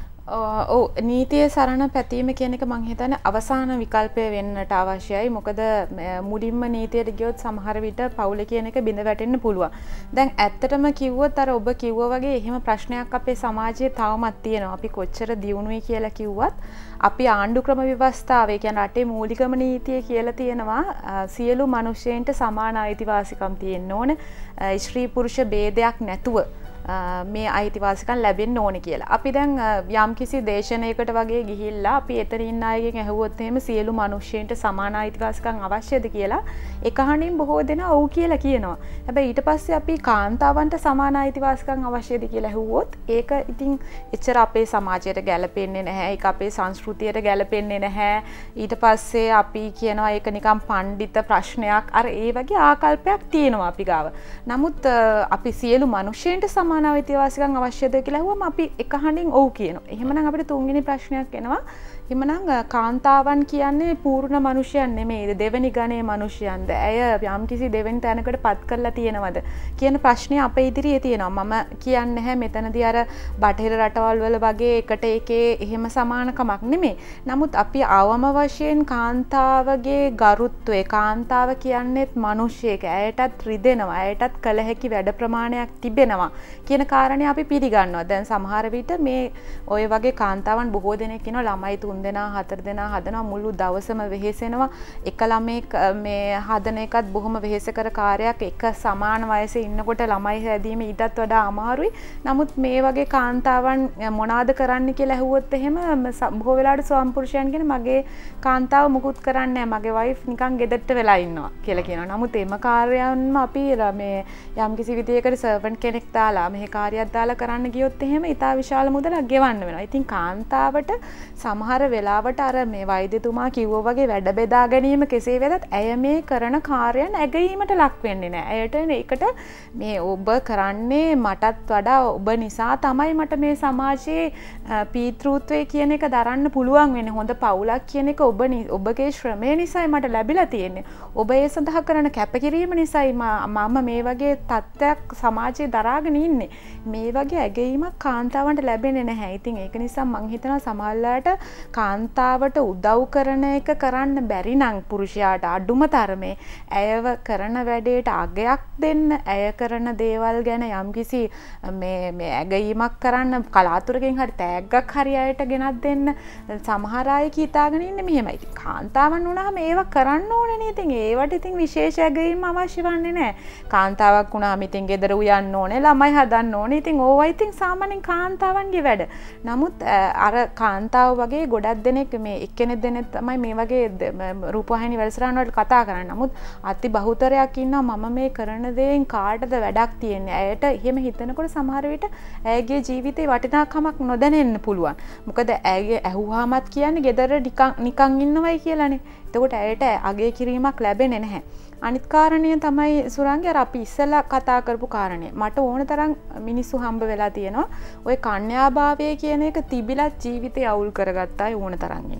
ඔව් නීතියේ සරණ පැතීම කියන එක මං හිතන්නේ අවසාන විකල්පය වෙන්නට අවශ්‍යයි. මොකද මුලින්ම නීතියට ගියොත් සමහර විට පවුල කියන එක බිඳ වැටෙන්න පුළුවන්. දැන් ඇත්තටම කිව්වොත් අර ඔබ කිව්වා වගේ එහෙම ප්‍රශ්නයක් අපේ සමාජයේ තවමත් තියෙනවා. අපි කොච්චර දියුණුයි කියලා කිව්වත් අපි ආණ්ඩු ක්‍රම ව්‍යවස්ථාව ඒ කියන්නේ රටේ මූලිකම නීතිය කියලා තියෙනවා සියලු මිනිස්සෙන්ට සමාන අයිතිවාසිකම් තියෙන්න ඕන. ස්ත්‍රී පුරුෂ ભેදයක් නැතුව මේ අයිතිවාසිකම් ලැබෙන්න ඕනේ කියලා. අපි දැන් යම්කිසි දේශනයකට වගේ ගිහිල්ලා අපි එතන ඉන්න අයගෙන් ඇහුවොත් එහෙම සියලු මිනිස්සුන්ට සමාන අයිතිවාසිකම් අවශ්‍යද කියලා එකහණින් බොහෝ දෙනා ඔව් කියලා කියනවා. හැබැයි ඊට පස්සේ අපි කාන්තාවන්ට සමාන අයිතිවාසිකම් අවශ්‍යද කියලා ඇහුවොත් ඒක ඉතින් එච්චර අපේ සමාජයට ගැලපෙන්නේ නැහැ. ඒක අපේ සංස්කෘතියට ගැලපෙන්නේ නැහැ. ඊට පස්සේ අපි කියනවා ඒක නිකන් පඬිත ප්‍රශ්නයක්. අර ඒ වගේ ආකල්පයක් තියෙනවා අපි ගාව. නමුත් අපි සියලු මිනිස්සුන්ට සමාන අයිතිවාසිකම් අවශ්‍යද කියලා අහුවම අපි එකහණින් ඔව් කියනවා. එහෙමනම් අපිට තුන්වෙනි ප්‍රශ්නයක් එනවා. එහෙමනම් කාන්තාවන් කියන්නේ පූර්ණ මනුෂ්‍යයන් නෙමෙයිද? දෙවෙනි ගණේ මනුෂ්‍යයන්ද? ඇය යම්කිසි දෙවෙනි තැනකට පත් කරලා තියෙනවද කියන ප්‍රශ්නේ අපේ ඉදිරියේ තියෙනවා. මම කියන්නේ නැහැ මෙතනදී අර බටහිර රටවල් වල වගේ එකට එකේ එහෙම සමානකමක් නෙමෙයි. නමුත් අපි අවම වශයෙන් කාන්තාවගේ ගරුත්වය කාන්තාව කියන්නේත් මිනිහෙක්. ඇයටත් රිදෙනවා. ඇයටත් කළ හැකි වැඩ ප්‍රමාණයක් තිබෙනවා කියන කාරණේ අපි පිළිගන්නවා. දැන් සමහර විට මේ ඔය වගේ කාන්තාවන් බොහෝ දෙනෙක් ඉන්නවා ළමයි 3 දෙනා 4 දෙනා හදනවා මුළු දවසම වෙහෙසෙනවා. එක ළමෙක් මේ හදන එකත් බොහොම වෙහෙසකර කාර්යයක්. එක සමාන වයසේ ඉන්නකොට ළමයි හැදීම ඊටත් වඩා අමාරුයි. නමුත් මේ වගේ කාන්තාවන් මොනවාද කරන්න කියලා ඇහුවොත් එහෙම බොහෝ වෙලාවට ස්වාමිපුරුෂයන් කියන මගේ කාන්තාව මුකුත් කරන්නේ නැහැ. මගේ වයිෆ් නිකන් ගෙදරට වෙලා ඉන්නවා කියලා කියනවා. නමුත් එම කාර්යයන්ම අපි මේ යම්කිසි විදියකට සර්වන්ට් කෙනෙක් දාලා මෙහි කාර්යයක් දාලා කරන්න ගියොත් එහෙම ඉතා විශාල මුදලක් ගෙවන්න වෙනවා. ඉතින් කාන්තාවට සමහර වෙලාවට අර මේ වෛද්‍යතුමා කිව්වා වගේ වැඩ බෙදා ගැනීම කෙසේ වෙතත් ඇය මේ කරන කාර්යයන් ඇගීමට ලක් වෙන්නේ නැහැ. ඇයට ඒකට මේ ඔබ කරන්නේ මටත් වඩා ඔබ නිසා තමයි මට මේ සමාජයේ පීතෘත්වය කියන එක දරන්න පුළුවන් වෙන්නේ. හොඳ පවුලක් කියන එක ඔබගේ ශ්‍රමය නිසායි මට ලැබිලා තියෙන්නේ. ඔබ ඒ සඳහා කරන කැපකිරීම නිසායි මම මේ වගේ තත්ත්වයක් සමාජයේ දරාගෙන ඉන්නේ. මේ වගේ ඇගීමක් කාන්තාවන්ට ලැබෙන්නේ නැහැ. ඉතින් ඒක නිසා මං හිතනවා සමහරවිට කාන්තාවට උදව් කරන එක කරන්න බැරි නම් පුරුෂයාට අඩුම තරමේ ඇයව කරන වැඩේට අගයක් දෙන්න, ඇය කරන දේවල් ගැන යම්කිසි මේ ඇගීමක් කරන්න කලාතුරකින් හරි තෑග්ගක් හරි අයට ගෙනත් දෙන්න. සමහර අය හිතාගෙන ඉන්නේ මෙහෙමයි. ඉතින් කාන්තාවන් වුණාම ඒව කරන්න ඕනේ. ඉතින් ඒවට ඉතින් විශේෂ ඇගීම් අවශ්‍ය වන්නේ නැහැ. කාන්තාවක් වුණාම ඉතින් ගෙදර උයන්න ඕනේ, ළමයි හදන්න ඕනේ. ඉතින් ඕවා ඉතින් සාමාන්‍යයෙන් කාන්තාවන්ගේ වැඩ. නමුත් අර කාන්තාව වගේ ගොඩක් දෙනෙක් මේ එක්කෙනෙක් දෙනෙක් තමයි මේ වගේ රූපවාහිනී වැඩසටහන් වලට කතා කරන්නේ. නමුත් අති බහුතරයක් ඉන්නවා මම මේ කරන දේෙන් කාටද වැඩක් තියෙන්නේ. ඇයට එහෙම හිතනකොට සමහර විට ඇයගේ ජීවිතේ වටිනාකමක් නොදැනෙන්න පුළුවන්. මොකද ඇයගේ ඇහුවාමත් කියන්නේ ගෙදර නිකන් ඉන්නවයි කියලානේ. එතකොට ඇයට අගය කිරීමක් ලැබෙන්නේ නැහැ. අනිත් කාරණය තමයි සුරංගි අර අපි ඉස්සෙල්ලා කතා කරපු කාරණය. මට ඕන තරම් මිනිස්සු හම්බ වෙලා තියෙනවා. ওই කන්‍යාභාවය කියන එක තිබිලත් ජීවිතේ අවුල් කරගත්ත අය ඕන තරම් ඉන්නවා.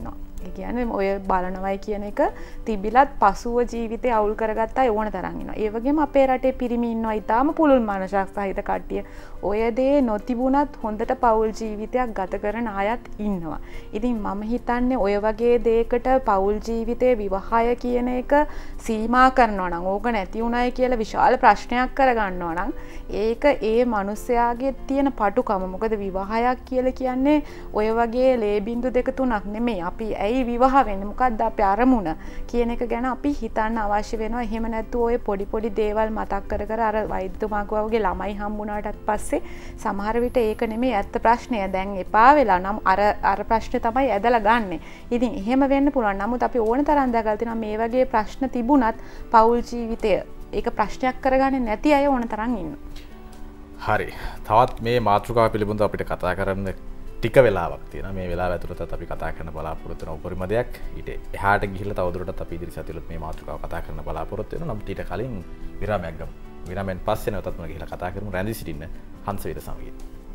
ඒ කියන්නේ ඔය බලනවයි කියන එක තිබිලත් පසුව ජීවිතේ අවුල් කරගත්තා ඕන තරම් ඉන්නවා. ඒ වගේම අපේ රටේ පිරිමි ඉන්නවා ඊටාම පුළුල් මනසක් සහිත කට්ටිය. ඔය දේ නොතිබුණත් හොඳට පෞල් ජීවිතයක් ගත කරන අයත් ඉන්නවා. ඉතින් මම හිතන්නේ ඔය වගේ දෙයකට පෞල් ජීවිතේ විවාහය කියන එක සීමා කරනවා නම් ඕක නැති උනායි කියලා විශාල ප්‍රශ්නයක් කරගන්නවා නම් ඒක ඒ මිනිස්යාගේ තියෙන පටුකම. මොකද විවාහයක් කියලා කියන්නේ ඔය වගේ ලේ බින්දු දෙක තුනක් නෙමෙයි. අපි ඇයි විවාහ වෙන්නේ? මොකද්ද අපේ අරමුණ කියන එක ගැන අපි හිතන්න අවශ්‍ය වෙනවා. එහෙම නැත්නම් ඔය පොඩි පොඩි දේවල් මතක් කර කර අර වෛද්‍යතුමා වගේ ළමයි හම්බුනාටත් පස්සේ සමහර විට ඒක නෙමෙයි ඇත්ත ප්‍රශ්නය. දැන් එපා වෙලා නම් අර ප්‍රශ්නේ තමයි ඇදලා ගන්නෙ. ඉතින් එහෙම වෙන්න පුළුවන්. නමුත් අපි ඕන තරම් දැකලා තියෙනවා මේ වගේ ප්‍රශ්න තිබුණත් පෞල් ජීවිතය ඒක ප්‍රශ්නයක් කරගන්නේ නැති අය ඕන තරම් ඉන්නවා. හරි. තවත් මේ මාතෘකාව පිළිබඳව අපිට කතා කරන්න ටික වෙලාවක් තියෙනවා. මේ වෙලාව ඇතුළතත් අපි කතා කරන්න බලාපොරොත්තු වෙන උපරිම දෙයක්. ඊට එහාට ගිහිල්ලා තවදුරටත් අපි ඉදිරි සතිවලත් මේ මාතෘකාව කතා කරන්න බලාපොරොත්තු වෙනවා. නම් ඊට කලින් විරාමයක් ගමු. විරාමෙන් පස්සේ නැවතත් මම ගිහිල්ලා කතා කරමු. රැඳී සිටින්න හංසවීර සමගින්.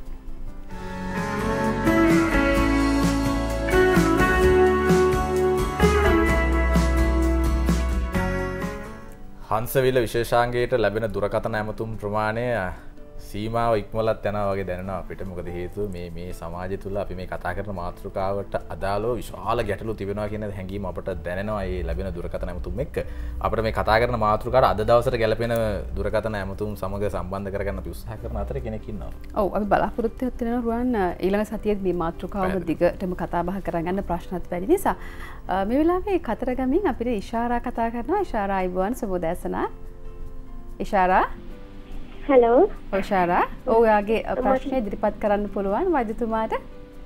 හංසවිල විශේෂාංගයට ලැබෙන දුරකථන ඇමතුම් ප්‍රමාණය සීමාව ඉක්මලත් යනවා වගේ දැනෙනවා අපිට. මොකද හේතුව මේ සමාජය තුළ අපි මේ කතා කරන මාතෘකාවට අදාළව විශාල ගැටලු තිබෙනවා කියන හැඟීම අපට දැනෙනවා. මේ ලැබෙන දුරකථන ඇමතුම් එක්ක අපිට මේ කතා කරන මාතෘකාවට අද දවසට ගැලපෙන දුරකථන ඇමතුම් සමග සම්බන්ධ කරගන්න අපි උත්සාහ කරන අතර කෙනෙක් ඉන්නවා. ඔව් අපි බලාපොරොත්තු වෙනවා රුවන් ඊළඟ සතියේ මේ මාතෘකාවම දිගටම කතා බහ කරගන්න ප්‍රශ්නත් වැඩි නිසා මේ වෙලාවේ කතරගමින් අපිට ඉෂාරා කතා කරනවා. ඉෂාරා අයිබෝන් සුබෝදෑසනා. ඉෂාරා හලෝ ඉෂාරා ඔයාගේ ප්‍රශ්නය ඉදිරිපත් කරන්න පුළුවන් වෛද්‍යතුමාට.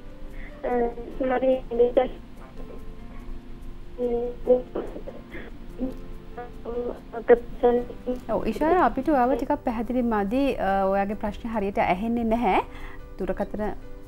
ඉෂාරා අපිට ඔයාව ටිකක් පැහැදිලි මදි. ඔයාගේ ප්‍රශ්නේ හරියට ඇහෙන්නේ නැහැ. දුරකථන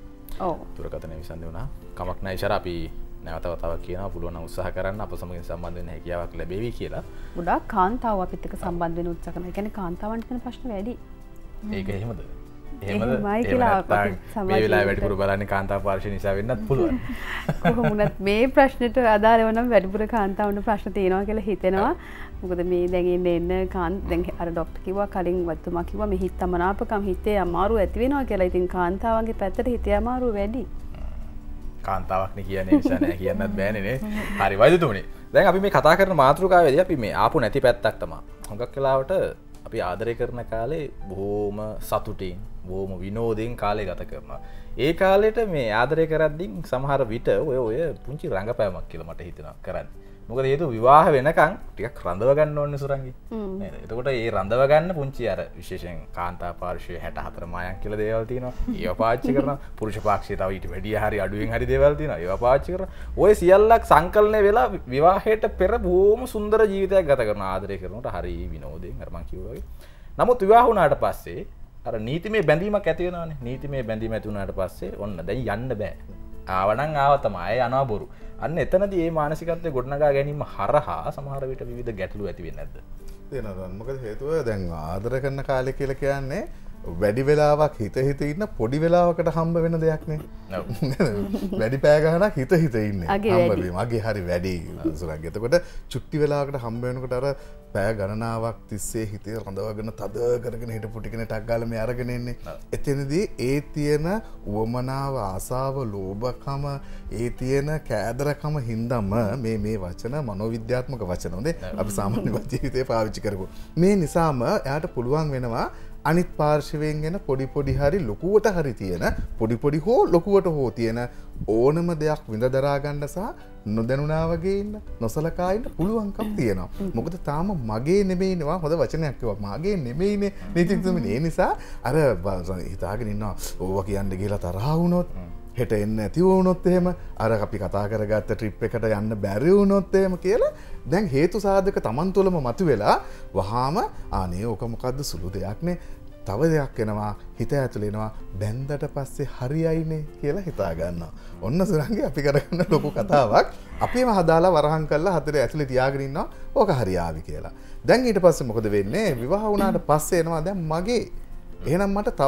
දුරකථන විසන්දි වුණා. කමක් නැහැ ඉෂාරා අපි නැවත වතාවක් කියනවා පුළුවන් නම් උත්සාහ කරන්න අප සමගින් සම්බන්ධ වෙන්න හැකියාවක් ලැබෙවි කියලා. ගොඩාක් කාන්තාව අපිත් එක්ක සම්බන්ධ වෙන්න උත්සාහ කරනවා. ඒ කියන්නේ කාන්තාවන්ට තියෙන ප්‍රශ්න වැඩි. ඒක එහෙමද? එහෙමයි කියලා මේ වෙලාවේ වැඩිපුර බලන්නේ කාන්තාව පාර්ශ්වය නිසා වෙන්නත් පුළුවන්. කොහොමුණත් මේ ප්‍රශ්නෙට අදාළව නම් වැඩිපුර කාන්තාවන්ට ප්‍රශ්න තියෙනවා කියලා හිතෙනවා. මොකද මේ දැන් එන්න දැන් අර ડોක්ටර් කිව්වා කලින් වතුමා කිව්වා මේ හිත තමනාපකම් හිතේ අමාරු ඇති වෙනවා කියලා. ඉතින් කාන්තාවන්ගේ පැත්තට හිතේ අමාරු වැඩි. කාන්තාවක්නේ කියන්නේ නිසා නෑ කියන්නත් බෑනේ නේ. හරි වෛද්‍යතුමනි. දැන් අපි මේ කතා කරන මාතෘකාවේදී අපි මේ ආපු නැති පැත්තක් තමයි. හුඟක් වෙලාවට අපි ආදරය කරන කාලේ බොහොම සතුටින් බොහොම විනෝදයෙන් කාලය ගත කරනවා. ඒ කාලෙට මේ ආදරය කරද්දී සමහර විට ඔය පුංචි රංගපෑමක් කියලා මට හිතෙනවා කරන්නේ. මොකද හේතුව විවාහ වෙනකන් ටිකක් රඳව ගන්න ඕනේ සුරංගි. නේද? එතකොට මේ රඳව ගන්න පුංචි අර විශේෂයෙන් කාන්තා පාර්ශ්වයේ 64 මායම් කියලා දේවල් තියෙනවා. ඒවා පාවිච්චි කරනවා. පුරුෂ පාක්ෂයේ තව ඊට වැඩිය හරි අඩුවෙන් හරි දේවල් තියෙනවා. ඒවා පාවිච්චි කරනවා. ඔය සියල්ලක් සංකලනය වෙලා විවාහයට පෙර බොහොම සුන්දර ජීවිතයක් ගත කරනවා. ආදරය කරනකොට හරි විනෝදයෙන් අර මං කිව්වා වගේ. නමුත් විවාහ වුණාට පස්සේ අර නීතිමය බැඳීමක් ඇති වෙනවානේ. නීතිමය බැඳීම ඇති වුණාට පස්සේ ඔන්න දැන් යන්න බෑ. ආවනම් ආව තමයි යනවා බොරු. අන්න එතනදී මේ මානසිකත්වය ගොඩනගා ගැනීම හරහා සමහර විට විවිධ ගැටලු ඇති වෙන්නේ නැද්ද? තියෙනවා. මොකද හේතුව දැන් ආදර කරන කාලය කියලා කියන්නේ වැඩි වෙලාවක් හිත ඉන්න පොඩි වෙලාවකට හම්බ වෙන දෙයක් නේ. වැඩි පෑ ගහනක් හිත ඉන්නේ. හම්බ වීම. අගේ හරි වැඩි සුරංග. එතකොට චුට්ටි වෙලාවකට හම්බ වෙනකොට අර පෑ ගණනාවක් තිස්සේ හිතේ රඳවගෙන තද කරගෙන හිටපු ටිකනේ ටක් ගාලා මේ අරගෙන එන්නේ. එතනදී ඒ තියෙන උවමනාව ආසාව ලෝභකම ඒ තියෙන කෑදරකම හින්දාම මේ වචන මනෝවිද්‍යාත්මක වචන හොඳේ අපි සාමාන්‍ය ජීවිතේ පාවිච්චි කරගමු. මේ නිසාම එයාට පුළුවන් වෙනවා අනිත් පාර්ශවයෙන් එන පොඩි හරි ලොකුවට හරි තියෙන පොඩි හෝ ලොකුවට හෝ තියෙන ඕනම දෙයක් විඳ දරා ගන්න සහ නොදැනුණා වගේ ඉන්න නොසලකා ඉන්න පුළුවන්කම් තියෙනවා. මොකද තාම මගේ නෙමෙයිනවා හොඳ වචනයක් කිව්වා. මගේ නෙමෙයිනේ නීතිතුමනි. ඒ නිසා අර හිතාගෙන ඉන්නවා ඕවා කියන්න ගිහලා තරහ වුණොත් හෙට එන්න නැති වුණොත් එහෙම අර අපි කතා කරගත්ත ට්‍රිප් එකට යන්න බැරි වුණොත් එහෙම කියලා දැන් හේතු සාධක Taman තුලම මතුවෙලා වහාම අනේ ඕක මොකද්ද සුළු දෙයක්නේ තව දෙයක් එනවා හිත ඇතුළේ එනවා බැන්දට පස්සේ හරියයිනේ කියලා හිතා ගන්නවා. ඔන්න සුරංගේ අපි කරගන්න ලොකු කතාවක් අපිම හදාලා වරහන් කරලා හතරේ ඇතුළේ තියාගෙන ඉන්නවා ඕක හරියාවි කියලා. දැන් ඊට පස්සේ මොකද වෙන්නේ? විවාහ වුණාට පස්සේ එනවා දැන් මගේ එහෙනම් මට තවත්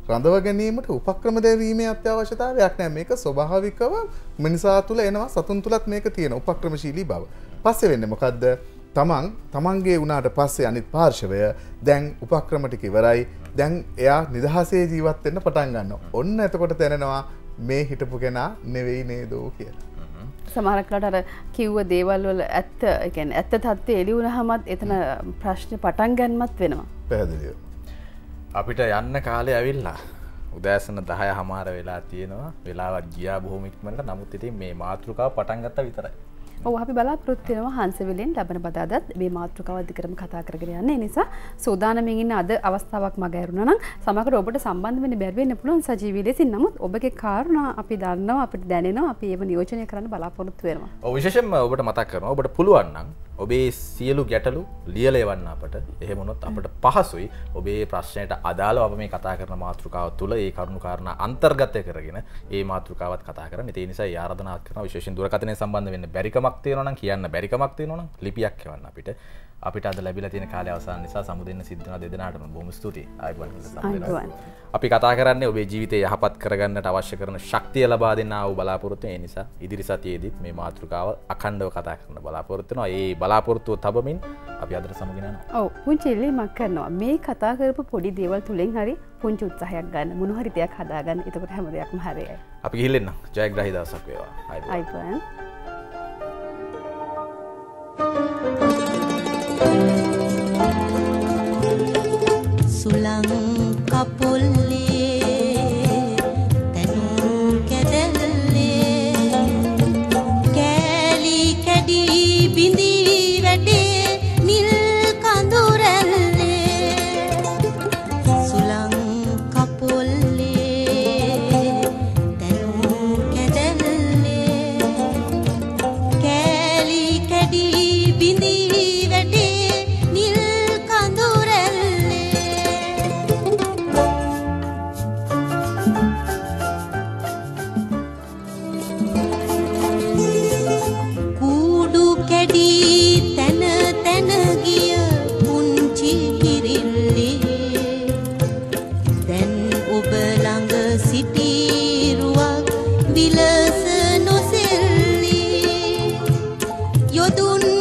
රඳව ගැනීමට උපක්‍රම දැරීමේ අත්‍යවශ්‍යතාවයක් නැහැ. මේක ස්වභාවිකව මිනිසා තුළ එනවා. සතුන් තුලත් මේක තියෙන උපක්‍රමශීලී බව. පස්සේ වෙන්නේ මොකද්ද? තමන්ගේ උනාට පස්සේ අනිත් පාර්ශවය දැන් උපක්‍රම ටික ඉවරයි. දැන් එයා නිදහසේ ජීවත් වෙන්න පටන් ගන්නවා. ඔන්න එතකොට දැනෙනවා මේ හිටපු කෙනා නෙවෙයි නේදෝ කියලා. සමහරක්ලට අර කිව්ව දේවල් වල ඇත්ත කියන්නේ ඇත්ත තත්ත්වය එළි වුණාමත් එතන ප්‍රශ්න පටන් ගන්නමත් වෙනවා. පැහැදිලිව. අපිට යන්න කාලේ ඇවිල්ලා උදෑසන 10 හමාර වෙලා තියෙනවා. වෙලාවක් ගියා බොහොම ඉක්මනට. නමුත් ඉතින් මේ මාතෘකාව පටන් ගත්තා විතරයි. ඔව් අපි බලාපොරොත්තු වෙනවා හංසවිලෙන් ලබන බදාදත් මේ මාතෘකාව අධිකරම කතා කරගෙන යන්න. ඒ නිසා සෝදානමින් ඉන්න අද අවස්ථාවක් මග ඇරුණා නම් සමහරවිට ඔබට සම්බන්ධ වෙන්න බැරි වෙන්න පුළුවන් සජීවී ලෙසින්. නමුත් ඔබගේ කාරණා අපි දන්නවා, අපිට දැනෙනවා, අපි ඒව නියෝජනය කරන්න බලාපොරොත්තු වෙනවා. ඔව් විශේෂයෙන්ම ඔබට මතක් කරනවා ඔබට පුළුවන් නම් ඔබේ සියලු ගැටලු ලියලා එවන්න අපට. එහෙම වුණොත් අපට පහසුයි ඔබේ ප්‍රශ්නයට අදාළව අප මේ කතා කරන මාතෘකාව තුළ ඒ කරුණු කාරණා අන්තර්ගත කරගෙන ඒ මාතෘකාවත් කතා කරන්න. ඒ නිසා ආරාධනාවක් කරනවා විශේෂයෙන් දුරකථනයෙන් සම්බන්ධ වෙන්න බැරිකමක් තියෙනවා නම් කියන්න බැරිකමක් තියෙනවා නම් ලිපියක් එවන්න අපිට අද ලැබිලා තියෙන කාලය අවසන් නිසා සමු දෙන්න සිද්ධ වෙනවා දෙදෙනාටම බොහොම ස්තුතියි. ආයුබෝවන්. අපි කතා කරන්නේ ඔබේ ජීවිතය යහපත් කරගන්නට අවශ්‍ය කරන ශක්තිය ලබා දෙන්න ආව බලාපොරොත්තු. ඒ නිසා ඉදිරි සතියේදීත් මේ මාතෘකාව අඛණ්ඩව කතා කරන්න බලාපොරොත්තු වෙනවා. ඒ බලාපොරොත්තුව තබමින් අපි අදට සමුගෙන යනවා. ඔව් පුංචි ඉල්ලීමක් කරනවා. මේ කතා කරපු පොඩි දේවල් තුලින් හරි පුංචි උත්සාහයක් ගන්න. මොන හරි දෙයක් හදාගන්න. එතකොට හැම දෙයක්ම හරියයි. අපි ගිහින් එන්න. ජයග්‍රාහී දවසක් වේවා. ආයුබෝවන්. සුලං කපොල්ලේ තනු කැදල්ලේ කෑලි කැඩි බිඳි වැටේ නිල් කඳුරැල්ලේ සුලං කපොල්ලේ තනු කැදල්ලේ කෑලි කැඩි බිඳි වැටේ නිල් යොදුන්